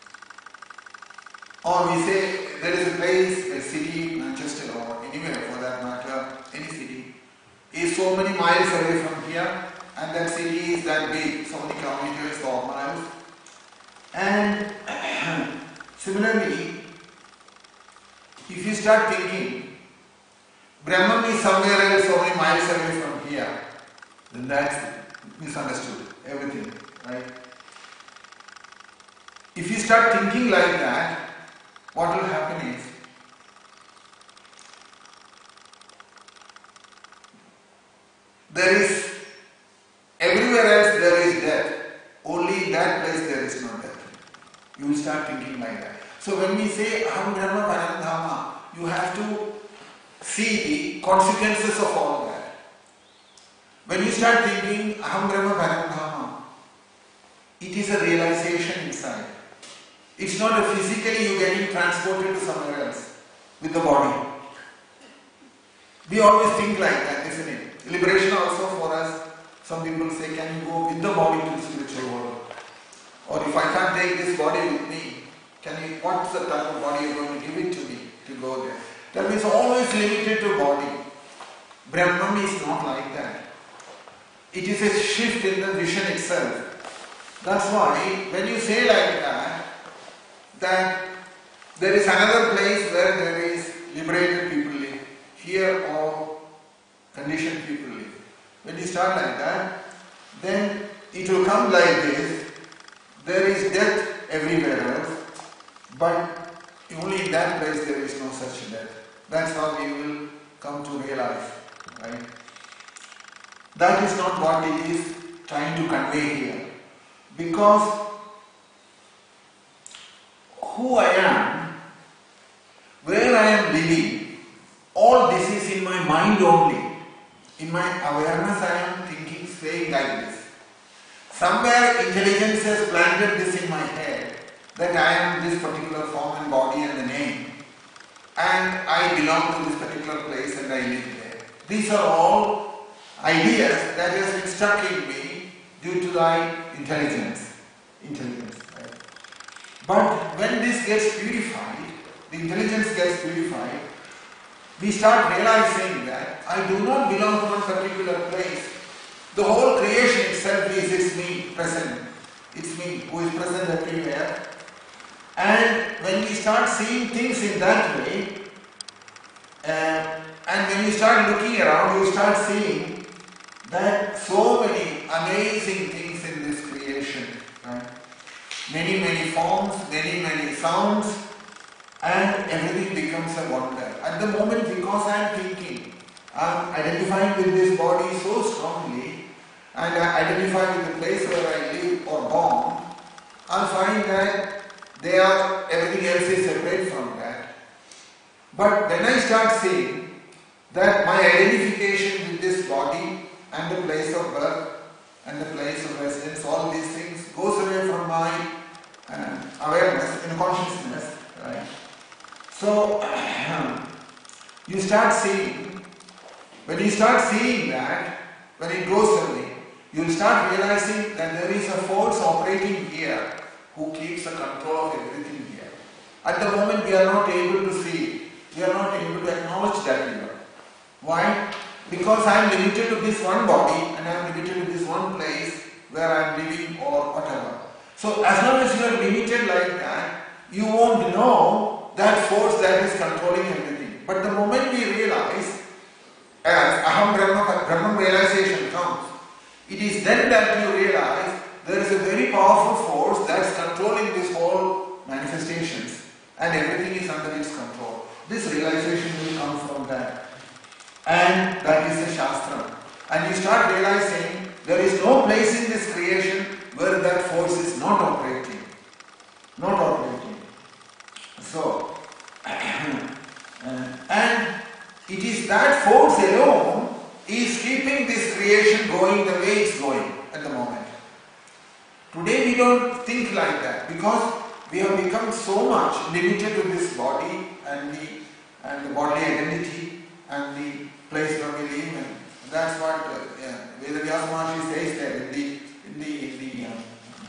Or we say there is a place, a city, Manchester or anywhere for that matter, any city, is so many miles away from here, and that city is that big, so many kilometers or miles. And similarly, if you start thinking, Brahman is somewhere else so many miles away from here, then that's misunderstood, everything, right? If you start thinking like that, what will happen is, there is, everywhere else there is death, only in that place there is no death. You will start thinking like that. So when we say Aham Brahma Paramdhama, you have to see the consequences of all that. When you start thinking Aham Brahma Paramdhama, it is a realization inside. It's not a physically you getting transported to somewhere else with the body. We always think like that, isn't it? Liberation also for us, some people say, can you go with the body to the spiritual world? Or if I can't take this body with me, can you, what's the type of body you're going to give it to me to go there? That means always limited to body. Brahman is not like that. It is a shift in the vision itself. That's why when you say like that, that there is another place where there is liberated people live. Here all conditioned people live. When you start like that, then it will come like this. There is death everywhere else, but only in that place there is no such death. That's how we will come to realize, right? That is not what it is trying to convey here. Because who I am, where I am living, all this is in my mind only. In my awareness I am thinking, saying like this. Somewhere intelligence has planted this in my head, that I am this particular form and body and the name, and I belong to this particular place and I live there. These are all ideas that has been stuck in me due to thy intelligence. Intelligence, right? But when this gets purified, the intelligence gets purified, we start realizing that I do not belong to one particular place. The whole creation itself is it's me present. It's me who is present everywhere. And when we start seeing things in that way, uh, and when you start looking around, you start seeing that so many amazing things in this creation. Right? Many, many forms, many, many sounds, and everything becomes a wonder. At the moment, because I am thinking, I am identifying with this body so strongly, and I identify with the place where I live or born, I find that they are, everything else is separate from that. But when I start seeing that my identification with this body and the place of birth and the place of residence, all these things goes away from my uh, awareness and consciousness, right? So you start seeing, when you start seeing that, when it goes away, you will start realizing that there is a force operating here who keeps the control of everything here. At the moment we are not able to see it. We are not able to acknowledge that here. Why? Because I am limited to this one body and I am limited to this one place where I am living or whatever. So as long as you are limited like that, you won't know that force that is controlling everything. But the moment we realize, as Aham Brahma, Brahman realization comes, it is then that you realize there is a very powerful force that's controlling this whole manifestations and everything is under its control. This realization will come from that. And that is the Shastra. And you start realizing there is no place in this creation where that force is not operating. Not operating. So, and it is that force alone is keeping this creation going the way it's going at the moment. Today we don't think like that because we have become so much limited to this body and the and the bodily identity and the place where we live, and that's what uh, yeah, Vedavyasa Maharshi says there in the in the in the uh,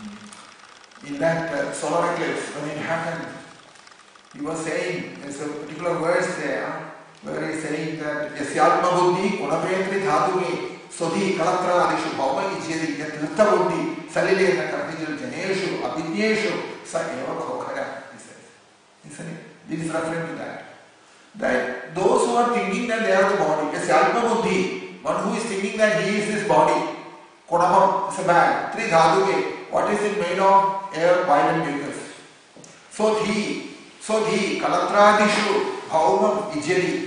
in that uh, solar eclipse when it happened. He was saying there's a particular verse there where he's saying that Yasyatma buddhi gunapetri dhatume sodhi kalatra adishu bhava ijyadi yatirtha buddhi salilena karnijal janeshu abhinyeshu sa eva bhaukara, he says. Isn't it? This is referring to that. That those who are thinking that they are the body, Yasyatma buddhi, one who is thinking that he is this body, kodapam is a bag, tri dhadume, what is it made of? Air, wine and mucus. Sodhi, sodhi kalatradishu bhaumam ijyadi.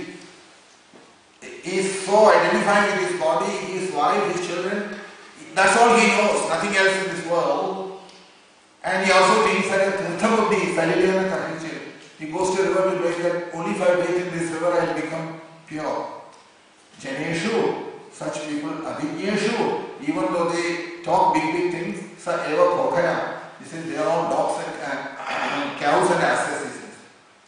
He is so identified with his body, his wife, his children. That's all he knows, nothing else in this world. And he also thinks that Tirthabuddhi, Salilena Karnichil. He goes to a river to bathe that only if I bathe in this river I will become pure. Janeshu, such people, Abhinyeshu, even though they talk big big things, Sa Eva Bhokaya. He says they are all dogs and, and, and cows and asses, he says.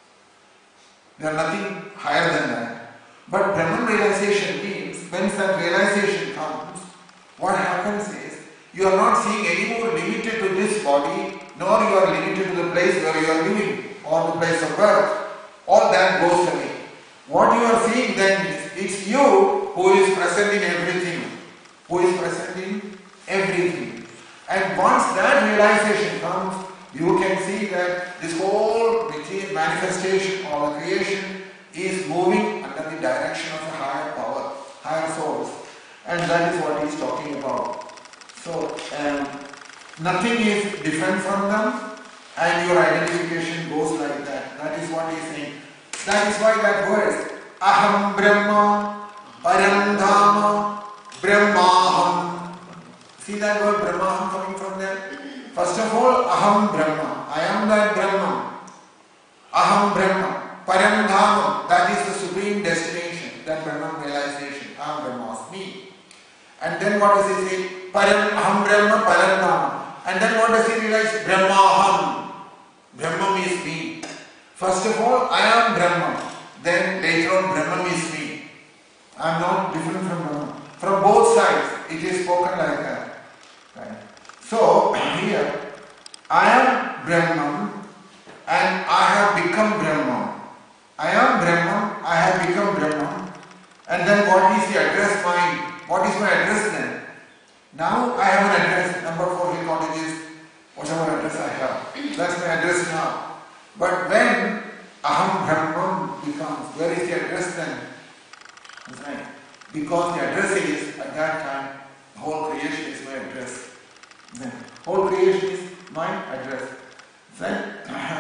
They are nothing higher than that. But Brahman realization means, when that realization comes, what happens is, you are not seeing any more limited to this body, nor you are limited to the place where you are living, or the place of birth. All that goes away. What you are seeing then is, it's you who is present in everything. Who is present in everything. And once that realization comes, you can see that this whole manifestation or creation is moving under the direction of a higher power, higher source. And that is what he is talking about. So, um, nothing is different from them, and your identification goes like that. That is what he is saying. That is why that verse, Aham Brahma, Param Dhama, Brahmaham. See that word Brahmaham coming from there? First of all, Aham Brahma. I am that Brahma. Aham Brahma. Param Dhama, that is the supreme destination, that Brahman realization. Aham Brahma, me. And then what does he say? Param Aham Brahma, Param Dhama. And then what does he realize? Brahmaham. Brahman is me. First of all, I am Brahman. Then later on, Brahman is me. I am not different from Brahman. From both sides, it is spoken like that. Right. So, here, I am Brahman and I have become Brahman. I am Brahman, I have become Brahman. And then what is the address mine? What is my address then? Now I have an address, number four Hill Cottages, whatever address I have. That's my address now. But when Aham Brahman becomes, where is the address then? That's right. Because the address is, at that time, the whole creation is my address. Then, whole creation is my address. Then,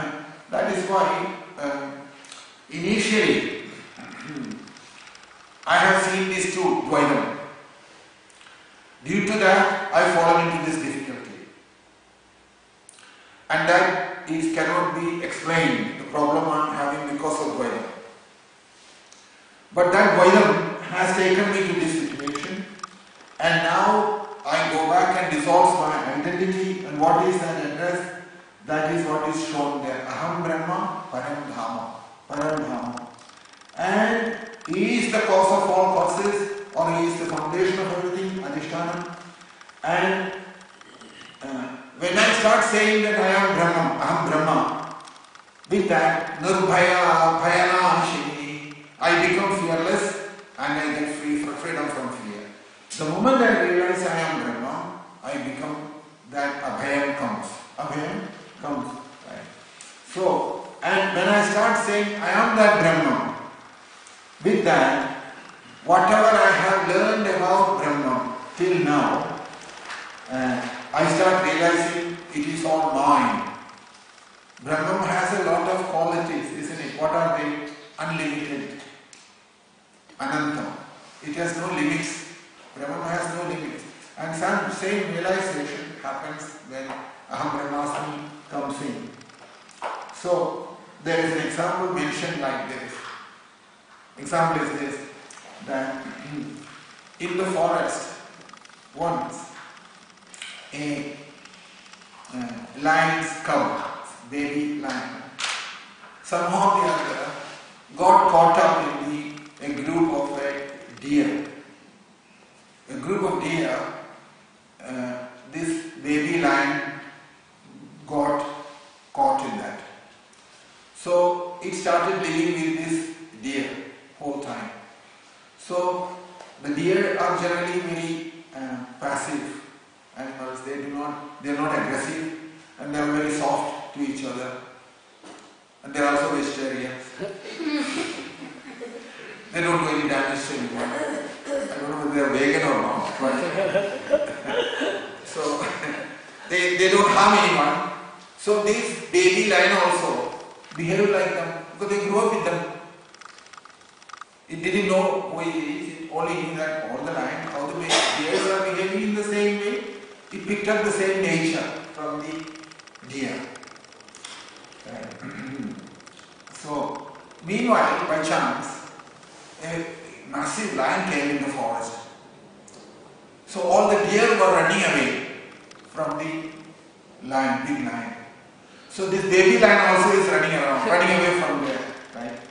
that is why um, initially I have seen these two Dvaidam. Due to that, I fall into this difficulty. And that is cannot be explained, the problem I am having because of Dvaidam. But that Dvaidam has taken me to this situation, and identity and what is that address, that is what is shown there. Aham Brahma, Param Dhama. Param Dhama. And he is the cause of all causes, or he is the foundation of everything, Adhishthana. And uh, when I start saying that I am Brahma, Aham Brahma, with that, Nirbhaya, Bhayana, Shini, I become fearless and I get free from freedom from fear. The moment I realize I am Brahma, I become that Abhayam comes. Abhayam comes. Right? So, and when I start saying I am that Brahma, with that, whatever I have learned about Brahma till now, uh, I start realizing it is all mine. Brahman has a lot of qualities, isn't it? What are they? Unlimited. Ananta. It has no limits. Brahman has no limits. And some same realization happens when Aham Brahmasmi comes in. So, there is an example mentioned like this. Example is this, that in the forest, once, a uh, lion's cub, baby lion, somehow or the other got caught up in the, a group of a deer. A group of deer, uh, this baby lion got caught in that. So it started living with this deer whole time. So the deer are generally very uh, passive animals. They do not, they are not aggressive, and they are very soft to each other. And they are also vegetarians. They don't do any damage to anyone. I don't know whether they are vegan or not. But so they, they don't harm anyone. So this baby lion also behaved like them because they grew up with them. It didn't know who he is. It only knew that all the lion, how the deers are behaving in the same way. It picked up the same nature from the deer. Right. So, meanwhile, by chance, a massive lion came in the forest. So all the deer were running away from the lion, big lion. So this baby lion also is running around, running away from there, right?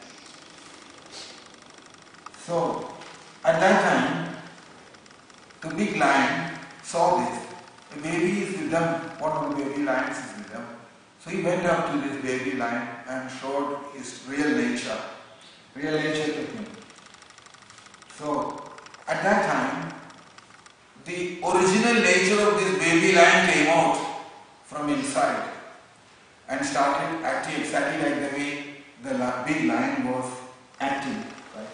So at that time, the big lion saw this. The baby is with them. One of the baby lions is with them. So he went up to this baby lion and showed his real nature, real nature to him. So at that time, the original nature of this baby lion came out from inside and started acting exactly like the way the big lion was acting. Right?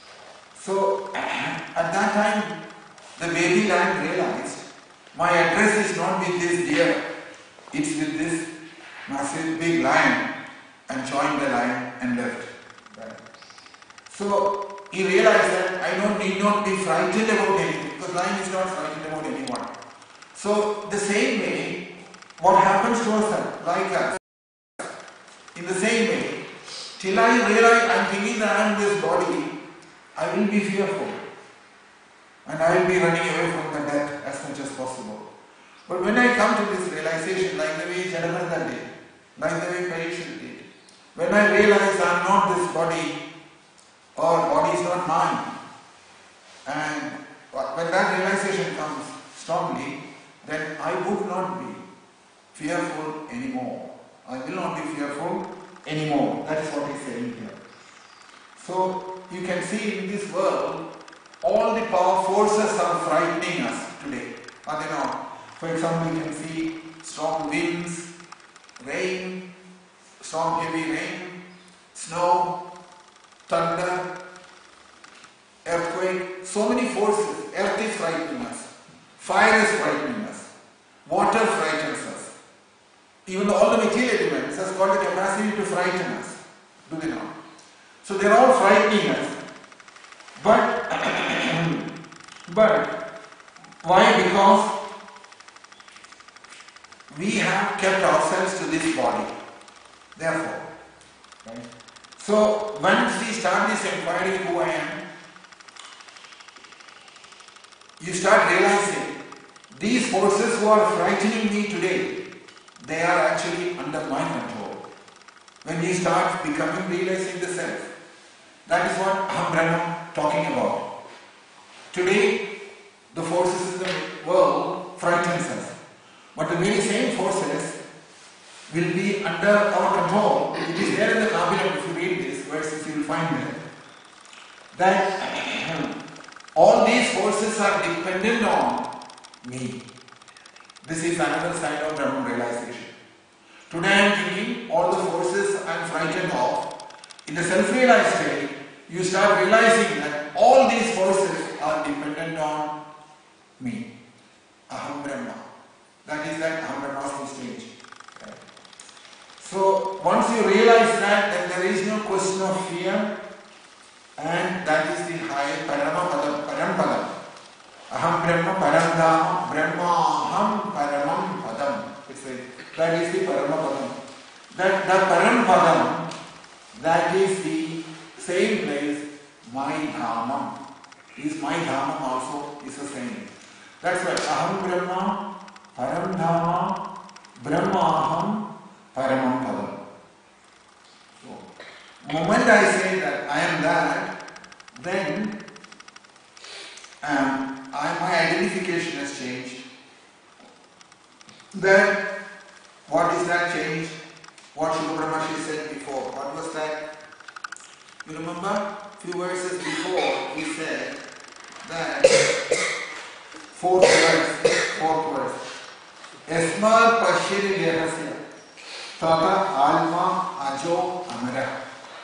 So at that time, the baby lion realized, my address is not with this deer, it's with this massive big lion, and joined the lion and left. Right? So he realized that I don't need not be frightened about anything, because lion is not frightened about anyone. So the same way, what happens to us like us? In the same way, till I realize I am thinking that I am this body, I will be fearful. And I will be running away from the death as much as possible. But when I come to this realization, like the way Jadavrata did, like the way Parikshit did, when I realize I am not this body, or body is not mine, and when that realization comes strongly, then I would not be fearful anymore. I will not be fearful anymore. That is what he is saying here. So you can see in this world, all the power forces are frightening us today, are they not? For example, you can see strong winds, rain, strong heavy rain, snow, thunder, earthquake, so many forces. Earth is frightening us, fire is frightening us, water frightens us. Even all the material elements has got the capacity to frighten us, do they not? So they are all frightening us. But, but why? Because we have kept ourselves to this body. Therefore, right? So once we start this inquiry who I am, you start realizing these forces who are frightening me today, they are actually under my control. When you start becoming realizing the self, that is what Aham Brahma talking about. Today, the forces in the world frightens us. But the very same forces will be under our control. It is there in the Kapilam, if you read this verses, you will find there. That all these forces are dependent on me. This is another side of Brahman realization. Today I am thinking all the forces I am frightened of. In the self-realized state, you start realizing that all these forces are dependent on me. Aham Brahma. That is that Aham Brahmasmi stage. Okay. So once you realize that, then there is no question of fear, and that is the higher Parama Padam, Param Padam. Aham Brahma Param Dhama, Brahma Aham Paramam Padam. It's a, that is the Parama Padam. That the Param Padam, that is the same place, my Dhamam. Is my Dhamam also is the same. That's why Aham Brahma Param Dhama, Brahma Aham Paramam Padam. So, moment I say that I am that, then um, I, my identification has changed. Then, what is that change? What Shuka Brahmashi said before. What was that? You remember? A few verses before he said that fourth verse, fourth verse. Esmar Pashiri Dehasya Tata Alma Ajo Amara.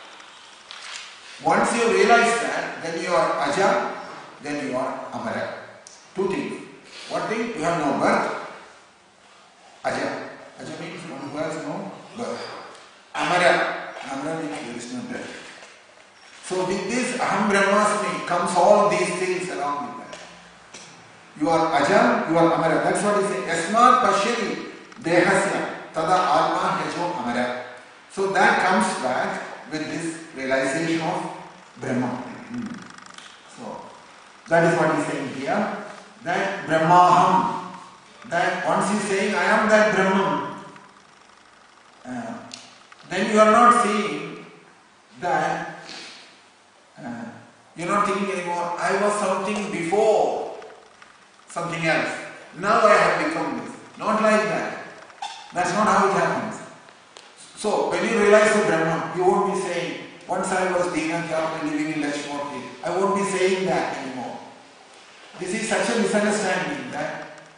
Once you realize that, then you are Aja, then you are Amara. Two things. One thing, you have no birth. Aja. Aja means one who has no birth. Amara. Amara means there is no death. So with this Aham Brahmasmi comes all these things along with that. You are Aja, you are Amara. That's what he says. Esmat Pashiri Dehasya Tada Alma Hejo Amara. So that comes back with this realization of Brahma. Mm. So that is what he is saying here. That Brahmaham. That once he is saying I am that Brahman, uh, then you are not seeing that, uh, you are not thinking anymore, I was something before, something else. Now I have become this. Not like that. That's not how it happens. So when you realize the Brahman, you won't be saying, once I was Deenakyam living in Lakshmurti. I won't be saying that anymore. This is such a misunderstanding that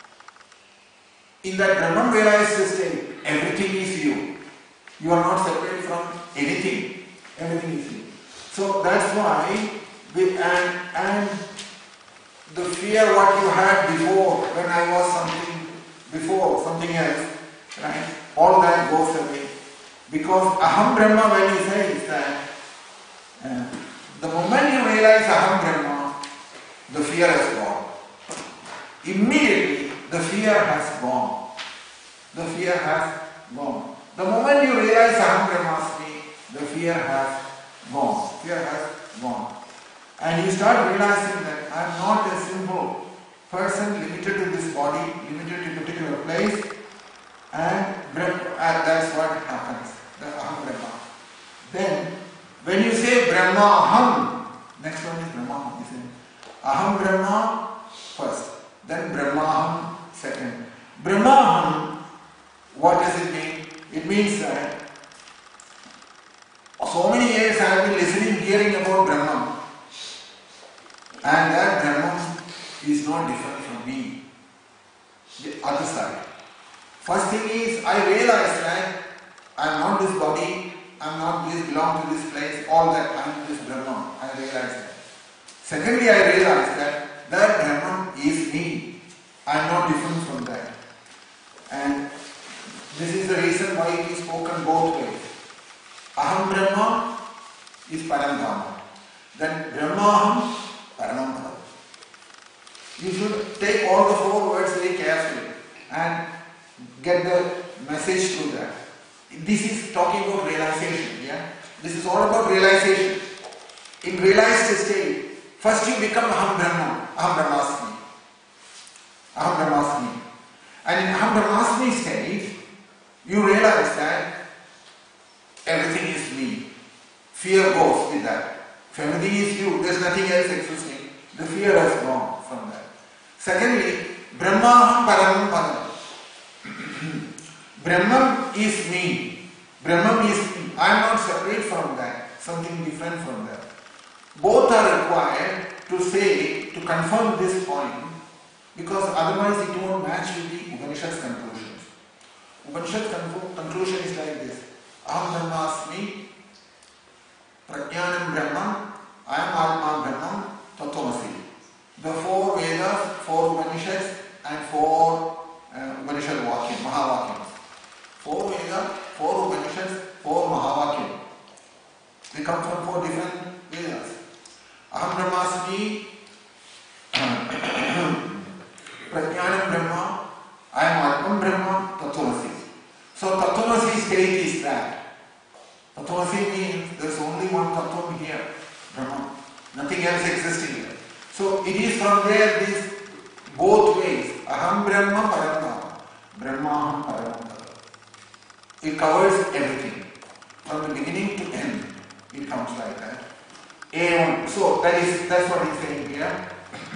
in that Brahman realized state, everything is you. You are not separate from anything. Everything is you. So that's why, we, and, and the fear what you had before, when I was something before, something else, right? All that goes away. Because Aham Brahma, when he says that, uh, the moment you realize Aham Brahma, the fear has gone. Immediately, the fear has gone. The fear has gone. The moment you realize Aham Brahmasmi, the fear has gone. Fear has gone. And you start realizing that I am not a simple person limited to this body, limited to a particular place, and, and that's what happens. The Aham Brahma. Then, when you say Brahma Aham, next one is Brahma Aham. You say Aham Brahma first, then Brahma Aham second. Brahma Aham, what does it mean? It means that so many years I have been listening, hearing about Brahman, and that Brahman is not different from me. The other side. First thing is, I realize that I am not this body, I am not this, belong to this place, all that I am this Brahman. I realize that. Secondly, I realize that that Brahman is me. I am not different from that. And this is the reason why it is spoken both ways. Aham Brahma is Paramdhama. Then Brahma Aham, Paramdhama. You should take all the four words very carefully and get the message through that. This is talking about realization, yeah? This is all about realization. In realized state, first you become Aham Brahma, Aham Brahmasmi. Aham Brahmasmi. And in Aham Brahmasmi state, you realize that everything is me. Fear goes with that. If everything is you, there's nothing else existing. The fear has gone from that. Secondly, Brahmaham Paramam Padam. Brahman is me. Brahman is me. I am not separate from that. Something different from that. Both are required to say, to confirm this point, because otherwise it won't match with the Upanishad's conclusions. Upanishad's conclusion is like this. Aham Brahmasmi, Prajnanam Brahman, I am Atma Brahman, Tattvamasi. The four Vedas, four Upanishads and four uh, Upanishad Vakyam, Mahavakyams. Four Vedas, four Upanishads, four Mahavakyam. They come from four different Vedas. Aham Brahmasmi, Prajnanam Brahma, I am Atman Brahma, Tattvamasi. So Tattvamasi state is that. Tattvamasi means there is only one Tattvam here, Brahman. Nothing else existing here. So it is from there these both ways. Aham Brahma Paramdhama. Brahmaham Paramdhama. It covers everything. From the beginning to end. It comes like that. Evam. So that is that's what he's saying here.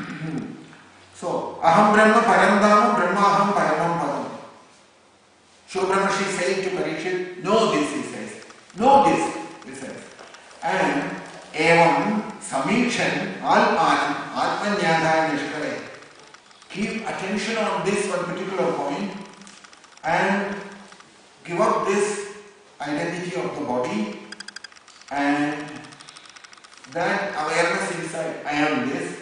So Aham Brahma Paramdhama, Brahmaham Paramam Padam. Shubhramashi is saying to Parikshit, know this, he says. Know this, he says. And Evam Samikshan Alman Atmanyadhaya Nishkare. Keep attention on this one particular point and give up this identity of the body and that awareness inside, I am this.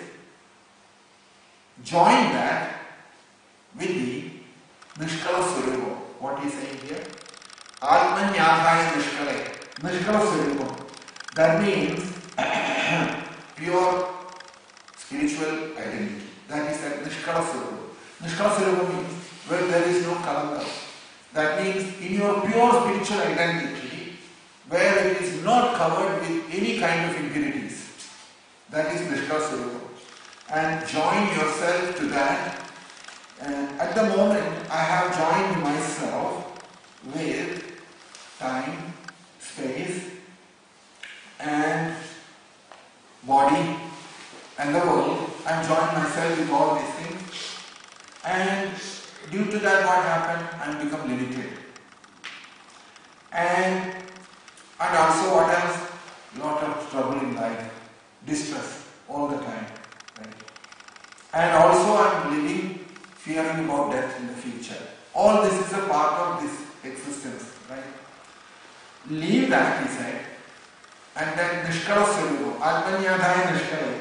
Join that with the Nishkala Swarupa. What he is saying here? Atman Yadhaya Nishkala. Nishkala Swarupa. That means pure spiritual identity. That is that Nishkala Swarupa. Nishkala Swarupa means where there is no kalanga. That means in your pure spiritual identity, where it is not covered with any kind of impurities. That is Nishkala Swarupa. And join yourself to that. And at the moment, I have joined myself with time, space, and body, and the world. I joined myself with all these things. And due to that, what happened? I become limited. And, and also what else? Lot of trouble in life, distress all the time. Right? And also I am living fearing about death in the future. All this is a part of this existence, right? Leave that, he said, and then Nishkala Swarupa, Atmanyadhaya Nishkala,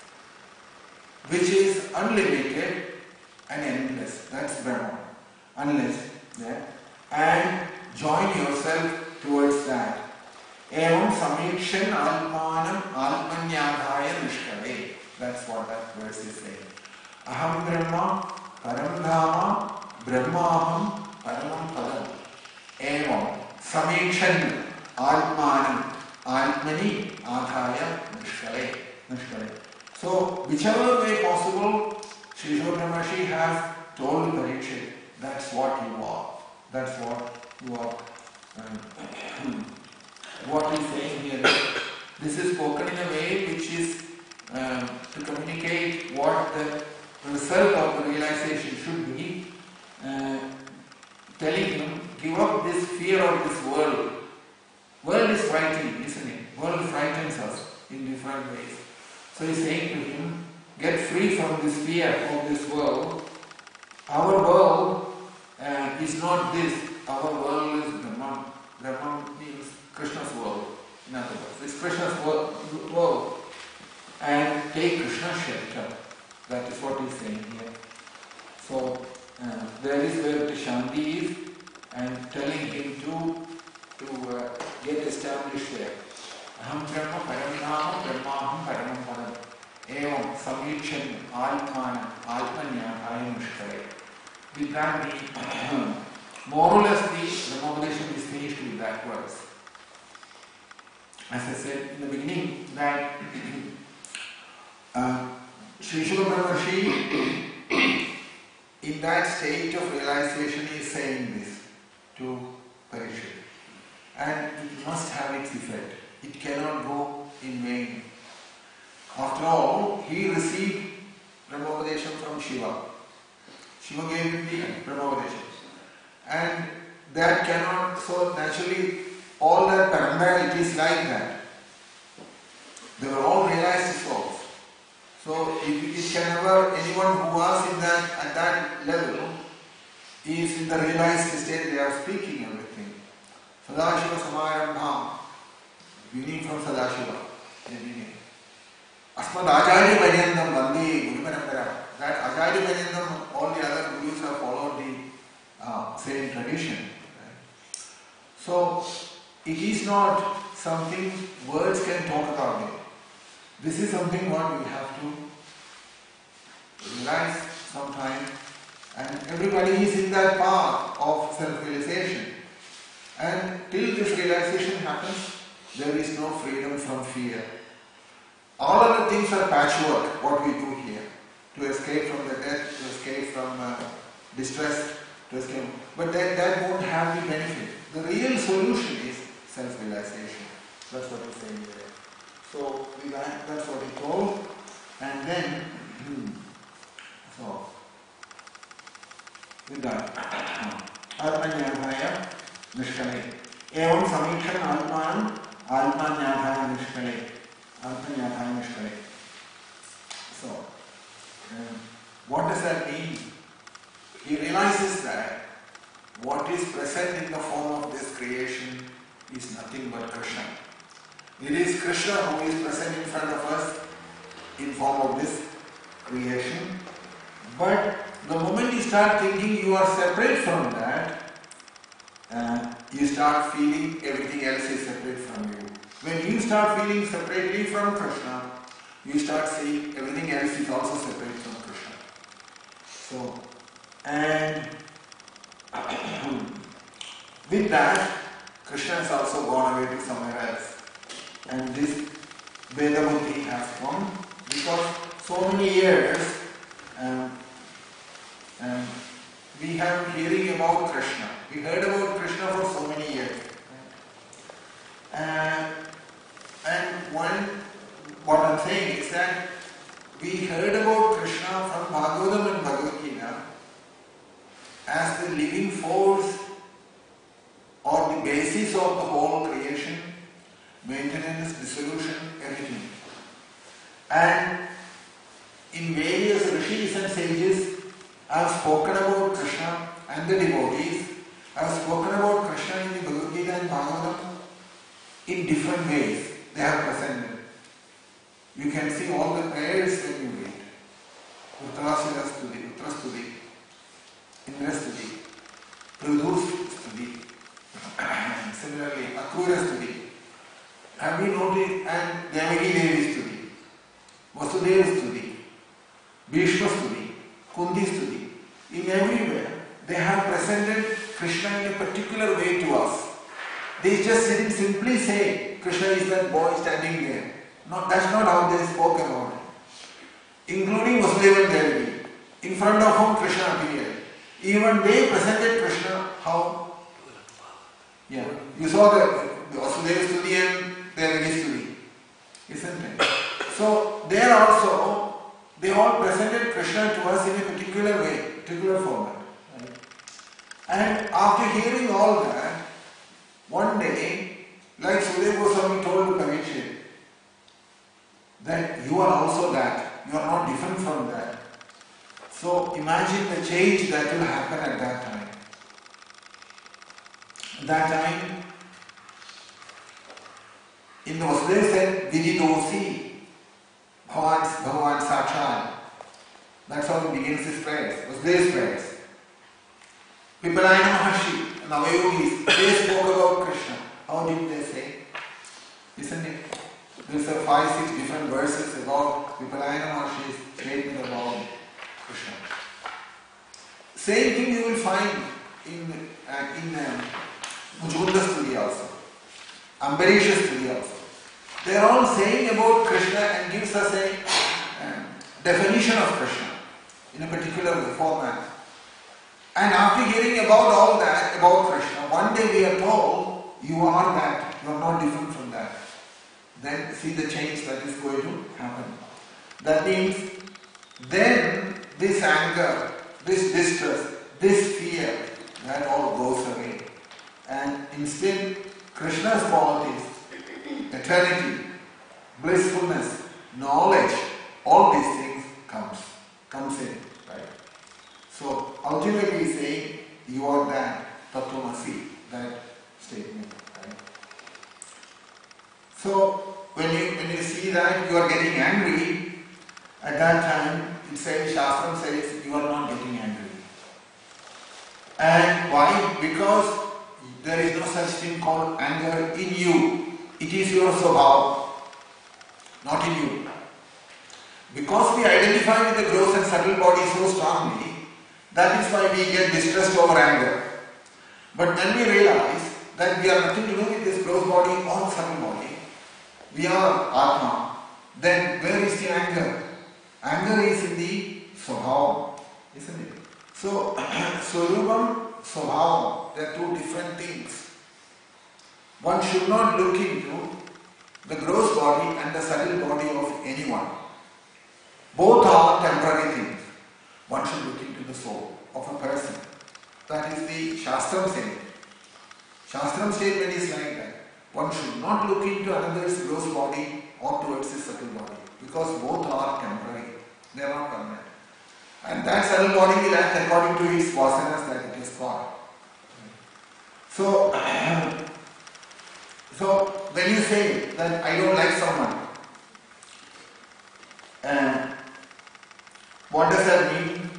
which is unlimited and endless. That's Brahman. Unless, yeah. And join yourself towards that. Evam Samikshan Almanam Atmanyadhaya Nishkale. That's what that verse is saying. Aham Brahma Paramdhama Brahmaham Paramam Padam. Evam Samikshan Almanam Atmani Adhaya Nishkale. Nishkale. So, whichever way possible, Sri Shobhramashi has told Parikshit, that's what you are. That's what you are. Um, what he's saying here. This is spoken in a way which is uh, to communicate what the result of the realization should be. Uh, telling him, give up this fear of this world. World is frightening, isn't it? World frightens us in different ways. So he's saying to him, get free from this fear of this world. Our world uh, is not this. Our world is Brahman. Brahman means Krishna's world. In other words, it's Krishna's world. And take Krishna's shelter. That is what he's saying here. So uh, there is where the Shanti is, and telling him to to uh, get established there. Aham Brahma Paramdhama Brahmaham Paramam Padam. Evam Samikshan Almanam Atmanyadhaya Nishkale. With that, the, more or less the remobilation is finished with that verse. As I said in the beginning, that uh, Sri Shubhramashi in that state of realization he is saying this to Parikshit. And it must have its effect. It cannot go in vain. After all, he received Brahmopadesham from Shiva. Shiva gave him the Brahmopadesham. And that cannot, so naturally, all that parampara, it is like that. They were all realized souls. So it, it can never, anyone who was in that, at that level, is in the realized state, they are speaking everything. Sadashiva Samayarambham, beginning from Sadashiva, the beginning. Asmad Acharya Paryandam Vande Guru Parampara. That Acharya Paryandam, all the other gurus have followed the uh, same tradition. Right? So it is not something words can talk about it. This is something what we have to realize sometime, and everybody is in that path of self-realization. And till this realization happens, there is no freedom from fear. All other things are patchwork, what we do here, to escape from the death, to escape from uh, distress, to escape. But that, that won't have the benefit. The real solution is self-realization. That's what he's saying there. So we that, that's what he told. And then, so, with that, Atmanyadhaya Nishkale. Evam Samikshan Atmanam Atmanyadhaya Nishkale. Atmanyadhaya Nishkale. So, um, what does that mean? He realizes that what is present in the form of this creation is nothing but Krishna. It is Krishna who is present in front of us in form of this creation. But the moment you start thinking you are separate from that, uh, you start feeling everything else is separate from you. When you start feeling separately from Krishna, you start seeing everything else is also separate from Krishna. So, and with that, Krishna has also gone away to somewhere else. And this Veda Buddhi has come because so many years um, um, we have been hearing about Krishna. We heard about Krishna for so many years. Uh, and one, what I'm saying is that we heard about Krishna from Bhagavatam and Bhagavad Gita as the living force or the basis of the whole creation, maintenance, dissolution, everything. And in various rishis and sages have spoken about Krishna and the devotees, have spoken about Krishna in the Bhagavad Gita and Bhagavatam in different ways. They have presented. You can see all the prayers when you read. Uttarasila Stuti, Uttra Stuti, Indra Stuti, Pradhu Stuti, similarly Akrura Stuti. Have you noticed? And Devaki Devi Stuti, Vasudeva Stuti, Bhishma Stuti, Kundi Stuti. In everywhere, they have presented Krishna in a particular way to us. They just didn't simply say, Krishna is that boy standing there. No, that's not how they spoke about it. Including Vasudeva and Devaki, in front of whom Krishna appeared. Even they presented Krishna how? Yeah, you saw the, the Vasudeva Stuti and Devaki Stuti, isn't it? So there also, they all presented Krishna to us in a particular way, particular format. Right? And after hearing all that, one day, like Sudeva Goswami told to Parikshit, that you are also that, you are not different from that. So imagine the change that will happen at that time. At that time, in the Vasudeva said, Vididosi, Bhavan, Bhagavan Sakshat. That's how he begins his prayers, Vasudeva's prayers. Pipalayana Maharshi and Avayogis, they spoke about Krishna. How did they say? Isn't it? There's a five, six different verses about Pipalayana Maharshi's statement about Krishna. Same thing you will find in uh, in um, Mujkunda Stuti also, Ambarisha Stuti also. They are all saying about Krishna and gives us a um, definition of Krishna in a particular format. And after hearing about all that, about Krishna, one day we are told, you are that, you are not different from that. Then see the change that is going to happen. That means, then this anger, this distress, this fear, that all goes away. And instead, Krishna's qualities, eternity, blissfulness, knowledge, all these things comes, comes in, right? So ultimately saying, you are that, Tattvamasi, that statement, right? So when you when you see that you are getting angry, at that time it says, Shastra says, you are not getting angry. And why? Because there is no such thing called anger in you. It is your svabhava, not in you. Because we identify with the gross and subtle body so strongly, that is why we get distressed over anger. But when we realize that we have nothing to do with this gross body or subtle body, we are Atma, then where is the anger? Anger is in the svabhava, isn't it? So, Swarupam, Svabhava, they are two different things. One should not look into the gross body and the subtle body of anyone. Both are temporary things. One should look into the soul of a person. That is the Shastram statement. Shastram statement is like that. One should not look into another's gross body or towards his subtle body, because both are temporary. They are not permanent. And that subtle body will act according to his vasanas that it is called. So, so when you say that I don't like someone, and what does that mean?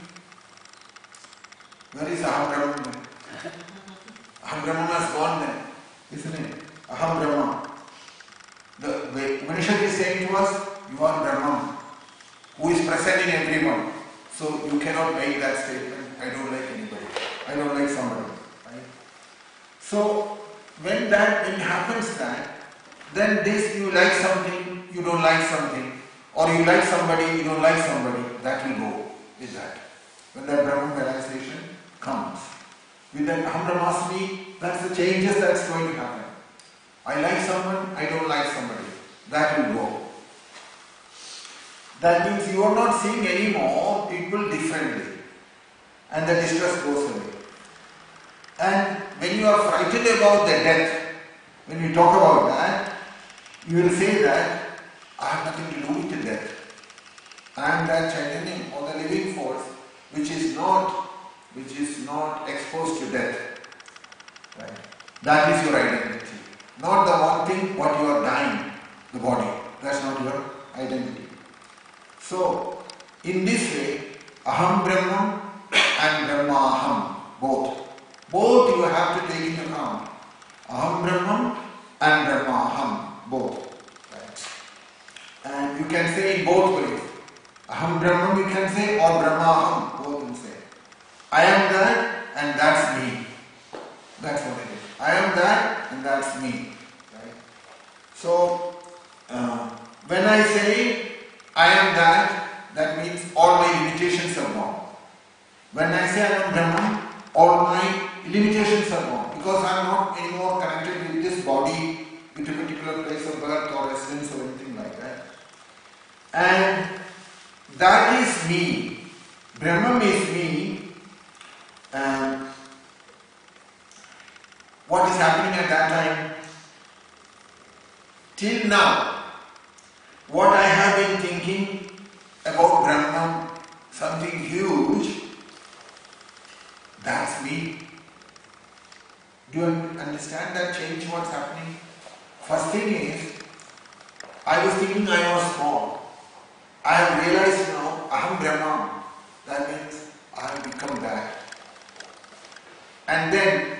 Where is Aham Brahman? Aham Brahman has gone then, isn't it? Aham Brahman. The way Upanishad is saying to us, you are Brahman, who is present in everyone. So you cannot make that statement, I don't like anybody, I don't like somebody. Right? So when that when happens that, then this you like something, you don't like something, or you like somebody, you don't like somebody, that will go with that. When that Brahman realization comes. With that Aham Brahmasmi, that's the changes that's going to happen. I like someone, I don't like somebody. That will go. That means you are not seeing anymore people differently. And the distress goes away. And when you are frightened about the death, when you talk about that, you will say that I have nothing to do with the death. I am that Chaitanya or the living force which is not which is not exposed to death. Right? That is your identity. Not the one thing what you are dying, the body. That's not your identity. So, in this way, Aham Brahman and Brahma Aham, both. Both you have to take into account. Aham Brahman and Brahma Aham, both. Right? And you can say in both ways. Aham Brahman you can say, or Brahma Aham, both you say. I am that and that's me. That's what it is. I am that and that's me. Right? So, uh, when I say I am that, that means all my limitations are gone. When I say I am Brahman, all my limitations are gone. Because I am not anymore connected with this body, with a particular place of birth or residence or anything like that. And that is me. Brahman is me. And what is happening at that time? Till now, what I have been thinking about Brahman, something huge, that's me. Do you understand that change what's happening? First thing is, I was thinking I was small. I have realized now, I am Brahman. That means I have become that. And then,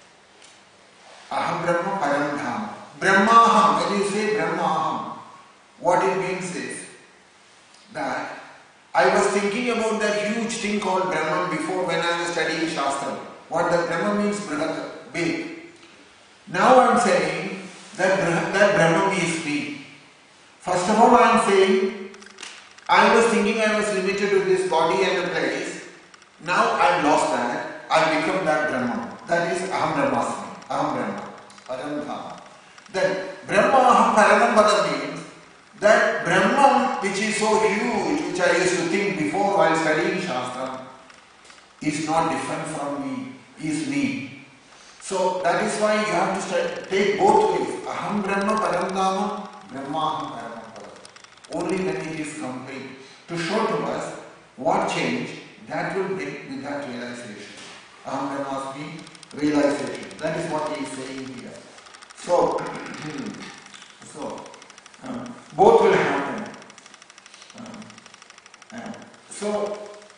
Aham Brahma Param Dham. Brahmaham, when you say Brahmaham, what it means is that I was thinking about that huge thing called Brahman before when I was studying Shastra. What the Brahman means, big. Now I am saying that, that Brahman is me. First of all I am saying, I was thinking I was limited to this body and the place. Now I have lost that. I become that Brahman. That is Aham Brahmasmi, Aham Brahma, Param. Then Brahma Aham Param Padam means that Brahman which is so huge, which I used to think before while studying Shastra, is not different from me, is me. So that is why you have to study, take both ways. Aham Brahma Paramdhamam, Brahma Aham Param Padam. Only when it is complete. To show to us what change that will bring with that realization. Aham Brahmasmi, realization. That is what he is saying here. So, so um, both will happen. Um, um, so,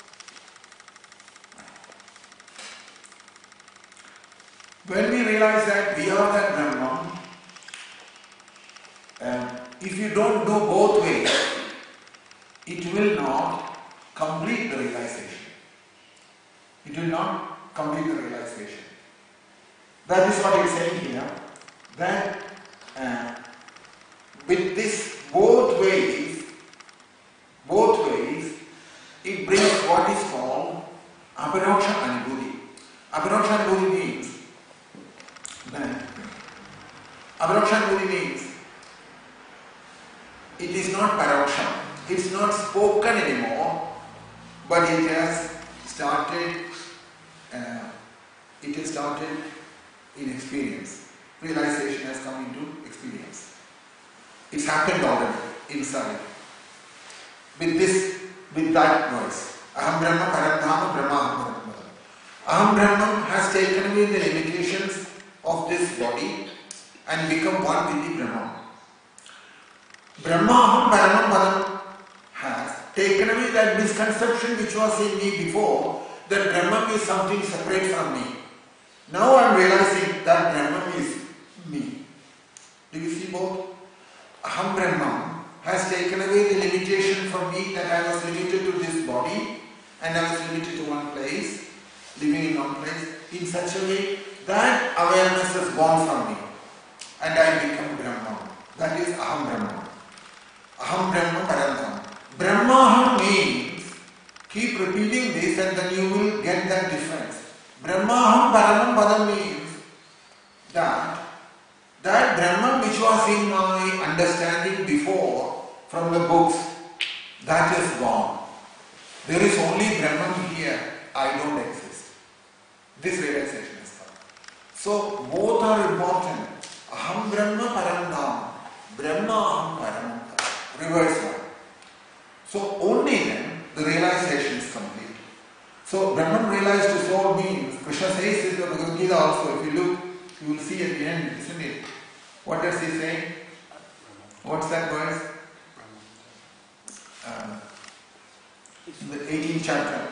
when we realize that we are that Brahman, um, if you don't do both ways, it will not complete the realization. It will not complete the realization. That is what he is saying here. That uh, with this both ways, both ways, it brings what is called Aparoksha Anubhuti. Aparoksha Anubhuti means that Aparoksha Anubhuti means it is not Paroksha. It's not spoken anymore, but it has started. Uh, it has started in experience. Realization has come into experience. It's happened already inside. With this, with that voice, Aham Brahma Paramdhama Brahma Aham Brahma. Aham Brahman has taken away the limitations of this body and become one with the Brahman. Brahma Aham Paramam Padam has taken away that misconception which was in me before, that Brahman is something separate from me. Now I am realizing that Brahman is me. Do you see both? Aham Brahman has taken away the limitation from me that I was limited to this body and I was limited to one place, living in one place, in such a way that awareness is born from me and I become Brahman. That is Aham Brahman. Aham Brahma Paramdham. Brahmaham means, keep repeating this and then you will get that difference. Brahmaham Paramam Padam means that that Brahman which was in my understanding before from the books, that is gone. There is only Brahman here, I don't exist. This realization is come. So both are important. Aham Brahma Paramdham, Brahma Aham Paramam. Reverse one. So only then the realization is complete. So Brahman realized to soul means, Krishna says in the Bhagavad Gita also, if you look, you will see at the end, isn't it? What does he say? What's that verse? Uh, in the eighteenth chapter.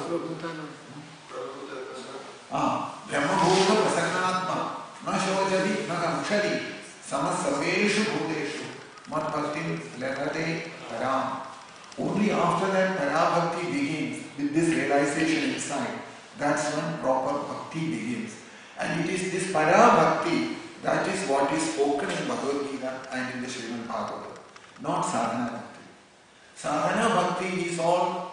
Ah, Brahma Bhuta Prasannatma, Na Shojadi, Na Kamshadi, Samasaveshu Bhuteshu, Mat Bhakti Lavate Param. Only after that Parabhakti begins, with this realization inside, that's when proper bhakti begins. And it is this Parabhakti that is what is spoken in Bhagavad Gita and in the Srimad Bhagavatam, not Sadhana Bhakti. Sadhana Bhakti is all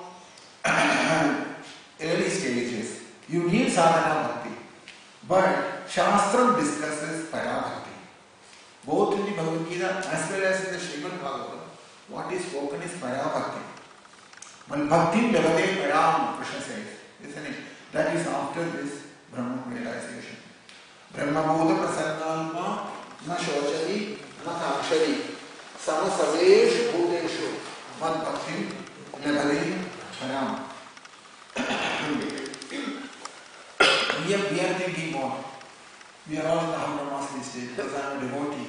early stages. You need Sadhana Bhakti. But Shastram discusses Parabhakti. Both in the Bhagavad Gita as well as in the Srimad Bhagavatam, what is spoken is Parabhakti. But Bhakti Lavade Param, Krishna says, isn't it? That is after this Brahman realization. Brahma Bodha Prasannalma Na Shochadi Na Kamshadi Samasaveshu Bhuteshu Mad Bhakti Lavade Param. We are, we are thinking more. We are all in the Aham Brahmasmi state because I am a devotee.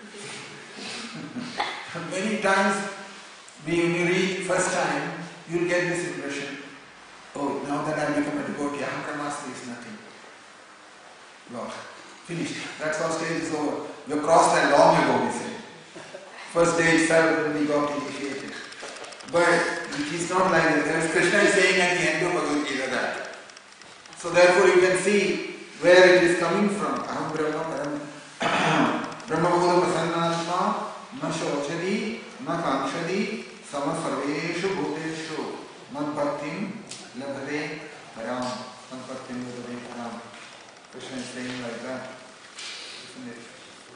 Many times when you read first time, you will get this impression, oh, now that I have become a devotee, Aham Brahmasmi is nothing. Well, finished. That's how stage is over. We have crossed that long ago, we say. First day itself when we got initiated. But it is not like that. As Krishna is saying at the end of Bhagavad Gita that. So therefore you can see where it is coming from. Aham Brahma Param Brahma Bhuta Prasannatma Na Shochadi Na Kamshadi Samasaveshu Bhuteshu Mad Bhaktim Labhade Param. Sampatti Mudavikaram. Krishna is saying like that, isn't it?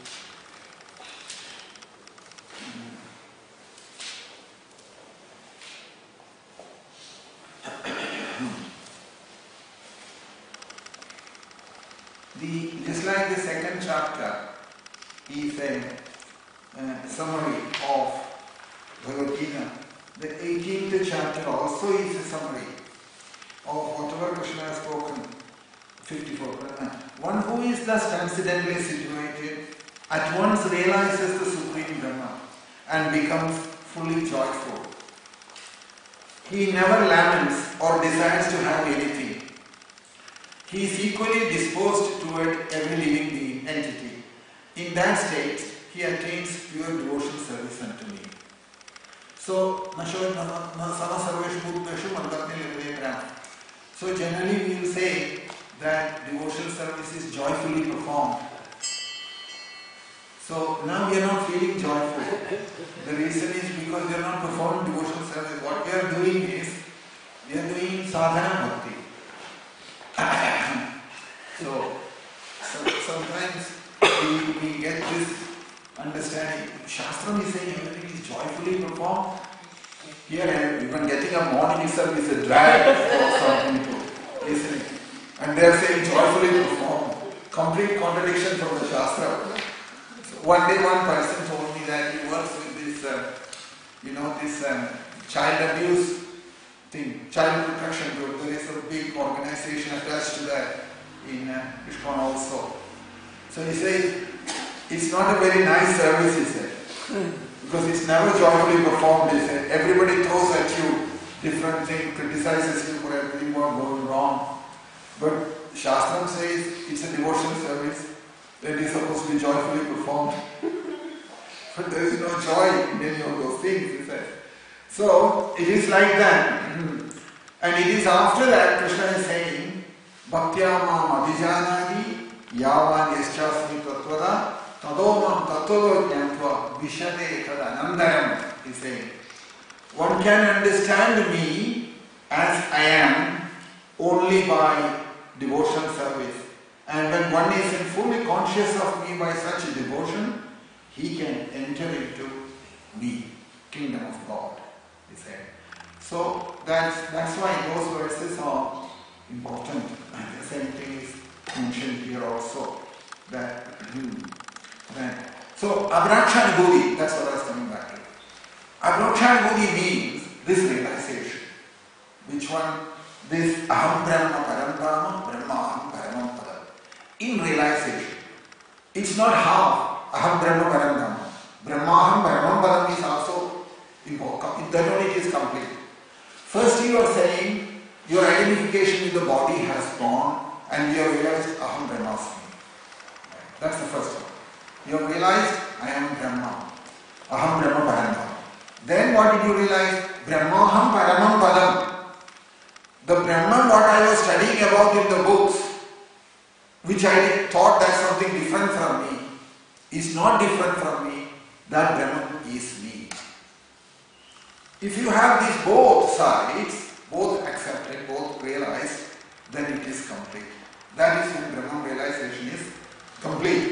The, just like the second chapter is a uh, summary of Bhagavad Gita, the eighteenth chapter also is a summary of whatever Krishna has spoken. fifty-four. One who is thus transcendently situated at once realizes the Supreme Brahma and becomes fully joyful. He never laments or desires to have anything. He is equally disposed toward every living being, entity. In that state, he attains pure devotion service unto me. So, so generally we will say that devotional service is joyfully performed. So now we are not feeling joyful. The reason is because we are not performing devotional service. What we are doing is, we are doing sadhana bhakti. so, so sometimes we, we get this understanding. Shastra is saying everything is joyfully performed. Here even getting a morning itself is a drag for some people, isn't it? And they are saying joyfully performed. Complete contradiction from the Shastra. So one day one person told me that he works with this, uh, you know, this um, child abuse thing, child protection group. There is a big organization attached to that in uh, ISKCON also. So he says, it's not a very nice service, he said. Because it's never joyfully performed, he said. Everybody throws at you different things, criticizes you for everything what going wrong. But Shastra says it's a devotion service that is supposed to be joyfully performed. But there is no joy in any of those things, he said. So it is like that. And it is after that Krishna is saying, Bhaktya mam abhijanadi yavan yaschasmi tattvada tadomam tattvado jnatva vishade tad anandaram, he is saying. One can understand me as I am only by devotional service. And when one is fully conscious of me by such a devotion, he can enter into me, kingdom of God, he said. So that's, that's why those verses are important. And the same thing is mentioned here also. That, that. So Abhrakshanubhuti, that's what I was coming back to. Abhrakshanubhuti means this realization. Which one? This aham brahma param brahma aham paramam padam. In realization. It's not half aham brahma param brahma. Brahma aham paramam padam is also important. That only it is complete. First you are saying your identification with the body has gone and you have realized aham brahmasmi. That's the first one. You have realized I am Brahma. Aham brahma param. Then what did you realize? Brahma aham paramam padam. The Brahman what I was studying about in the books, which I thought that's something different from me, is not different from me. That Brahman is me. If you have these both sides, both accepted, both realized, then it is complete. That is when Brahman realization is complete.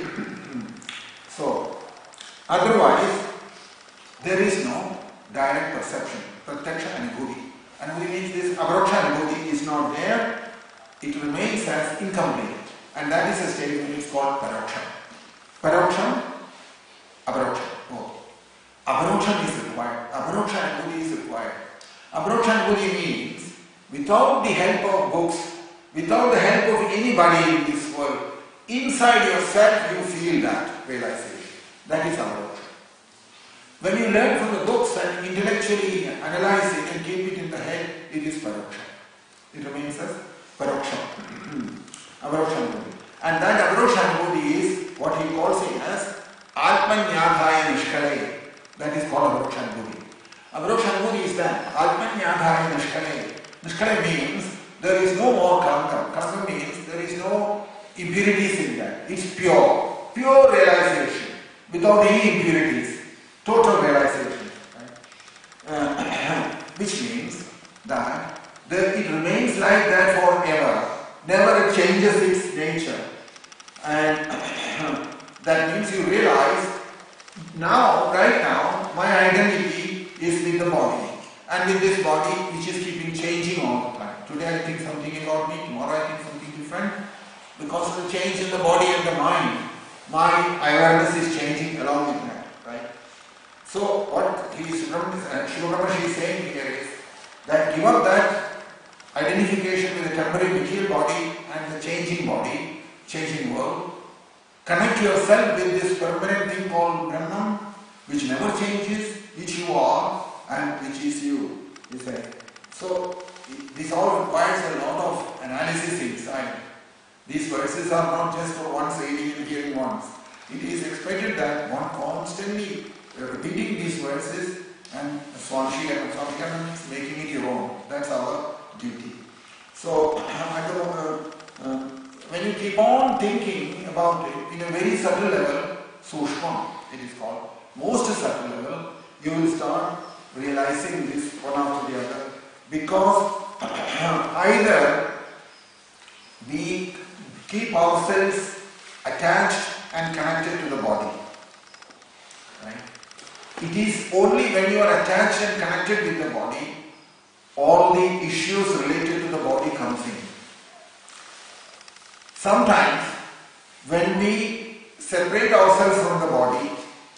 So, otherwise, there is no direct perception, pratyaksha anubhuti. Anubhuti means this abhraksha anubhuti is not there, it remains as incomplete. And that is a state which is called paraksha. Paraksha, abhraksha, both. Abhraksha is required, abhraksha anubhuti is required. Abhraksha anubhuti means without the help of books, without the help of anybody in this world, inside yourself you feel that realization. That is abhraksha. When you learn from the books and intellectually analyze it and keep it in the head, it is paraksha. It remains as paraksha. Abhrakshanubhuti. And that abhrakshanubhuti is what he calls it as Atmanyadhaya Nishkalaya. That is called abhrakshanubhuti. Abhrakshanubhuti is that Atmanyadhaya Nishkalaya. Nishkalaya means there is no more kankam. Kankam means there is no impurities in that. It's pure. Pure realization. Without any impurities. Total realization, right? uh, which means that there, it remains like that forever never changes its nature. And that means you realize, now, right now, my identity is with the body. And with this body, which is keeping changing all the time. Today I think something about me, tomorrow I think something different. Because of the change in the body and the mind, my awareness is changing along with that, right? So what he is, uh, Shiva Brahmaji is saying here is that give up that identification with the temporary material body and the changing body, changing world. Connect yourself with this permanent thing called Brahman, which never changes, which you are and which is you, he said. So this all requires a lot of analysis inside. These verses are not just for once reading and hearing once. It is expected that one constantly repeating these verses and Swanshi and Swanshi is making it your own. That's our duty. So, I don't know, uh, when you keep on thinking about it in a very subtle level, Sushma it is called, most subtle level, you will start realizing this one after the other. Because either we keep ourselves attached and connected to the body. Right? It is only when you are attached and connected with the body, all the issues related to the body comes in. Sometimes, when we separate ourselves from the body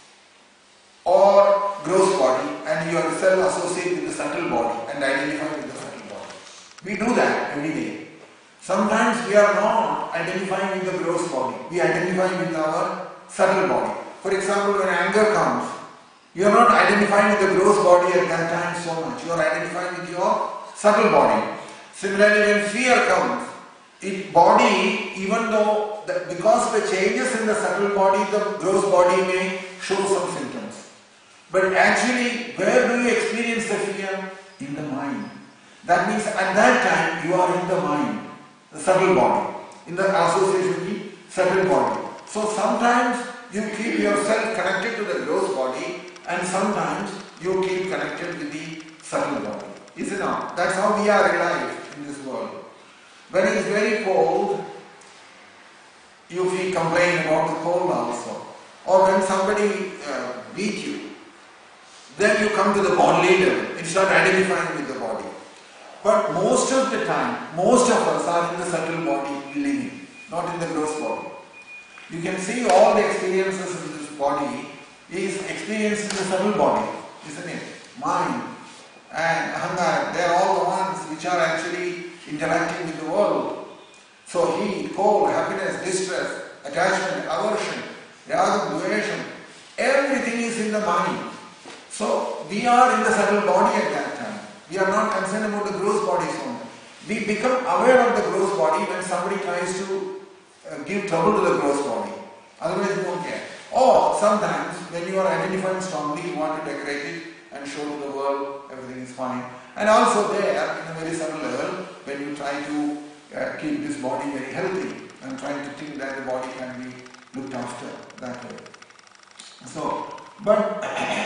or gross body and you yourself associate with the subtle body and identify with the subtle body, we do that every day. Sometimes we are not identifying with the gross body, we identify with our subtle body. For example, when anger comes, you are not identifying with the gross body at that time so much, you are identifying with your subtle body. Similarly, when fear comes, it body, even though, the, because of the changes in the subtle body, the gross body may show some symptoms. But actually, where do you experience the fear? In the mind. That means at that time, you are in the mind, the subtle body, in the association with the subtle body. So sometimes you keep yourself connected to the gross body and sometimes you keep connected with the subtle body. Is it not? That's how we are alive in this world. When it is very cold, you feel complain about the cold also. Or when somebody uh, beat you, then you come to the bodily level and start identifying with the body. But most of the time, most of us are in the subtle body living, not in the gross body. You can see all the experiences in this body is experienced in the subtle body, isn't it? Mind and ahankara, they are all the ones which are actually interacting with the world. So heat, cold, happiness, distress, attachment, aversion, ragam, dvesham, everything is in the mind. So we are in the subtle body at that time. We are not concerned about the gross body so much. We become aware of the gross body when somebody tries to uh, give trouble to the gross body. Otherwise you won't care. Or sometimes when you are identifying strongly, you want to decorate it and show to the world everything is fine. And also there, in a very subtle level, when you try to uh, keep this body very healthy and trying to think that the body can be looked after that way. So, but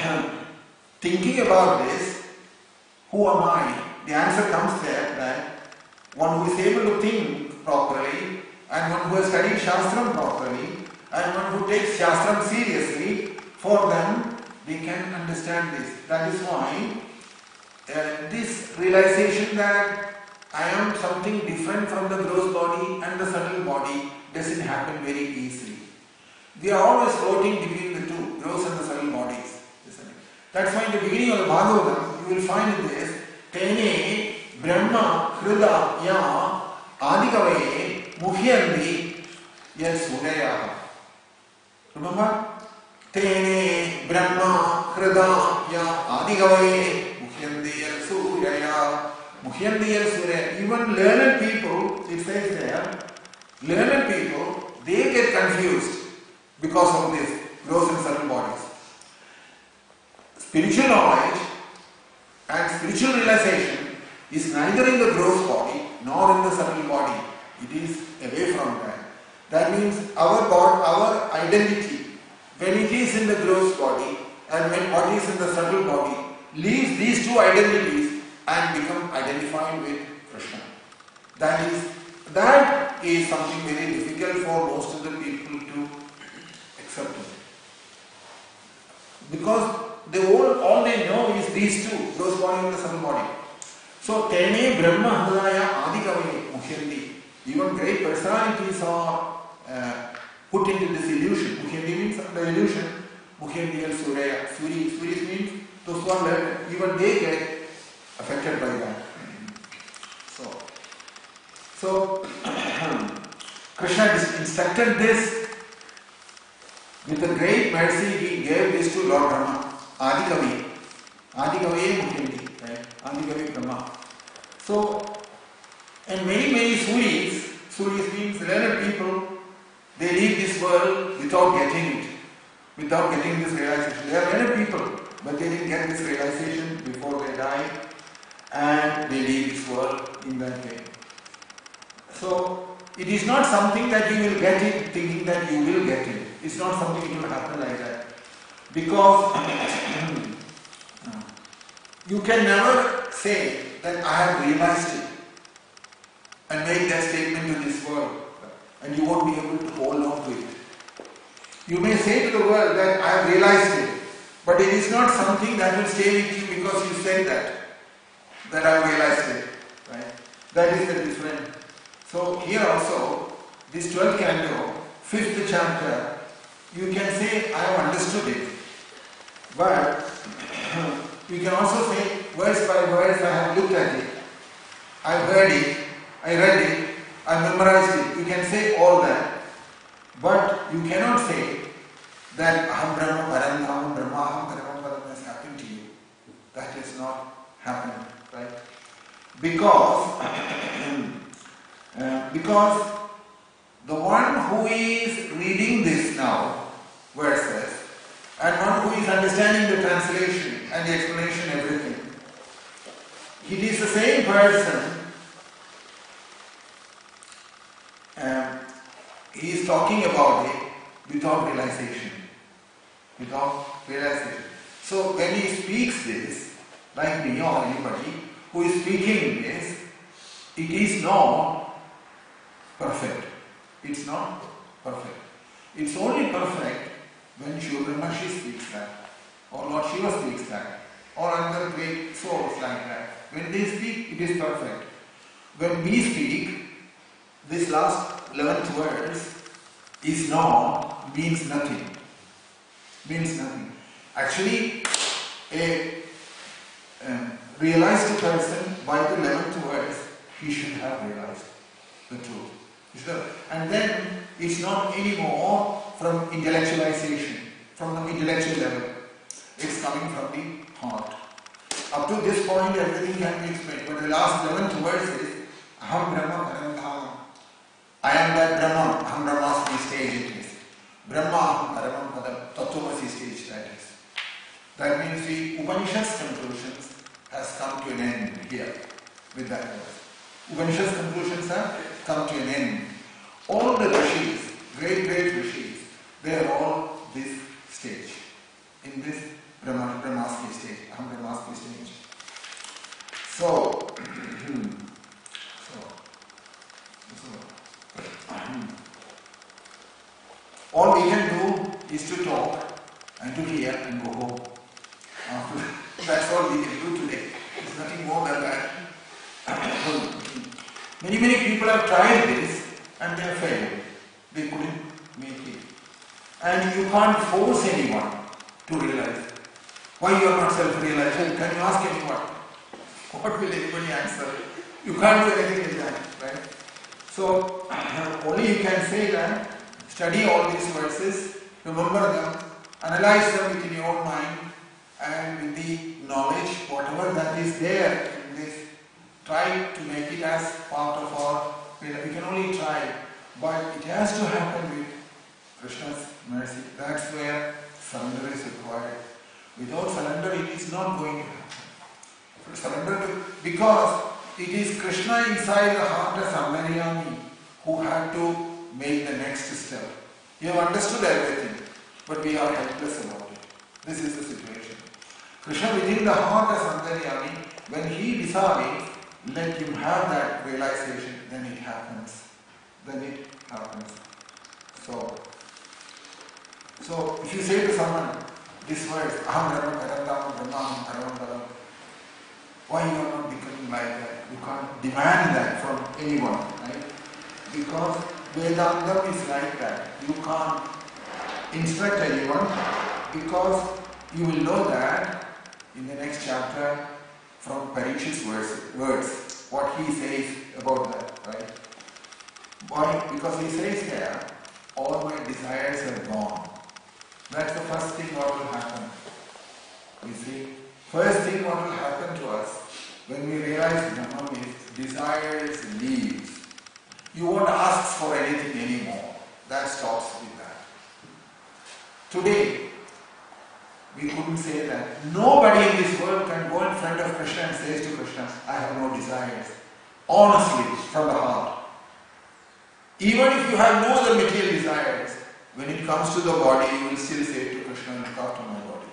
thinking about this, who am I? The answer comes there that one who is able to think properly and one who has studied Shastram properly and one who takes Shastram seriously, for them they can understand this. That is why uh, this realization that I am something different from the gross body and the subtle body doesn't happen very easily. We are always floating between the two, gross and the subtle bodies. Isn't it? That's why in the beginning of the Bhagavatam, you will find in this, Tene Brahma Krida Ya Adikavaye Muhyandi Yes Suraya. Remember? Tene Brahma Krida Ya Adikavaye Muhyandi Yes Suraya. Muhyandi Yes Suraya. Even learned people, it says there, learned people, they get confused because of this gross and subtle bodies. Spiritual knowledge and spiritual realization is neither in the gross body nor in the subtle body. It is away from that. That means our God, our identity, when it is in the gross body and when what is in the subtle body, leaves these two identities and become identified with Krishna. That is that is something very difficult for most of the people to accept it. Because they all, all they know is these two, those body and the subtle body. So, Tene Brahma Hridaya Adikavaye Muhyandi. Even great personalities are uh, put into this illusion. Muhyandi means the illusion. Muhyandi and Surya. Suri, Suri means those who are learned, even they get affected by that. So, so Krishna instructed this. With a great mercy, he gave this to Lord Brahma, Adikavi. Adikavi Muhyandi, right? Adikavi Brahma. So, and many, many Suris, Suris means learned people, they leave this world without getting it, without getting this realization. They are learned people, but they didn't get this realization before they die, and they leave this world in that way. So, it is not something that you will get it thinking that you will get it. It's not something that will happen like that. Because you can never say that I have realized it and make that statement to this world, and you won't be able to hold on to it. You may say to the world that I have realized it, but it is not something that will stay with you because you said that, that I have realized it. Right? That is the difference. So here also, this twelfth canto, fifth chapter, you can say, I have understood it. But you can also say, verse by verse, I have looked at it. I heard it, I read it, I memorized it. You can say all that. But you cannot say that Aham Brahma Parandhamam Brahma Aham Paramam Padam has happened to you. That has not happened, right? Because, uh, because the one who is reading this now, verses, and one who is understanding the translation and the explanation, everything, it is the same person. Um, he is talking about it without realization. Without realization. So when he speaks this, like me or anybody who is speaking this, it is not perfect. It's not perfect. It's only perfect when Shiva Brahmashi speaks that, or Lord Shiva speaks that, or other great souls like that. When they speak, it is perfect. When we speak, this last eleventh verse is not, means nothing. Means nothing. Actually, a um, realized person by the eleventh verse, he should have realized the truth. And then it's not anymore from intellectualization, from the intellectual level. It's coming from the heart. Up to this point, everything can be explained. But the last eleventh verse is Aham Brahma Parandhamam. I am that Brahman. Aham Brahmasmi stage it is. Brahma Aham Paramam Padam. Tattvamasi stage that is. That means the Upanishad's conclusions has come to an end here with that verse. Upanishad's conclusions have come to an end. All the rishis, great, great rishis, they are all this stage. In this Brahma, Brahmasmi stage, Aham Brahmasmi stage. So, so, so all we can do is to talk and to hear and go home. After, that's all we can do today. It's nothing more than that. Many, many people have tried this and they have failed. They couldn't make it. And you can't force anyone to realize. Why you are not self-realized? Can you ask anyone? What will anybody answer? You can't do anything in that, right? So, only you can say that, study all these verses, remember them, analyze them within your own mind, and with the knowledge, whatever that is there in this, try to make it as part of our, we can only try, but it has to happen with Krishna's mercy. That's where surrender is required. Without surrender, it is not going to happen. Surrender to, because it is Krishna inside the heart of Antaryami who had to make the next step. You have understood everything, but we are helpless about it. This is the situation. Krishna within the heart of Antaryami, when he decides let him have that realization, then it happens. Then it happens. So, so if you say to someone this words, Aham Brahma Paramdham Brahma Aham Paramdham, why you are not becoming like that? You can't demand that from anyone, right? Because Vedanta is like that. You can't instruct anyone because you will know that in the next chapter from Parikshit's words, words, what he says about that, right? Why? Because he says there, all my desires are gone. That's the first thing what will happen. You see, first thing what will happen to us when we realize Brahman is desires leaves. You won't ask for anything anymore. That stops with that. Today, we couldn't say that. Nobody in this world can go in front of Krishna and say to Krishna, I have no desires. Honestly, from the heart. Even if you have no other material desires, when it comes to the body, you will still say to Krishna, look after my body.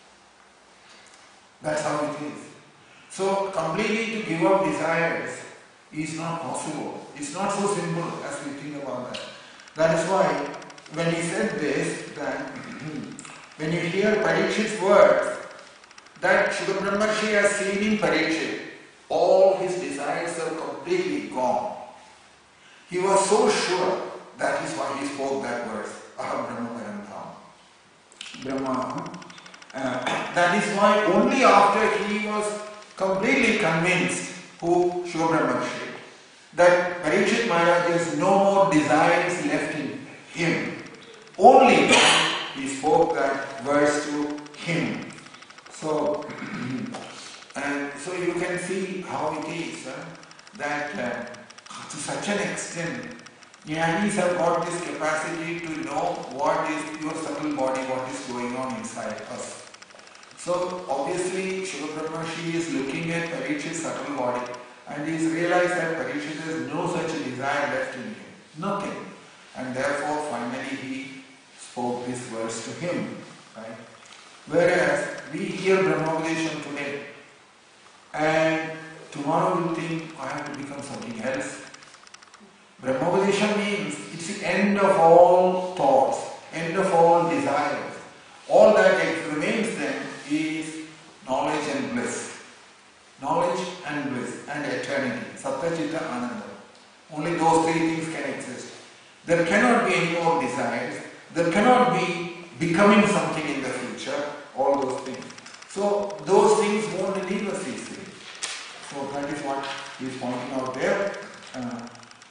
That's how it is. So, completely to give up desires is not possible. It's not so simple as we think about that. That is why, when he said this, that when you hear Parikshit's words, that Shuka Brahmarshi has seen in Parikshit, all his desires are completely gone. He was so sure, that is why he spoke that verse, Aham Brahma Paramdham. Brahma. Uh, that is why only after he was completely convinced, who Shuka Brahmarshi, that Parikshit Maharaj has no more desires left in him. Only then he spoke that verse to him. So, and so you can see how it is, uh, that uh, to such an extent, Jnanis have got this capacity to know what is your subtle body, what is going on inside us. So obviously Shuka Brahmarshi is looking at Parikshit's subtle body and he has realized that Parikshit has no such a desire left in him. Nothing. And therefore finally he spoke this verse to him. Right? Whereas we hear Brahmopadesham today and tomorrow we'll think, I have to become something else. Brahmopadesham means it's the end of all thoughts, end of all desires. All that remains then is knowledge and bliss. Knowledge and bliss and eternity. Sattva, Chitta, Ananda. Only those three things can exist. There cannot be any more desires. There cannot be becoming something in the future. All those things. So those things won't leave us easily. So that is what he is pointing out there. Uh,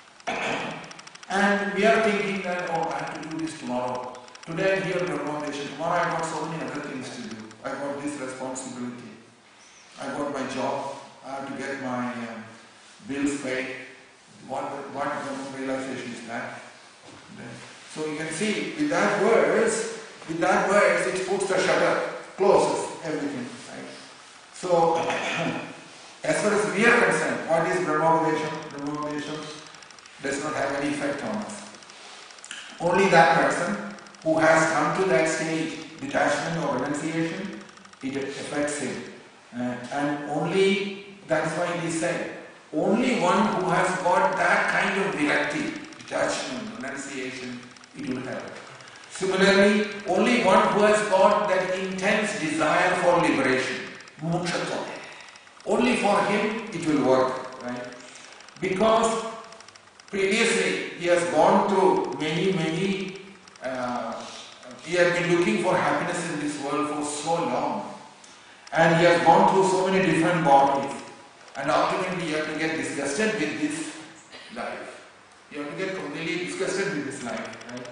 and we are thinking that, oh, I have to do this tomorrow. Today I hear Brahmopadesham. Tomorrow I got so many other things to do. I got this responsibility. I got my job. I have to get my um, bills paid. What, what realization is that? So you can see with that verse, with that verse it puts the shutter, closes everything. Right? So as far as we are concerned, what is Brahmopadesham? Brahmopadesham does not have any effect on us. Only that person who has come to that stage, detachment or renunciation, it affects him. Uh, and only, that's why he said, only one who has got that kind of virakti, detachment, renunciation, it will help. Similarly, only one who has got that intense desire for liberation, mokshatva, only for him it will work, right? Because previously he has gone through many, many, uh, he has been looking for happiness in this world for so long. And he has gone through so many different bodies. And ultimately you have to get disgusted with this life. You have to get completely disgusted with this life. Right?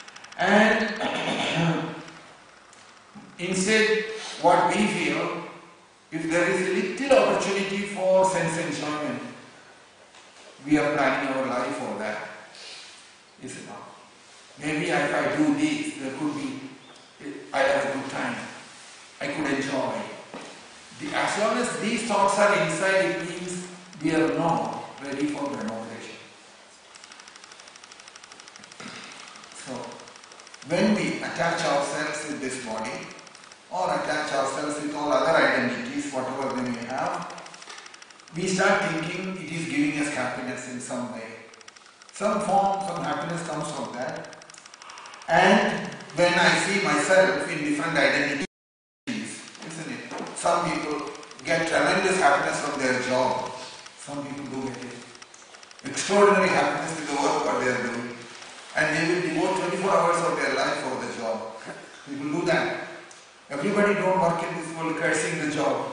And instead, what we feel, if there is a little opportunity for sense enjoyment, we are planning our life for that. Is it not? Maybe if I do this, there could be, I have a good time. I could enjoy. The, as long as these thoughts are inside, it means we are not ready for Brahmopadesham. So, when we attach ourselves with this body, or attach ourselves with all other identities, whatever they may have, we start thinking it is giving us happiness in some way. Some form, some happiness comes from that. And when I see myself in different identities, isn't it? Some people get tremendous happiness from their job. Some people do get it. Extraordinary happiness with the work what they are doing. And they will devote twenty-four hours of their life for the job. People do that. Everybody don't work in this world cursing the job.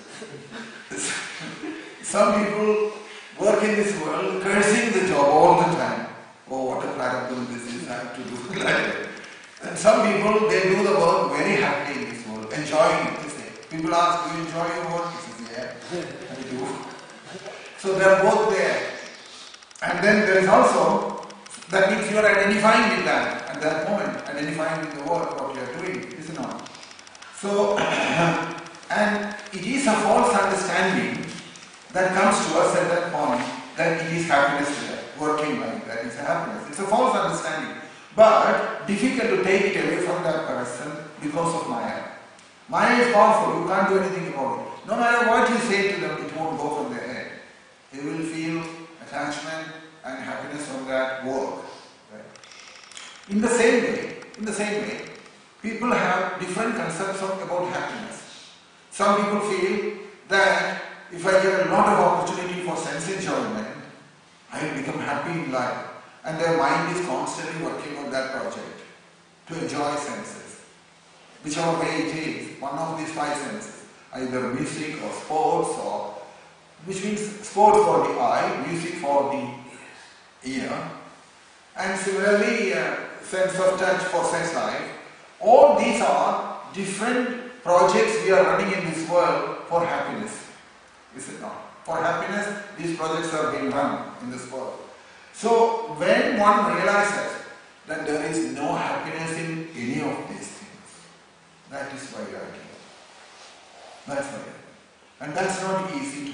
Some people work in this world cursing the job all the time. Oh, what a practical this is, I have to do it. And some people, they do the work very happily in this world, enjoying it. They say. People ask, do you enjoy your work? He says, yeah, I do. So they are both there. And then there is also, that means you are identifying with that at that moment, identifying with the work, what you are doing, is it not? So, and it is a false understanding that comes to us at that point that it is happiness today, working like that is happiness. It's a false understanding, but difficult to take it away from that person because of Maya. Maya is powerful, you can't do anything about it. No matter what you say to them, it won't go from their head. They will feel attachment and happiness from that work. Right? In the same way, in the same way, people have different concepts of, about happiness. Some people feel that if I get a lot of opportunity for sense enjoyment, I will become happy in life. And their mind is constantly working on that project to enjoy senses. Whichever way it is, one of these five senses, either music or sports, or which means sports for the eye, music for the ear, and similarly uh, sense of touch for sense life. All these are different projects we are running in this world for happiness. Is it not? For happiness, these projects are being run in this world. So when one realizes that there is no happiness in any of these things, that is why you are here. That's why. And that's not easy to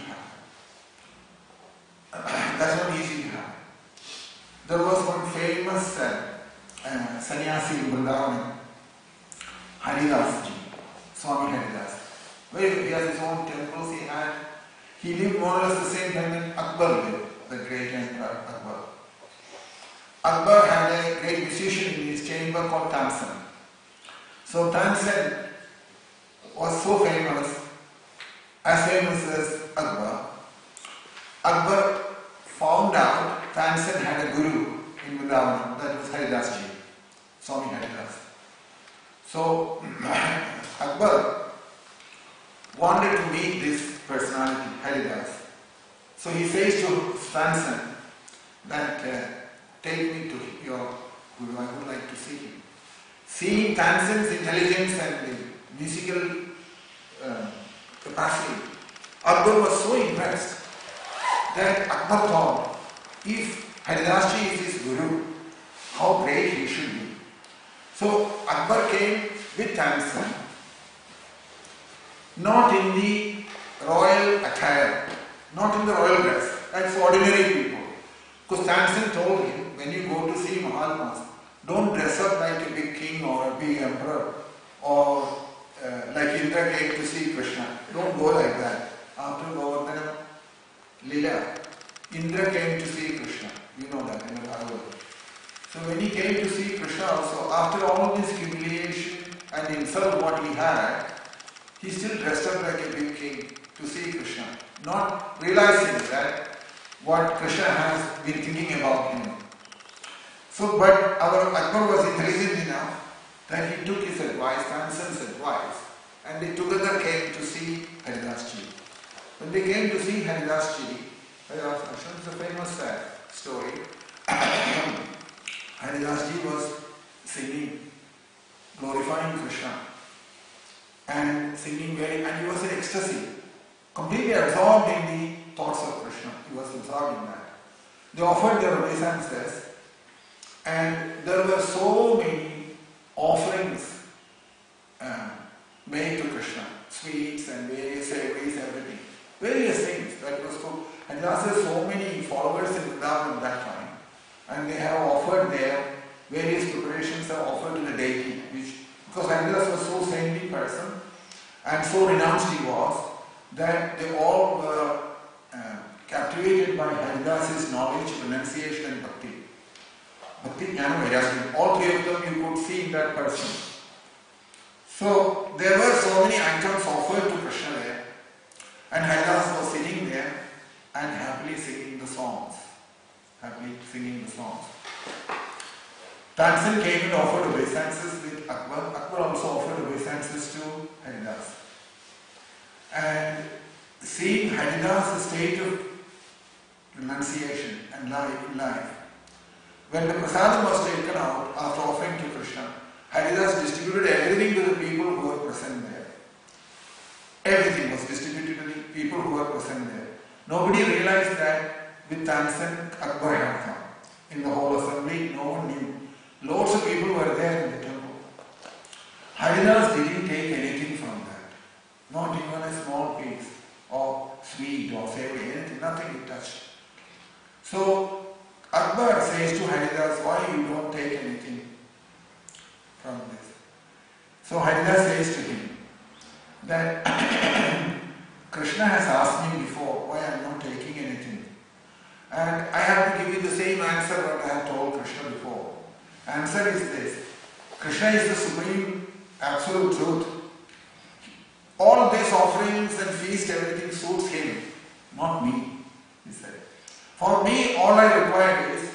happen. That's not easy to happen. There was one famous uh, uh, sannyasi in Vrindavan, Haridas ji, Swami Haridas. Where he has his own temples, he had. He lived more or less the same time when Akbar lived, the great emperor Akbar. Akbar had a great musician in his chamber called Tansen. So Tansen was so famous, as famous as Akbar. Akbar found out Tansen had a guru in Vrindavan, that was Haridas ji, Swami Haridas. So Akbar wanted to meet this personality, Haridas. So he says to Tansen that uh, take me to your guru, I would like to see him. Seeing Tansen's intelligence and the musical uh, capacity, Akbar was so impressed that Akbar thought, if Haridas ji is his guru, how great he should be. So Akbar came with Tansen, not in the royal attire, not in the royal dress, that's ordinary people. Because Tansen told him, when you go to see Mahatmas, don't dress up like a big king or a big emperor, or uh, like Indra came to see Krishna. Don't go like that. After Govardhana Lila, Indra came to see Krishna. You know that in the Bhagavad. So when he came to see Krishna also, after all of this humiliation and insult what he had, he still dressed up like a big king to see Krishna, not realizing that what Krishna has been thinking about him. So, but our Akbar was intelligent enough that he took his advice, Tansen's advice, and they together came to see Haridas ji. When they came to see Haridas ji, Haridas is a famous uh, story. Haridas ji was singing, glorifying Krishna, and singing very, and he was in ecstasy, completely absorbed in the thoughts of Krishna. He was absorbed in that. They offered their obeisances, and there were so many offerings uh, made to Krishna, sweets and various savories, everything, various things. That was so. And there are so many followers in Vrindavan at that time, and they have offered their various preparations are offered to the deity, which because Haridas was so saintly person and so renounced he was that they all were uh, captivated by Haridas' knowledge, renunciation and bhakti. Bhakti, Jnana, Vairagya. All three of them you could see in that person. So there were so many items offered to Krishna there, and Haridas was sitting there and happily singing the songs. Happily singing the songs. Tansen came and offered obeisances with Akbar. Akbar also offered obeisances to Haridas. And seeing Haridas' state of renunciation and life in life, when the prasadam was taken out after offering to Krishna, Haridas distributed everything to the people who were present there. Everything was distributed to the people who were present there. Nobody realized that with Tansen, Akbar had come. In the whole assembly, no one knew. Lots of people were there in the temple. Haridas didn't take anything from that. Not even a small piece of sweet or savory, anything, nothing he touched. So Akbar says to Haridas, why you don't take anything from this? So Haridas says to him that Krishna has asked me before why I am not taking anything. And I have to give you the same answer that I have told Krishna before. Answer is this: Krishna is the supreme absolute truth. All these offerings and feast, everything suits him, not me, he said. For me, all I require is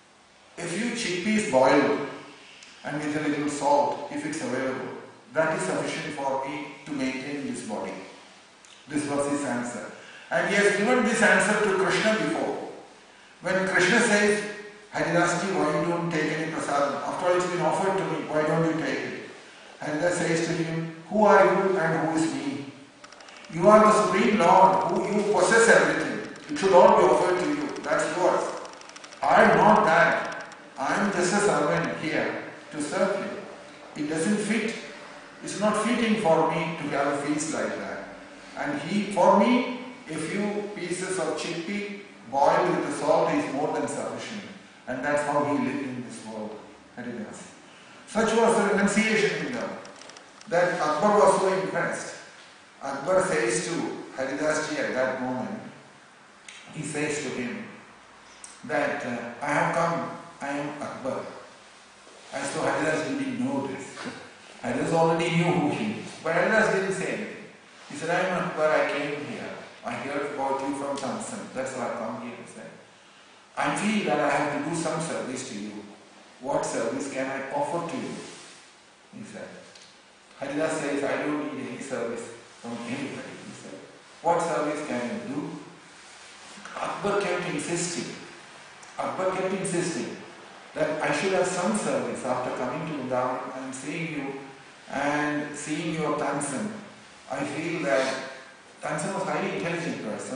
a few chickpeas boiled and with a little salt, if it's available. That is sufficient for me to maintain this body. This was his answer. And he has given this answer to Krishna before. When Krishna says, Haridasji, why you don't take any prasadam? After all, it's been offered to me, why don't you take it? Haridas says to him, who are you and who is me? You are the Supreme Lord, who you possess everything. It should all be offered to you. That's yours. I am not that. I am just a servant here to serve you. It doesn't fit. It's not fitting for me to have a feast like that. And he, for me, a few pieces of chickpea boiled with the salt is more than sufficient. And that's how he lived in this world. Haridas. Such was the renunciation in them that Akbar was so impressed. Akbar says to Haridasji at that moment, he says to him that uh, I have come, I am Akbar. As though Haridas didn't know this. Haridas already knew who he is. But Haridas didn't say anything. He said, I am Akbar, I came here. I heard about you from Tansen. That's why I come here, he said. I feel that I have to do some service to you. What service can I offer to you? He said. Haridas says, I don't need any service from anybody. He said, what service can you do? Akbar kept insisting. Akbar kept insisting that I should have some service after coming to Vrindavan and seeing you and seeing your Tansen. I feel that Tansen was a highly intelligent person,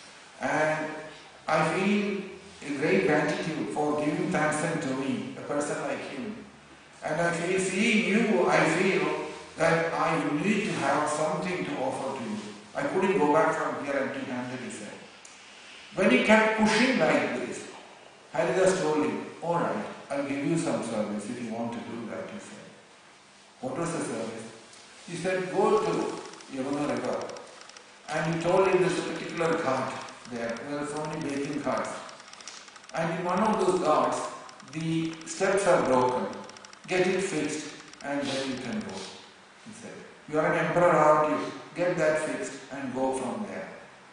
and I feel a great gratitude for giving Tansen to me, a person like him. And I feel, seeing you, I feel that I need to have something to offer to you. I couldn't go back from here empty-handed, he said. When he kept pushing like this, Haridas told him, all right, I'll give you some service if you want to do that, he said. What was the service? He said, go to Yamuna River. And he told him this particular ghat there. There are so many bathing ghats. And in one of those ghats, the steps are broken. Get it fixed and then you can go, he said. You are an emperor, aren't you? Get that fixed and go from there.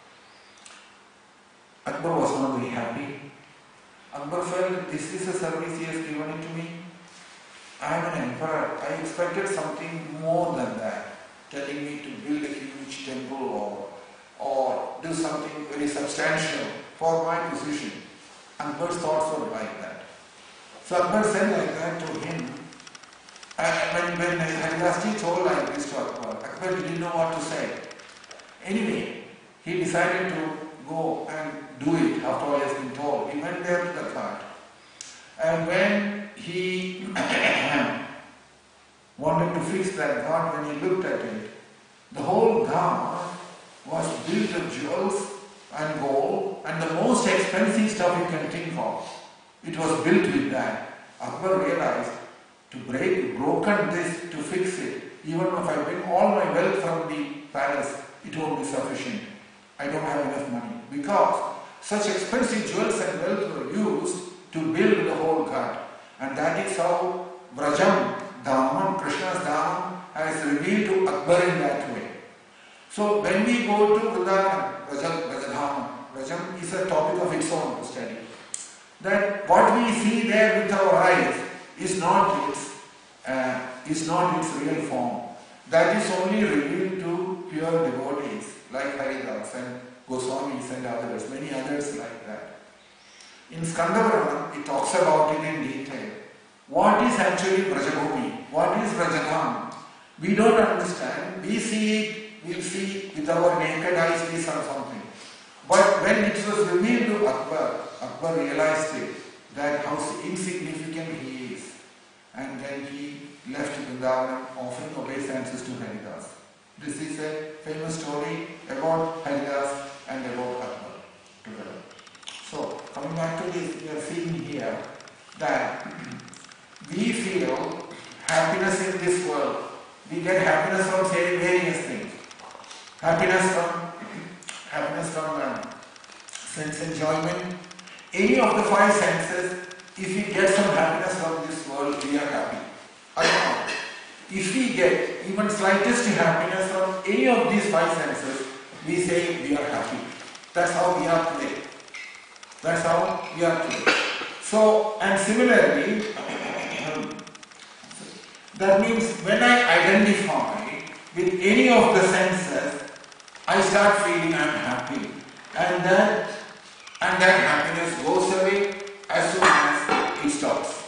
Akbar was not very happy. Akbar felt, this is a service he has given it to me. I am an emperor. I expected something more than that. Telling me to build a huge temple or, or do something very substantial for my position. Akbar's thoughts were like that. So Akbar said like that to him. And when, when Haridasji told like this to Akbar, Akbar didn't know what to say. Anyway, he decided to go and do it after all he has been told. He went there to the ghat. And when he wanted to fix that ghat, when he looked at it, the whole ghat was built of jewels and gold and the most expensive stuff you can think of. It was built with that. Akbar realized to break, broken this, to fix it, even if I bring all my wealth from the palace, it won't be sufficient. I don't have enough money. Because such expensive jewels and wealth were used to build the whole god. And that is how Vrajam, Dhamam, Krishna's Dhamam has revealed to Akbar in that way. So when we go to Vrindavan, Vrajam, Vrajadhamam, Vrajam is a topic of its own to study. That what we see there with our eyes is not its, uh, is not its real form. That is only revealed to pure devotees like Haridas and Goswamis and others, many others like that. In Skandavaranam, it talks about it in detail. What is actually Vrajabhumi? What is Vrajadham? We don't understand. We see it, we see with our naked eyes, we saw something. But when it was revealed to Akbar, Akbar realized it, that how insignificant he is. And then he left Vrindavan offering obeisances to Haridas. This is a famous story about Haridas and about Akbar together. So, coming back to this, we are seeing here that we feel happiness in this world. We get happiness from various things. Happiness from happiness from um, sense enjoyment. Any of the five senses, if we get some happiness from this world, we are happy. Or not. If we get even slightest happiness from any of these five senses, we say we are happy. That's how we are today. That's how we are today. So, and similarly, that means when I identify with any of the senses, I start feeling I am happy. And that, and that happiness goes away as soon as it stops.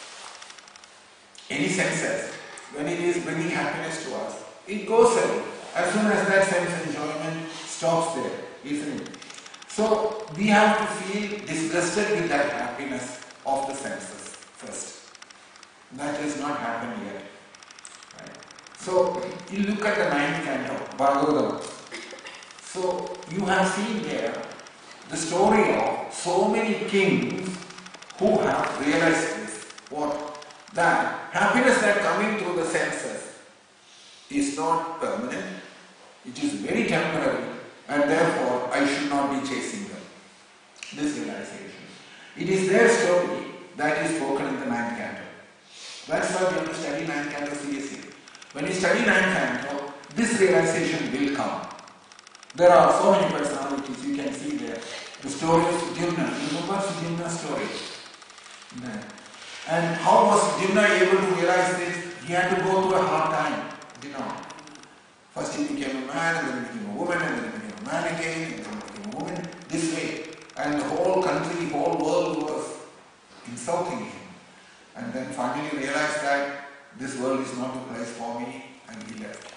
Any senses, when it is bringing happiness to us, it goes away as soon as that sense enjoyment stops there, isn't it? So we have to feel disgusted with that happiness of the senses first. That has not happened yet. Right? So you look at the ninth canto, Bhagavatam. So you have seen there the story of so many kings who have realized this. What? That happiness that coming through the senses is not permanent. It is very temporary, and therefore I should not be chasing them. This realization. It is their story that is spoken in the ninth canto. That's why we have to study ninth canto seriously. When you study ninth canto, this realization will come. There are so many personalities you can see there. The story of Sudyumna. You remember Sudyumna's story? There. And how was Sudyumna able to realize this? He had to go through a hard time. You know. First he became a man, and then he became a woman, and then he became a man again, and then he became a woman. This way. And the whole country, the whole world was insulting him. And then finally realized that this world is not the place for me, and he left.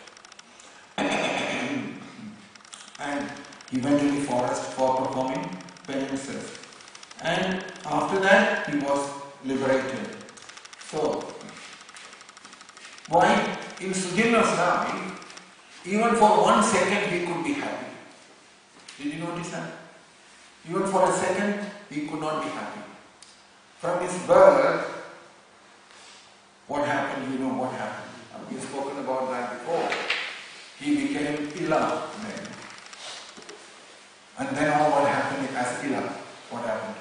And he went to the forest for performing penances. And after that, he was liberated. So, why in Sudyumna's life, even for one second he could be happy. Did you notice that? Even for a second, he could not be happy. From his birth, what happened? You know what happened. We've spoken about that before. He became Ila then. And then all what happened as Ila. What happened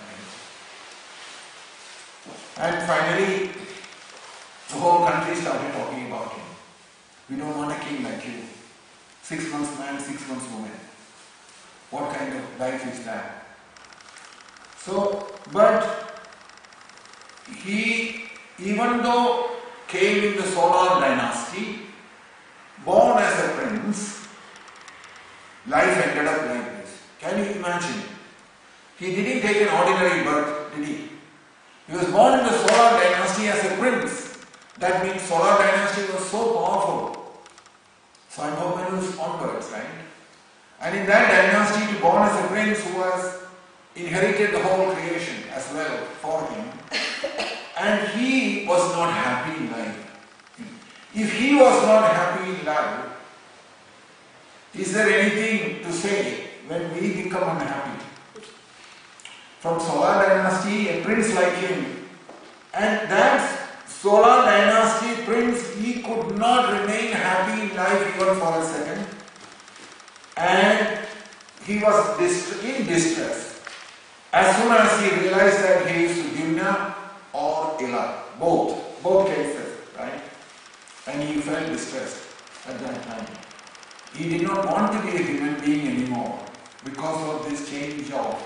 to him? And finally, the whole country started talking about him. We don't want a king like you. Six months man, six months woman. What kind of life is that? So, but he, even though came in the Solar dynasty, born as a prince, life ended up like this. Can you imagine? He didn't take an ordinary birth, did he? He was born in the Solar dynasty as a prince. That means Solar dynasty was so powerful. Swayambhuvanu's onwards, right? And in that dynasty, he was born as a prince who has inherited the whole creation as well for him. And he was not happy in life. If he was not happy in life, is there anything to say when we become unhappy? From Solar dynasty, a prince like him, and that Solar dynasty prince, he could not remain happy in life even for a second, and he was in distress. As soon as he realized that he is Sudyumna or Ila, both, both cases, right? And he felt distressed at that time. He did not want to be a human being anymore because of this change of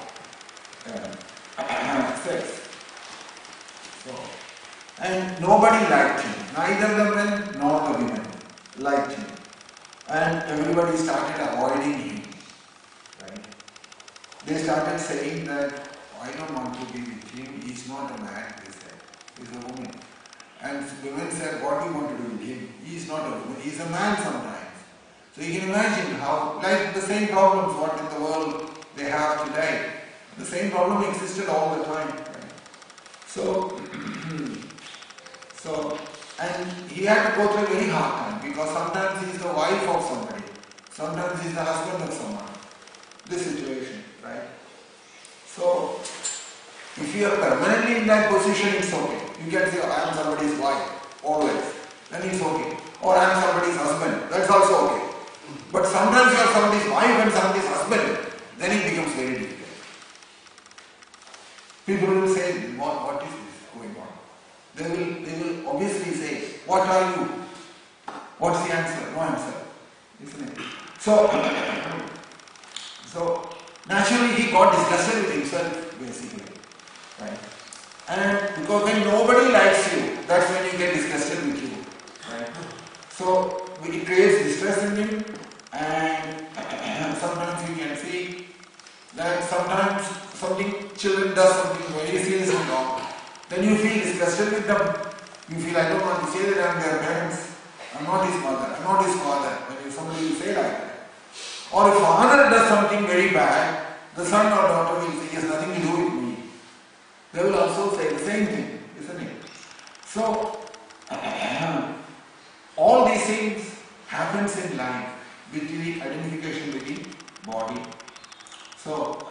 uh, sex. So, and nobody liked him. Neither the men nor the women liked him. And everybody started avoiding him. Right? They started saying that, I don't want to be with him, he's not a man, they said. He's a woman. And women said, what do you want to do with him? He's not a woman, he's a man sometimes. So you can imagine how, like the same problems what in the world they have today. The same problem existed all the time. Right? So, so, and he had to go through a very hard time because sometimes he's the wife of somebody, sometimes he's the husband of someone. This situation, right? So, if you are permanently in that position, it's okay. You can say, I am somebody's wife, always. Then it's okay. Or I am somebody's husband, that's also okay. But sometimes you are somebody's wife and somebody's husband, then it becomes very difficult. People will say, what, what is this going on? They will, they will obviously say, what are you? What's the answer? No answer. Isn't it? So, so naturally he got disgusted with himself, basically. Right? And because when nobody likes you, that's when you get disgusted with you. Right? So it creates distress in him, and sometimes you can see that sometimes something, children does something very seriously wrong. Then you feel disgusted with them. You feel, I don't want to say that I'm their parents. I'm not his mother. I'm not his father. When somebody will say like that. Or if father does something very bad, the son or daughter will say, he has nothing to do with me. They will also say the same thing, isn't it? So, all these things happens in life with the identification with the body. So,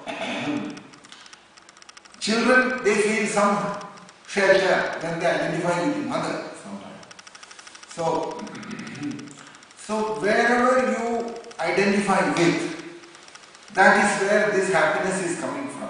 children, they feel some shelter when they identify with the mother sometimes. So, so wherever you identify with, that is where this happiness is coming from.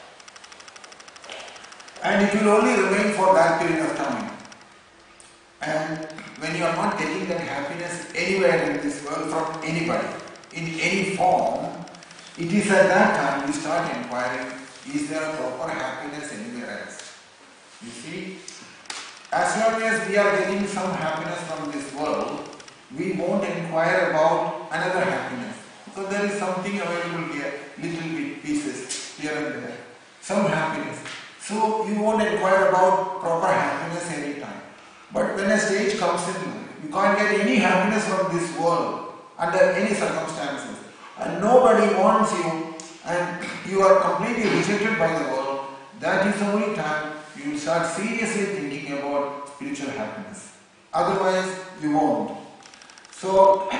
And it will only remain for that period of time. And when you are not getting that happiness anywhere in this world from anybody, in any form, it is at that time you start inquiring, is there a proper happiness anywhere else? You see, as long as we are getting some happiness from this world, we won't inquire about another happiness. So there is something available here, little bit pieces here and there, some happiness. So you won't inquire about proper happiness any time. But when a stage comes in, you can't get any happiness from this world under any circumstances. And nobody wants you and you are completely rejected by the world. That is the only time you will start seriously thinking about spiritual happiness. Otherwise, you won't. So,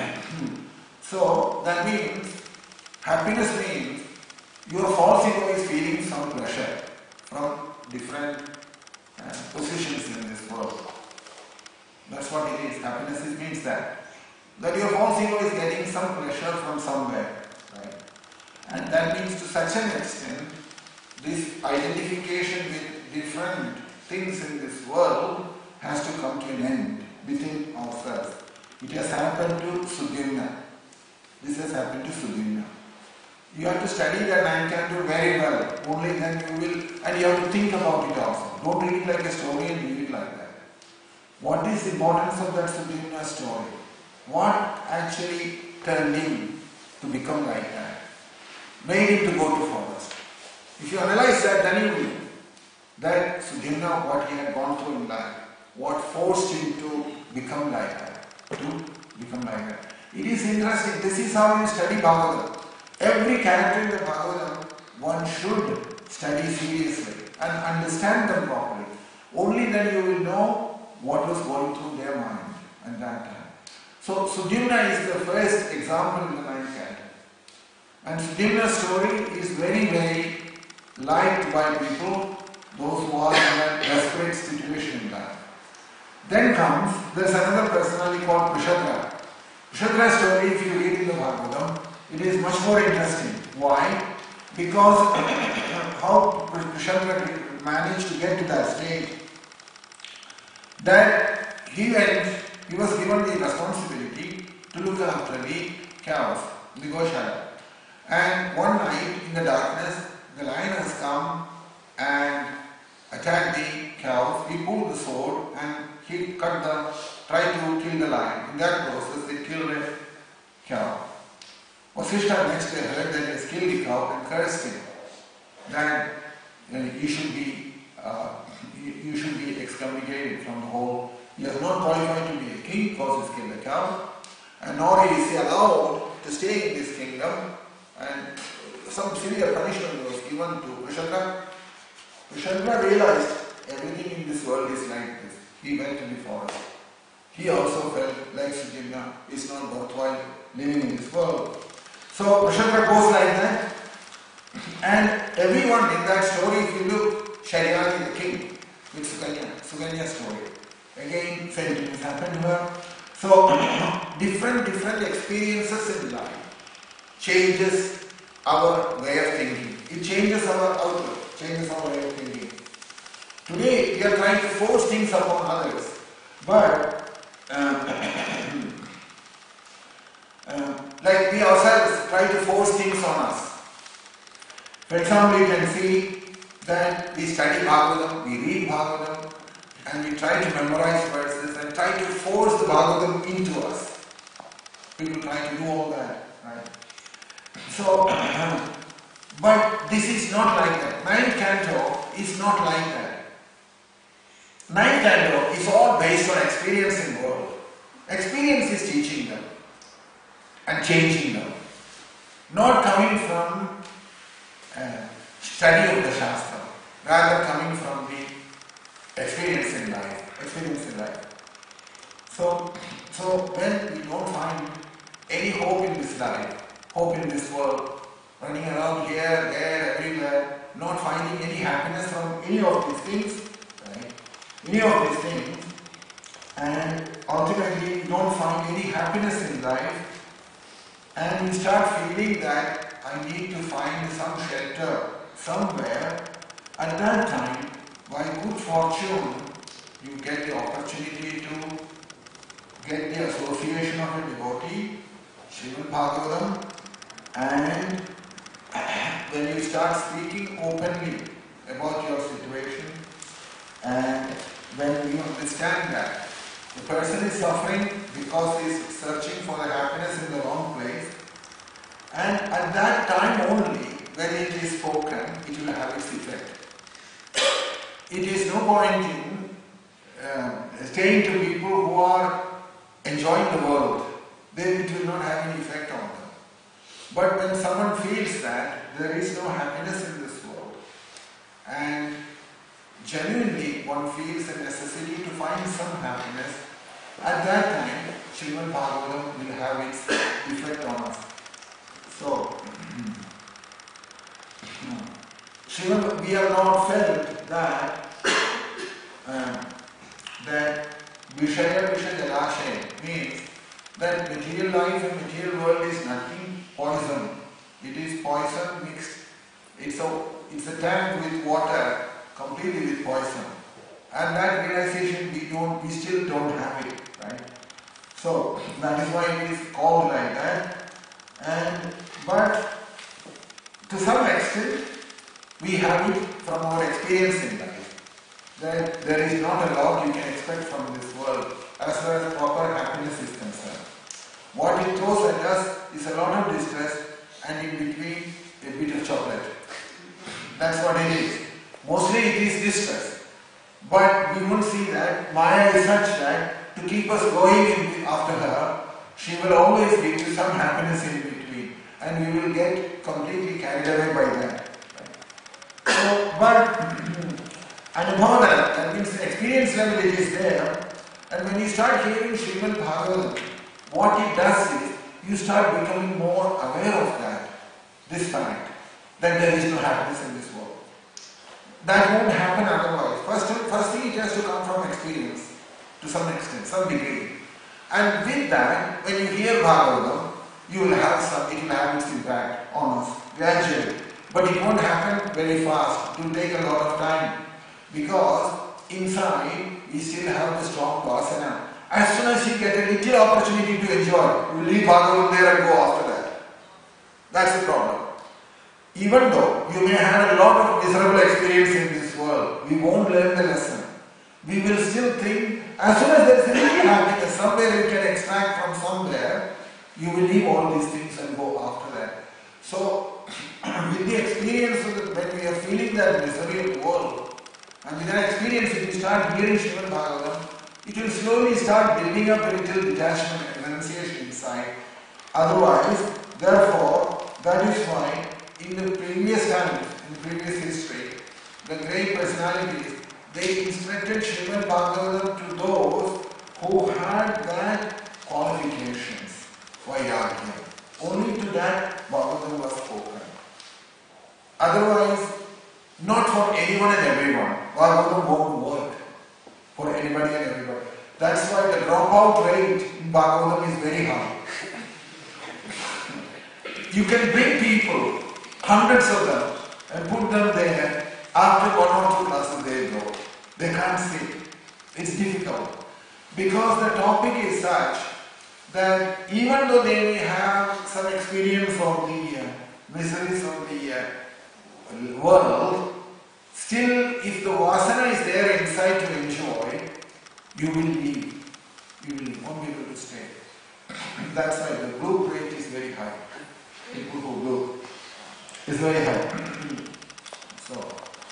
so that means, happiness means your false ego is feeling some pleasure from different uh, positions in this world. That's what it is. Happiness is, means that. That your false ego is getting some pleasure from somewhere. Right? And that means to such an extent, this identification with different things in this world has to come to an end within ourselves. It has happened to Sudyumna. This has happened to Sudyumna. You have to study that nine canto very well. Only then you will, and you have to think about it also. Don't read it like a story and leave it like that. What is the importance of that Sudyumna story? What actually turned him to become like that? Made him to go to forest. If you analyze that, then you will. That Sudyumna, what he had gone through in life, what forced him to become like that, to become like that. It is interesting. This is how you study Bhagavatam. Every character in the Bhagavatam, one should study seriously and understand them properly. Only then you will know what was going through their mind at that time. So Sudyumna is the first example in the ninth canto. And Sudyumna's story is very, very liked by people, those who are in a desperate situation in life. Then comes, there's another personality called Kushagra. Kushagra's story, if you read in the Bhagavatam, it is much more interesting. Why? Because how Krishnamurti managed to get to that state, that he went, he was given the responsibility to look after the cows, the Goshala. And one night in the darkness, the lion has come and attacked the cows. He pulled the sword and he cut the, tried to kill the lion. In that process, they killed a cow. Vasishtha next day heard that he has killed the cow and cursed him. That uh, you should be, uh, you, you should be excommunicated from the whole. He has not qualified to be a king because he has killed a cow, and nor is he allowed to stay in this kingdom. And some severe punishment was given to Krishnamurti. Krishnamurti realized everything in this world is like this. He went to the forest. He also felt like Sujimna is not worthwhile living in this world. So Krishnamurti goes like that. And everyone in that story, if you look, Sharyani the king with Sukanya, Sukanya's story. Again, same things happened to her. So different, different experiences in life changes our way of thinking. It changes our outlook, changes our way of thinking. Today, we are trying to force things upon others, but um, um, like we ourselves try to force things on us. For example, you can see that we study Bhagavatam, we read Bhagavatam, and we try to memorize verses and try to force the Bhagavatam into us. People try to do all that, right? So, but this is not like that. Ninth canto is not like that. Ninth canto is all based on experience in the world. Experience is teaching them and changing them, not coming from uh, study of the Shastra, rather coming from the experience in life. Experience in life. So, so when we don't find any hope in this life, hope in this world, running around here, there, everywhere, not finding any happiness from any of these things, right? Any of these things, and ultimately don't find any happiness in life, and we start feeling that I need to find some shelter somewhere. At that time, by good fortune, you get the opportunity to get the association of a devotee, Srimad Bhagavatam, and when you start speaking openly about your situation, and when you understand that the person is suffering because he is searching for the happiness in the wrong place, and at that time only, when it is spoken, it will have its effect. It is no point in uh, saying to people who are enjoying the world, then it will not have any effect on them. But when someone feels that there is no happiness in this world, and genuinely one feels a necessity to find some happiness, at that time Srimad Bhagavatam will have its effect on us. So, Srimad, we have not felt that um, that Vishaya Vishaya Jalashaya means that material life and material world is nothing poison. It is poison mixed. It's a, it's a tank with water, completely with poison. And that realization we don't, we still don't have it, right? So that is why it is called like that. And but to some extent we have it from our experience in life. That there is not a lot you can expect from this world as far as proper happiness is concerned. What it throws at us is a lot of distress and in between a bit of chocolate. That's what it is. Mostly it is distress. But we won't see that Maya is such that to keep us going in after her, she will always give you some happiness in between and we will get completely carried away by that. So, but Anubhava, that means the experience level it is there, and when you start hearing Srimad Bhagavatam, what it does is, you start becoming more aware of that, this fact, that there is no happiness in this world. That won't happen otherwise. First, first thing it has to come from experience, to some extent, some degree. And with that, when you hear Bhagavatam, you will have some, it will have its impact on us, gradually. But it won't happen very fast. It will take a lot of time. Because inside we still have the strong vasana. As soon as you get a little opportunity to enjoy, you leave Bhagavad there and go after that. That's the problem. Even though you may have a lot of miserable experience in this world, we won't learn the lesson. We will still think, as soon as there is a little happiness, somewhere you can extract from somewhere, you will leave all these things and go after that. So, with the experience of the, when we are feeling that misery of the world, and with that experience, if you start hearing Srimad Bhagavatam, it will slowly start building up a little detachment and renunciation inside. Otherwise, therefore, that is why in the previous times, in previous history, the great personalities, they instructed Srimad Bhagavatam to those who had that qualifications. Vairagya. Only to that Bhagavatam was spoken. Otherwise, not for anyone and everyone. Bhagavatam won't work for anybody and everybody. That's why the dropout rate in Bhagavatam is very high. You can bring people, hundreds of them, and put them there. After one or two classes they go. They can't sit. It's difficult. Because the topic is such that even though they may have some experience of the uh, miseries of the uh, world, still if the vasana is there inside to enjoy, you will leave. You will won't be able to stay. That's why the group rate is very high. People who go is very high. so,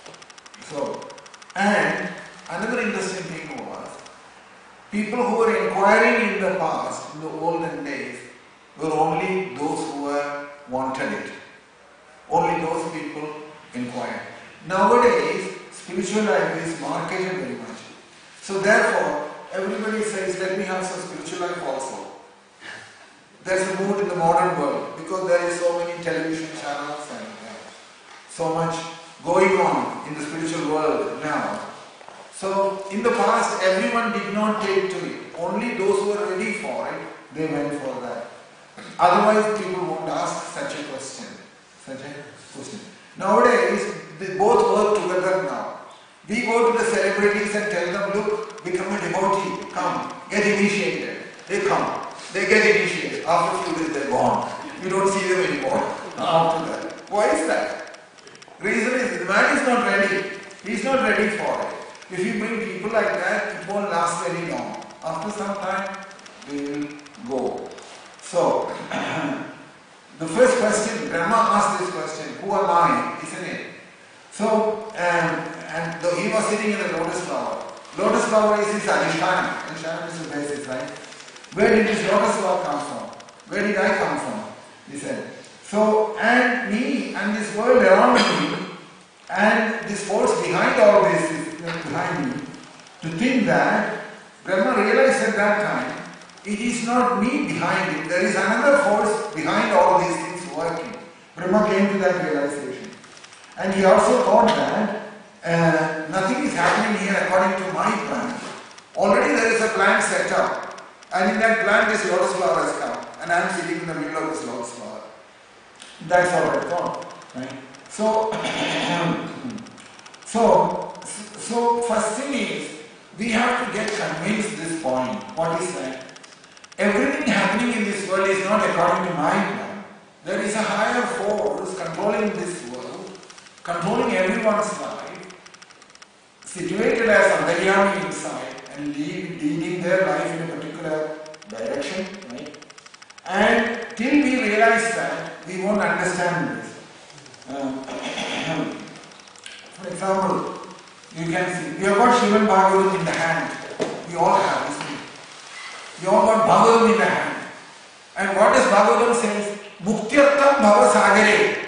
so, and another interesting thing was, people who were inquiring in the past, in the olden days, were only those who were wanted it. Only those people inquired. Nowadays, spiritual life is marketed very much. So therefore, everybody says, let me have some spiritual life also. There's a mood in the modern world because there is so many television channels and uh, so much going on in the spiritual world now. So in the past, everyone did not take to it. Only those who were ready for it, they went for that. Otherwise, people won't ask such a question. Such a question. Nowadays, they both work together now. We go to the celebrities and tell them, look, become a devotee, come, get initiated. They come, they get initiated. After a few days, they're gone. You don't see them anymore after that. Why is that? Reason is, the man is not ready. He's not ready for it. If you bring people like that, it won't last very long. After some time, they will go. So, the first question, Brahma asked this question, who am I? Isn't it? So, um, and the, he was sitting in a lotus flower. Lotus flower is his adhisthana. Adhisthana is the basis, right? Where did this lotus flower come from? Where did I come from? He said. So, and me and this world around me, and this force behind all this is behind me, to think that Brahma realized at that time, it is not me behind it, there is another force behind all these things working. Brahma came to that realization. And he also thought that uh, nothing is happening here according to my plan. Already there is a plan set up, and in that plan this lotus flower has come, and I am sitting in the middle of this lotus flower. That's all I thought. Right? So, so, so first thing is, we have to get convinced this point. What is that? Everything happening in this world is not according to my plan. There is a higher force controlling this world, controlling everyone's life, situated as Antaryami inside and lead, leading their life in a particular direction, right? And till we realize that, we won't understand this. Um, for example, you can see, we have got Srimad Bhagavatam in the hand. We all have, isn't it? We all got Bhagavatam in the hand. And what does Bhagavatam say? Muktyartam bhava sagare.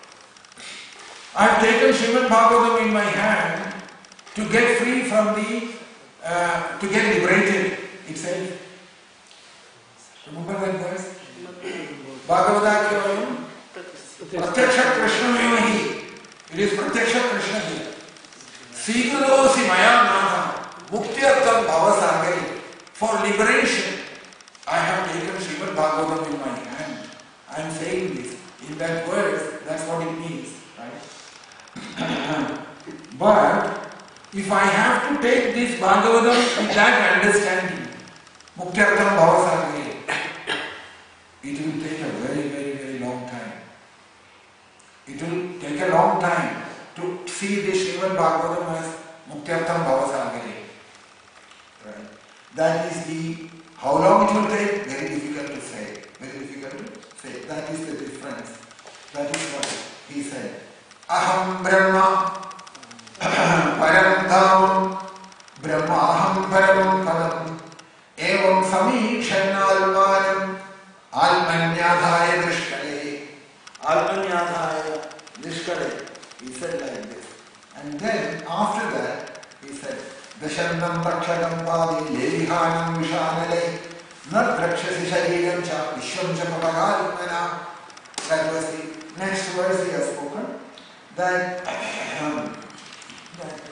I have taken Srimad Bhagavatam in my hand to get free from the, uh, to get liberated, it says. Remember that verse? Bhagavata Pratyaksha Krishna Mevahi. It is Pratyaksha Krishna here. Sigulosi Maya Naha Muktyartam Bhava Sagari. For liberation, I have taken Srimad Bhagavatam in my hand. I am saying this. In that verse, that's what it means. right? But if I have to take this Bhagavatam with that understanding, Mukyartam Bhavasagare, it will take a very, very, very long time. It will take a long time to see this Srimad Bhagavatam as Mukyartam Bhavasagare. Right? That is the, how long it will take? Very difficult to say. Very difficult to say. That is the difference. That is what he said. Aham Brahma Param Dhavam Brahma Aham Param Padam Evam Samikshan Almanam Almanyadhaya Drishkale Almanyadhaya Drishkale. He said like this. And then after that he said Dashandam Takshadam Padi Levihanam Vishanale Nat Drakshasi Shariram Cha Vishwam Cha Papagalmana. That was the next verse he has spoken. That, um, that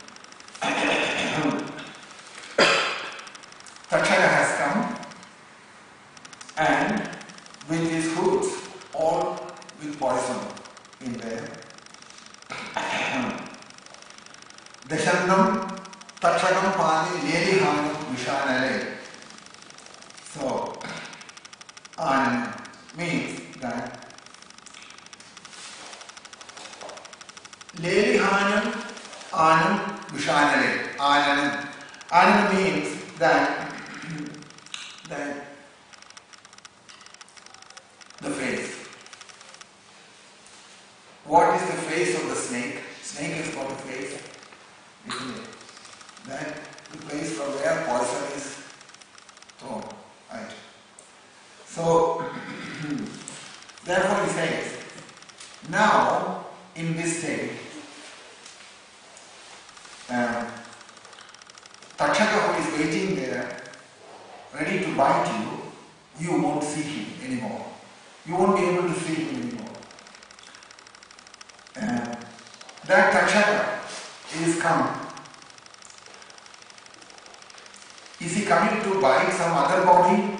um, Takshaka has come and with his hoods all with poison in there. Dashandam Takshakam Pani Lelihanam Vishanale. So, Anam means that Lelihanam Anam Vishanale. Anam. Anam means that, that the face. What is the face of the snake? Snake has got a face, isn't it? That the place from where poison is thrown. Right? So, therefore he says, now in this state, um, Takshaka who is waiting there, ready to bite you, you won't see him anymore. You won't be able to see him anymore. Uh, that Takshaka is come. Is he coming to bite some other body?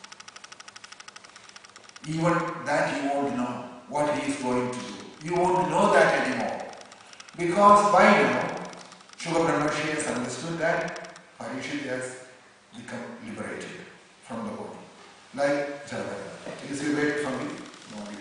Even that you won't know what he is going to do. You won't know that anymore. Because by now, Shuka Brahmarshi has understood that Parikshit has become liberated from the body. Like Jalavara. He is liberated from the body.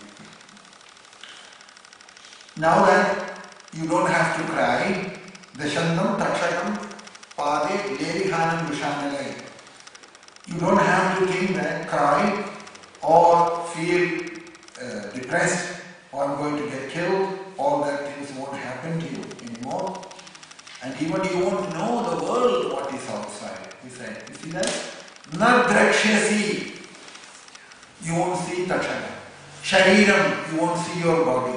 Now that you don't have to cry, Dashandam Takshakam Pade Lelihanam Vishanalai. You don't have to think that, cry or feel uh, depressed or I'm going to get killed. All that things won't happen to you anymore. And even you won't know the world what is outside. He said, you see that? Na drakshasi. You won't see Takshaka. Shariram, you won't see your body.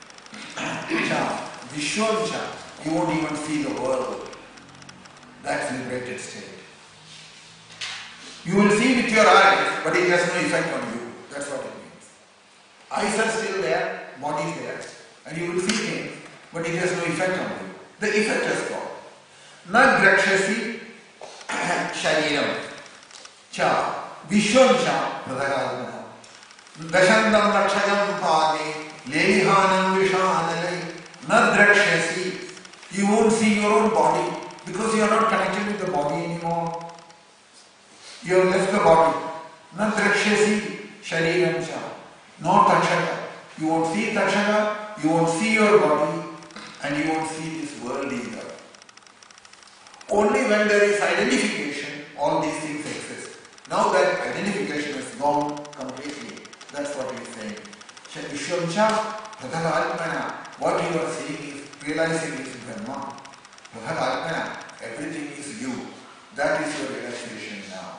Cha, Vishwamcha, you won't even see the world. That's liberated state. You will see with your eyes, but it has no effect on you. That's what it means. Eyes are still there, body is there, and you will see things, but it has no effect on you. The effect has gone. Na drakshasi shariram cha vishwam cha pradhagalmana dashandam takshakam pade lelihanam vishanalai na drakshasi. You won't see your own body because you are not connected with the body anymore. You have left the body. Na drakshasi shariram cha. No takshaka. You won't see takshaka, you won't see your body, and you won't see this world either. Only when there is identification, all these things exist. Now that identification is gone completely, that's what he is saying. Vishwamcha Pradhagalmana. What you are seeing is, realizing is Brahma. Pradhagalmana, everything is you. That is your realization now.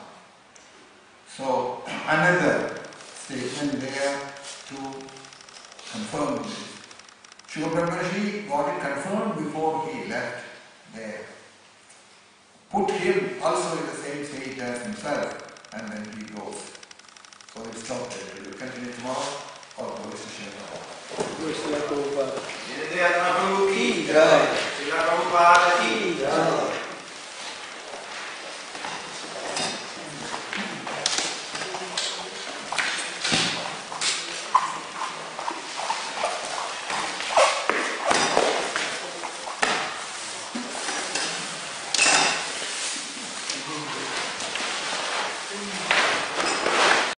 So, another statement there to confirm this. Shuka Brahmarshi got it confirmed before he left there. Put him also in the same state as himself, and then he goes. So we'll stop there. We will continue tomorrow or go to Shri Prabhupada. Jai Prabhupada.